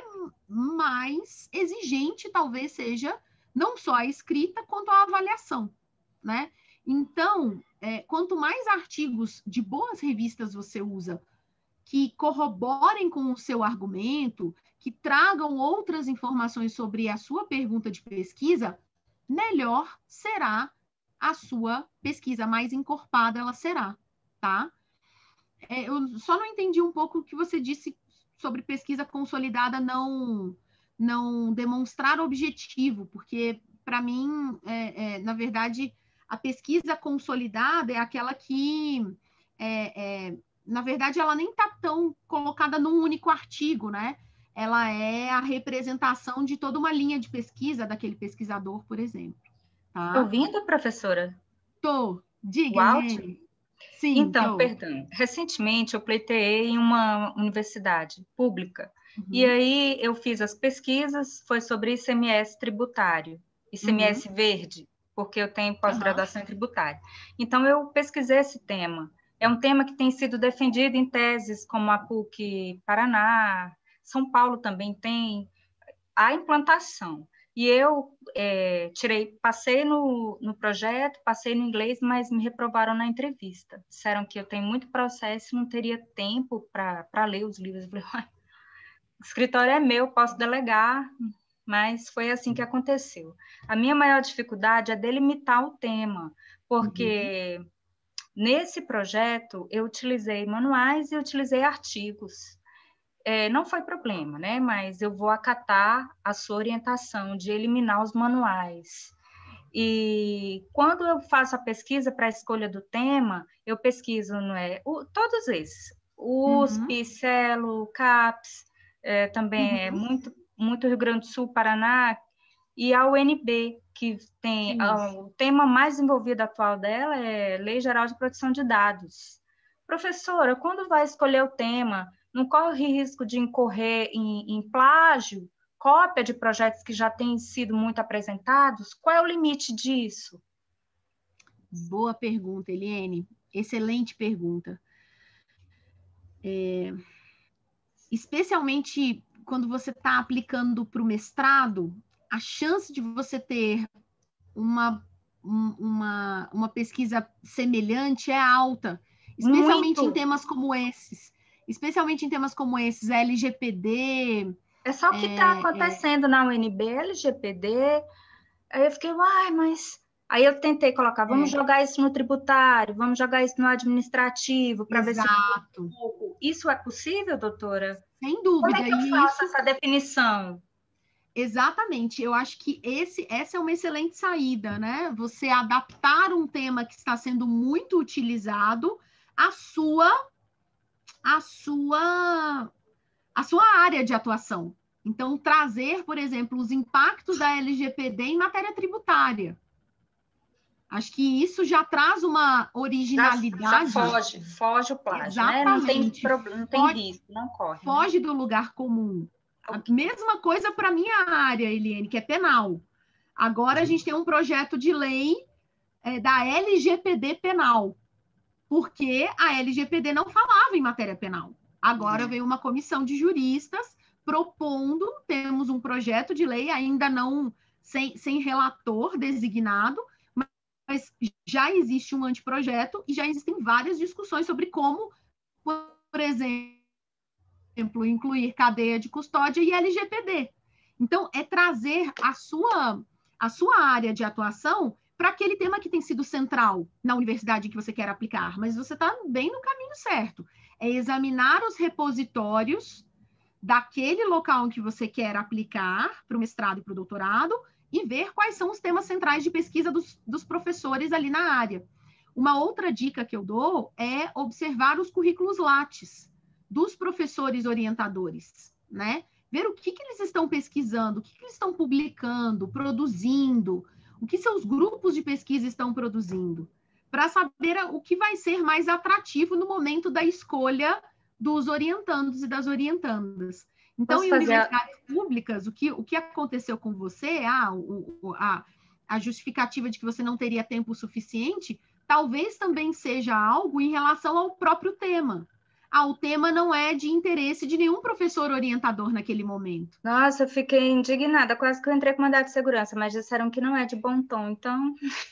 mais exigente talvez seja não só a escrita, quanto a avaliação, né? Então, é, quanto mais artigos de boas revistas você usa, que corroborem com o seu argumento, que tragam outras informações sobre a sua pergunta de pesquisa, melhor será a sua pesquisa, mais encorpada ela será, tá? É, eu só não entendi um pouco o que você disse sobre pesquisa consolidada não, não demonstrar objetivo, porque, para mim, é, é, na verdade, a pesquisa consolidada é aquela que, é, é, na verdade, ela nem está tão colocada num único artigo, né? Ela é a representação de toda uma linha de pesquisa daquele pesquisador, por exemplo. Tá? Tá ouvindo, professora? Tô. Diga, Helene. Sim, então, tô. perdão. Recentemente eu pleiteei em uma universidade pública, uhum. E aí eu fiz as pesquisas, foi sobre I C M S tributário, I C M S uhum. verde, porque eu tenho pós-graduação uhum. em tributário. Então, eu pesquisei esse tema. É um tema que tem sido defendido em teses como a PUC Paraná, São Paulo também tem, a implantação. E eu é, tirei, passei no, no projeto, passei no inglês, mas me reprovaram na entrevista. Disseram que eu tenho muito processo e não teria tempo para ler os livros. Eu falei, o escritório é meu, posso delegar, mas foi assim que aconteceu. A minha maior dificuldade é delimitar o tema, porque uhum. nesse projeto eu utilizei manuais e utilizei artigos. É, não foi problema, né? Mas eu vou acatar a sua orientação de eliminar os manuais. E quando eu faço a pesquisa para a escolha do tema, eu pesquiso, não é, o, todos esses, o U S P, uhum. Celo, CAPES, é, também uhum. é muito, muito Rio Grande do Sul, Paraná, e a U N B, que tem a, o tema mais envolvido atual dela é Lei Geral de Proteção de Dados. Professora, quando vai escolher o tema, não corre risco de incorrer em, em plágio, cópia de projetos que já têm sido muito apresentados? Qual é o limite disso? Boa pergunta, Eliane. Excelente pergunta. É, especialmente quando você está aplicando para o mestrado, a chance de você ter uma, uma, uma pesquisa semelhante é alta, especialmente Muito. em temas como esses. Especialmente em temas como esses, L G P D... É só o que está é, acontecendo é... na U N B, L G P D. Aí eu fiquei, uai, mas... Aí eu tentei colocar, vamos é. jogar isso no tributário, vamos jogar isso no administrativo, para ver se... Isso é possível, doutora? Sem dúvida. Como é que eu faço isso... essa definição? Exatamente. Eu acho que esse, essa é uma excelente saída, né? Você adaptar um tema que está sendo muito utilizado à sua, à sua, à sua área de atuação. Então, trazer, por exemplo, os impactos da L G P D em matéria tributária. Acho que isso já traz uma originalidade. Já, já foge, foge o plágio, exatamente, né? Não tem problema, não tem foge, risco, não corre. Foge né? do lugar comum. A mesma coisa para a minha área, Eliane, que é penal. Agora a gente tem um projeto de lei é, da L G P D penal, porque a L G P D não falava em matéria penal. Agora veio uma comissão de juristas propondo, temos um projeto de lei, ainda não sem, sem relator designado, mas já existe um anteprojeto e já existem várias discussões sobre como, por exemplo, incluir cadeia de custódia e L G P D. Então, é trazer a sua, a sua área de atuação para aquele tema que tem sido central na universidade que você quer aplicar, mas você está bem no caminho certo. É examinar os repositórios daquele local em que você quer aplicar para o mestrado e para o doutorado e ver quais são os temas centrais de pesquisa dos, dos professores ali na área. Uma outra dica que eu dou é observar os currículos Lattes dos professores orientadores, né? Ver o que, que eles estão pesquisando, o que, que eles estão publicando, produzindo, o que seus grupos de pesquisa estão produzindo, para saber o que vai ser mais atrativo no momento da escolha dos orientandos e das orientandas. Então, Posso em fazer... universidades públicas, o que, o que aconteceu com você, ah, o, a, a justificativa de que você não teria tempo suficiente, talvez também seja algo em relação ao próprio tema. Ah, o tema não é de interesse de nenhum professor orientador naquele momento. Nossa, eu fiquei indignada, quase que eu entrei com mandado de segurança, mas disseram que não é de bom tom, então...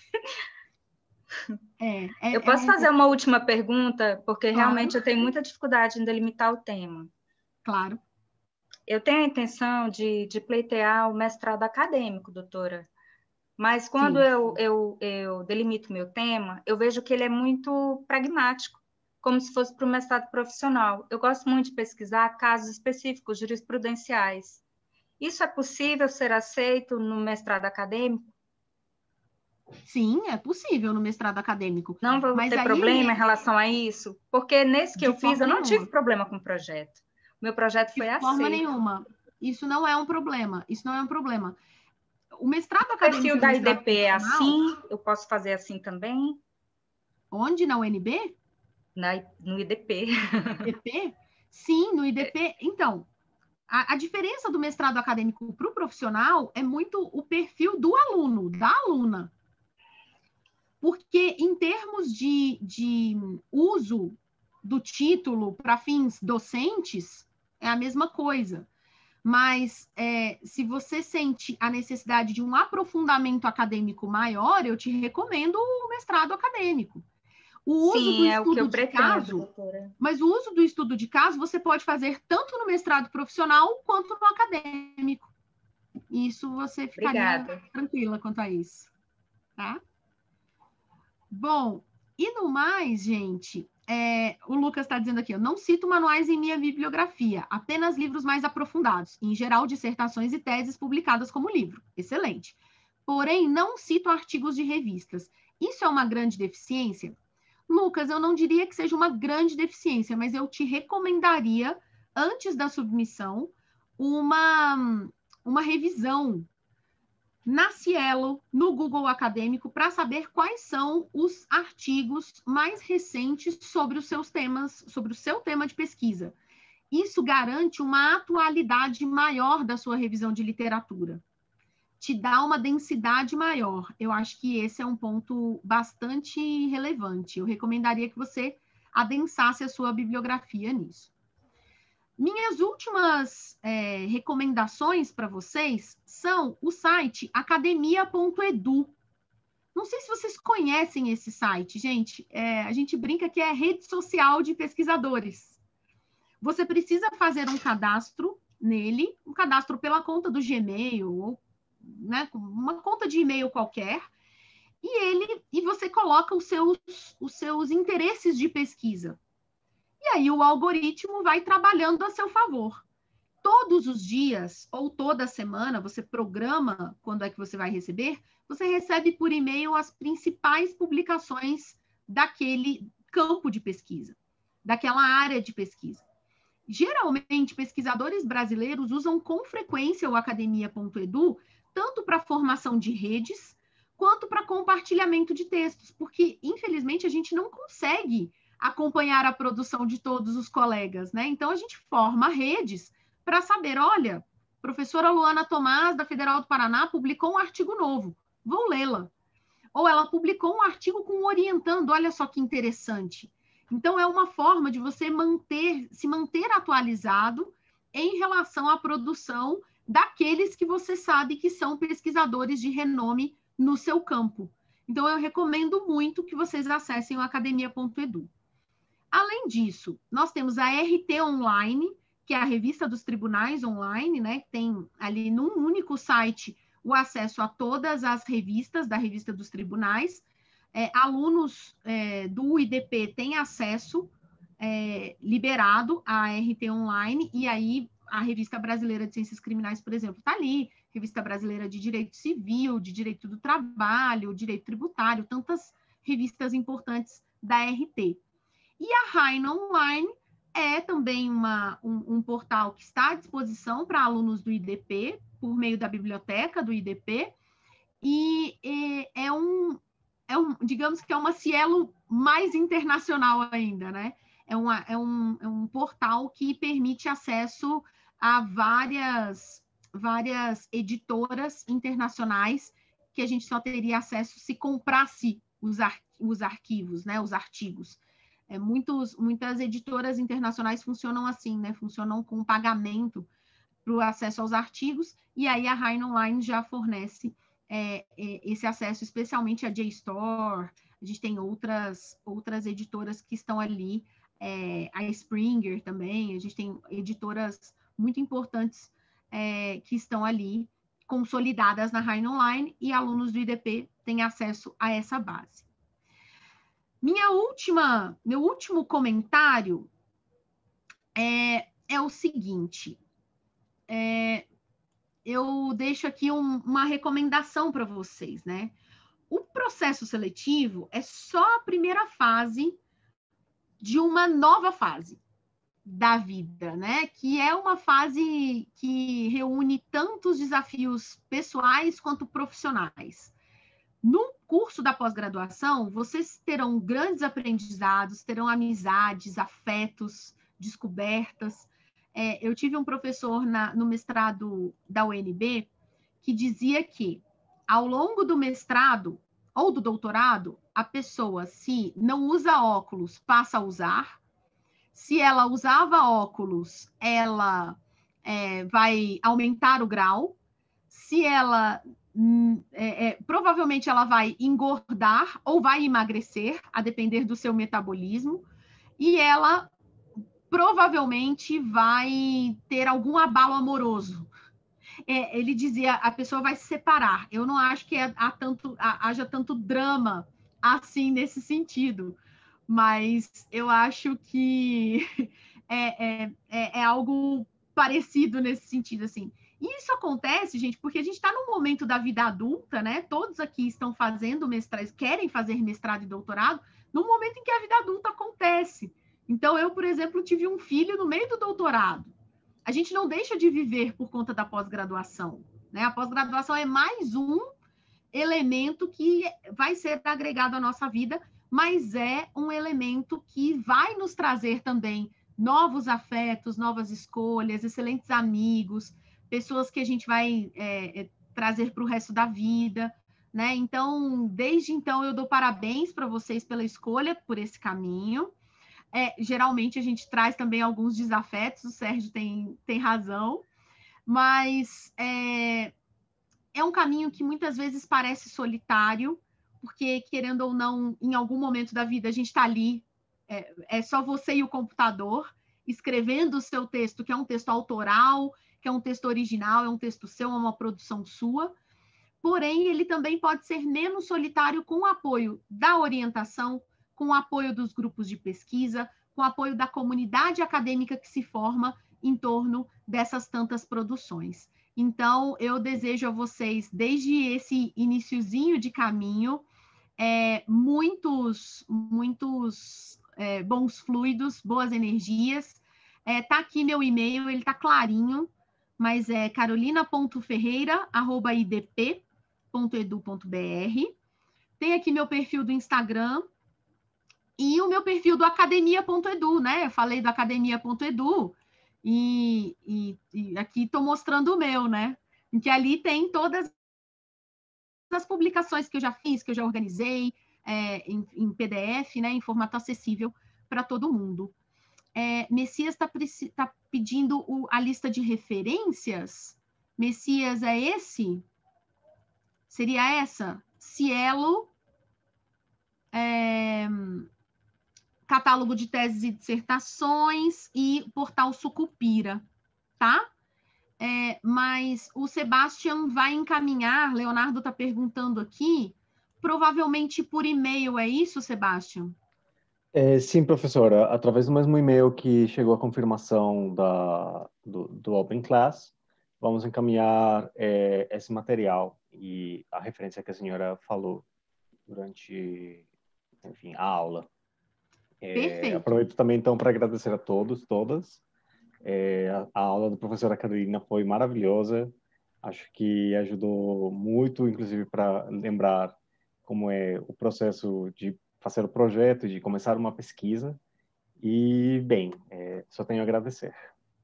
É, é, eu posso é fazer uma última pergunta, porque claro. realmente eu tenho muita dificuldade em delimitar o tema. Claro. Eu tenho a intenção de, de pleitear o mestrado acadêmico, doutora, mas quando eu, eu, eu delimito meu tema, eu vejo que ele é muito pragmático, como se fosse para o mestrado profissional. Eu gosto muito de pesquisar casos específicos, jurisprudenciais. Isso é possível ser aceito no mestrado acadêmico? Sim, é possível no mestrado acadêmico. Não vou mas ter aí... problema em relação a isso? Porque nesse que de eu fiz, eu não nenhuma. tive problema com o projeto. Meu projeto foi aceito. De forma nenhuma. Isso não é um problema. Isso não é um problema. O mestrado o acadêmico... O perfil da I D P é assim? Eu posso fazer assim também? Onde? Na U N B? Na, no I D P. I D P? Sim, no I D P. Então, a, a diferença do mestrado acadêmico para o profissional é muito o perfil do aluno, da aluna. Porque, em termos de, de uso do título para fins docentes, é a mesma coisa. Mas, é, se você sente a necessidade de um aprofundamento acadêmico maior, eu te recomendo o mestrado acadêmico. O uso Sim, do é estudo o que eu de pretendo, caso, doutora. Mas o uso do estudo de caso você pode fazer tanto no mestrado profissional quanto no acadêmico. Isso você ficaria Obrigada. tranquila quanto a isso. Tá? Bom, e no mais, gente, é, o Lucas está dizendo aqui, eu não cito manuais em minha bibliografia, apenas livros mais aprofundados, em geral dissertações e teses publicadas como livro. Excelente. Porém, não cito artigos de revistas. Isso é uma grande deficiência? Lucas, eu não diria que seja uma grande deficiência, mas eu te recomendaria, antes da submissão, uma, uma revisão na Cielo, no Google Acadêmico, para saber quais são os artigos mais recentes sobre os seus temas, sobre o seu tema de pesquisa. Isso garante uma atualidade maior da sua revisão de literatura. Te dá uma densidade maior. Eu acho que esse é um ponto bastante relevante. Eu recomendaria que você adensasse a sua bibliografia nisso. Minhas últimas é, recomendações para vocês são o site academia ponto edu. Não sei se vocês conhecem esse site, gente. É, a gente brinca que é rede social de pesquisadores. Você precisa fazer um cadastro nele, um cadastro pela conta do Gmail, ou né, uma conta de e-mail qualquer, e ele e você coloca os seus, os seus interesses de pesquisa. E aí o algoritmo vai trabalhando a seu favor. Todos os dias ou toda semana, você programa quando é que você vai receber, você recebe por e-mail as principais publicações daquele campo de pesquisa, daquela área de pesquisa. Geralmente, pesquisadores brasileiros usam com frequência o academia ponto edu, tanto para formação de redes, quanto para compartilhamento de textos, porque, infelizmente, a gente não consegue acompanhar a produção de todos os colegas, né? Então, a gente forma redes para saber, olha, professora Luana Tomás, da Federal do Paraná, publicou um artigo novo, vou lê-la. Ou ela publicou um artigo com orientando, olha só que interessante. Então, é uma forma de você manter, se manter atualizado em relação à produção daqueles que você sabe que são pesquisadores de renome no seu campo. Então, eu recomendo muito que vocês acessem o academia ponto edu. Além disso, nós temos a R T Online, que é a revista dos tribunais online, né? Tem ali num único site o acesso a todas as revistas da revista dos tribunais. É, alunos é, do I D P têm acesso é, liberado à R T Online, e aí a Revista Brasileira de Ciências Criminais, por exemplo, está ali, Revista Brasileira de Direito Civil, de Direito do Trabalho, Direito Tributário, tantas revistas importantes da R T. E a Raina Online é também uma, um, um portal que está à disposição para alunos do I D P, por meio da biblioteca do I D P, e, e é, um, é um, digamos que é uma Cielo mais internacional ainda, né? É, uma, é, um, é um portal que permite acesso a várias, várias editoras internacionais que a gente só teria acesso se comprasse os, ar, os arquivos, né? Os artigos. É, muitos, muitas editoras internacionais funcionam assim, né? Funcionam com pagamento para o acesso aos artigos, e aí a Raina Online já fornece é, é, esse acesso, especialmente a JSTOR. A gente tem outras, outras editoras que estão ali, é, a Springer também, a gente tem editoras muito importantes é, que estão ali, consolidadas na Raina Online, e alunos do I D P têm acesso a essa base. Minha última, meu último comentário é, é o seguinte, é, eu deixo aqui um, uma recomendação para vocês, né? O processo seletivo é só a primeira fase de uma nova fase da vida, né? Que é uma fase que reúne tantos desafios pessoais quanto profissionais. No curso da pós-graduação, vocês terão grandes aprendizados, terão amizades, afetos, descobertas. É, eu tive um professor na, no mestrado da U N B que dizia que, ao longo do mestrado ou do doutorado, a pessoa, se não usa óculos, passa a usar. Se ela usava óculos, ela é, vai aumentar o grau. Se ela... É, é, provavelmente ela vai engordar ou vai emagrecer, a depender do seu metabolismo, e ela provavelmente vai ter algum abalo amoroso. É, ele dizia, a pessoa vai se separar. Eu não acho que há tanto, haja tanto drama assim nesse sentido, mas eu acho que é, é, é algo parecido nesse sentido, assim. E isso acontece, gente, porque a gente está num momento da vida adulta, né? Todos aqui estão fazendo mestrado, querem fazer mestrado e doutorado, no momento em que a vida adulta acontece. Então, eu, por exemplo, tive um filho no meio do doutorado. A gente não deixa de viver por conta da pós-graduação, né? A pós-graduação é mais um elemento que vai ser agregado à nossa vida, mas é um elemento que vai nos trazer também novos afetos, novas escolhas, excelentes amigos, pessoas que a gente vai é, trazer para o resto da vida, né? Então, desde então, eu dou parabéns para vocês pela escolha por esse caminho. é, geralmente a gente traz também alguns desafetos, o Sérgio tem, tem razão, mas é, é um caminho que muitas vezes parece solitário, porque, querendo ou não, em algum momento da vida a gente está ali, é, é só você e o computador, escrevendo o seu texto, que é um texto autoral, que é um texto original, é um texto seu, é uma produção sua. Porém, ele também pode ser menos solitário com o apoio da orientação, com o apoio dos grupos de pesquisa, com o apoio da comunidade acadêmica que se forma em torno dessas tantas produções. Então, eu desejo a vocês, desde esse iniciozinho de caminho, é, muitos, muitos é, bons fluidos, boas energias. É, tá aqui meu e-mail, ele tá clarinho, mas é carolina ponto ferreira arroba i d p ponto edu ponto b r. Tem aqui meu perfil do Instagram e o meu perfil do academia ponto edu, né? Eu falei do academia ponto edu e, e, e aqui estou mostrando o meu, né? Em que ali tem todas as publicações que eu já fiz, que eu já organizei, é, em, em P D F, né? Em formato acessível para todo mundo. É, Messias está tá pedindo o, a lista de referências. Messias é esse? Seria essa? Cielo, é, catálogo de teses e dissertações e portal Sucupira, tá? É, mas o Sebastian vai encaminhar, Leonardo está perguntando aqui, provavelmente por e-mail, é isso, Sebastian? É, sim, professora, através do mesmo e-mail que chegou a confirmação da, do, do Open Class, vamos encaminhar é, esse material e a referência que a senhora falou durante, enfim, a aula. É, Perfeito. Aproveito também, então, para agradecer a todos, todas. É, a, a aula da professora Carolina foi maravilhosa. Acho que ajudou muito, inclusive, para lembrar como é o processo de fazer o projeto, de começar uma pesquisa. E, bem, é, só tenho a agradecer.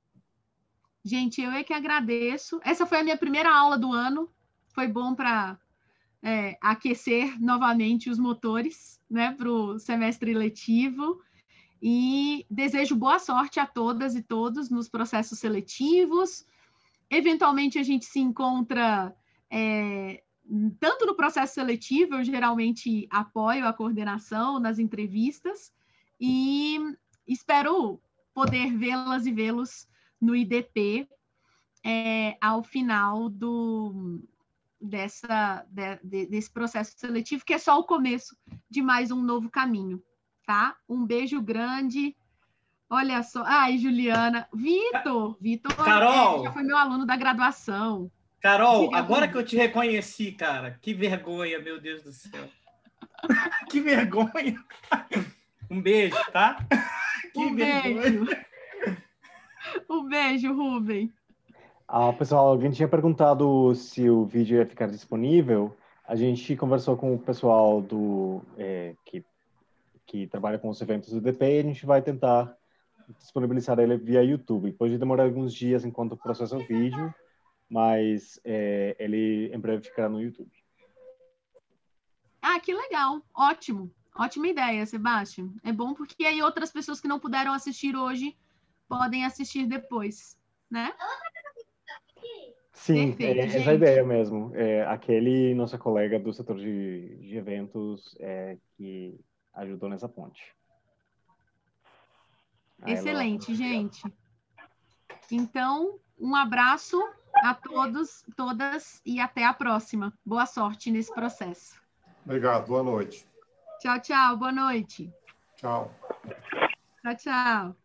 Gente, eu é que agradeço. Essa foi a minha primeira aula do ano. Foi bom para é, aquecer novamente os motores, né, para o semestre letivo. E desejo boa sorte a todas e todos nos processos seletivos. Eventualmente, a gente se encontra... É, tanto no processo seletivo, eu geralmente apoio a coordenação nas entrevistas e espero poder vê-las e vê-los no I D P é, ao final do, dessa, de, de, desse processo seletivo, que é só o começo de mais um novo caminho, tá? Um beijo grande. Olha só. Ai, Juliana. Vitor, Vitor Carol, é, já foi meu aluno da graduação. Carol, agora que eu te reconheci, cara, que vergonha, meu Deus do céu. Que vergonha. Um beijo, tá? Que um vergonha. beijo. Um beijo, Rubem. Ah, pessoal, alguém tinha perguntado se o vídeo ia ficar disponível. A gente conversou com o pessoal do, é, que, que trabalha com os eventos do I D P e a gente vai tentar disponibilizar ele via YouTube. Pode demorar alguns dias enquanto processa o vídeo, mas é, ele em breve ficará no YouTube. Ah, que legal. Ótimo. Ótima ideia, Sebastião. É bom porque aí outras pessoas que não puderam assistir hoje podem assistir depois, né? Sim, Perfeito, é, essa é gente. a ideia mesmo. É, aquele nosso colega do setor de, de eventos é, que ajudou nessa ponte. Aí Excelente, ela... gente. Então, um abraço a todos, todas e até a próxima. Boa sorte nesse processo. Obrigado, boa noite. Tchau, tchau, boa noite. Tchau. Tchau, tchau.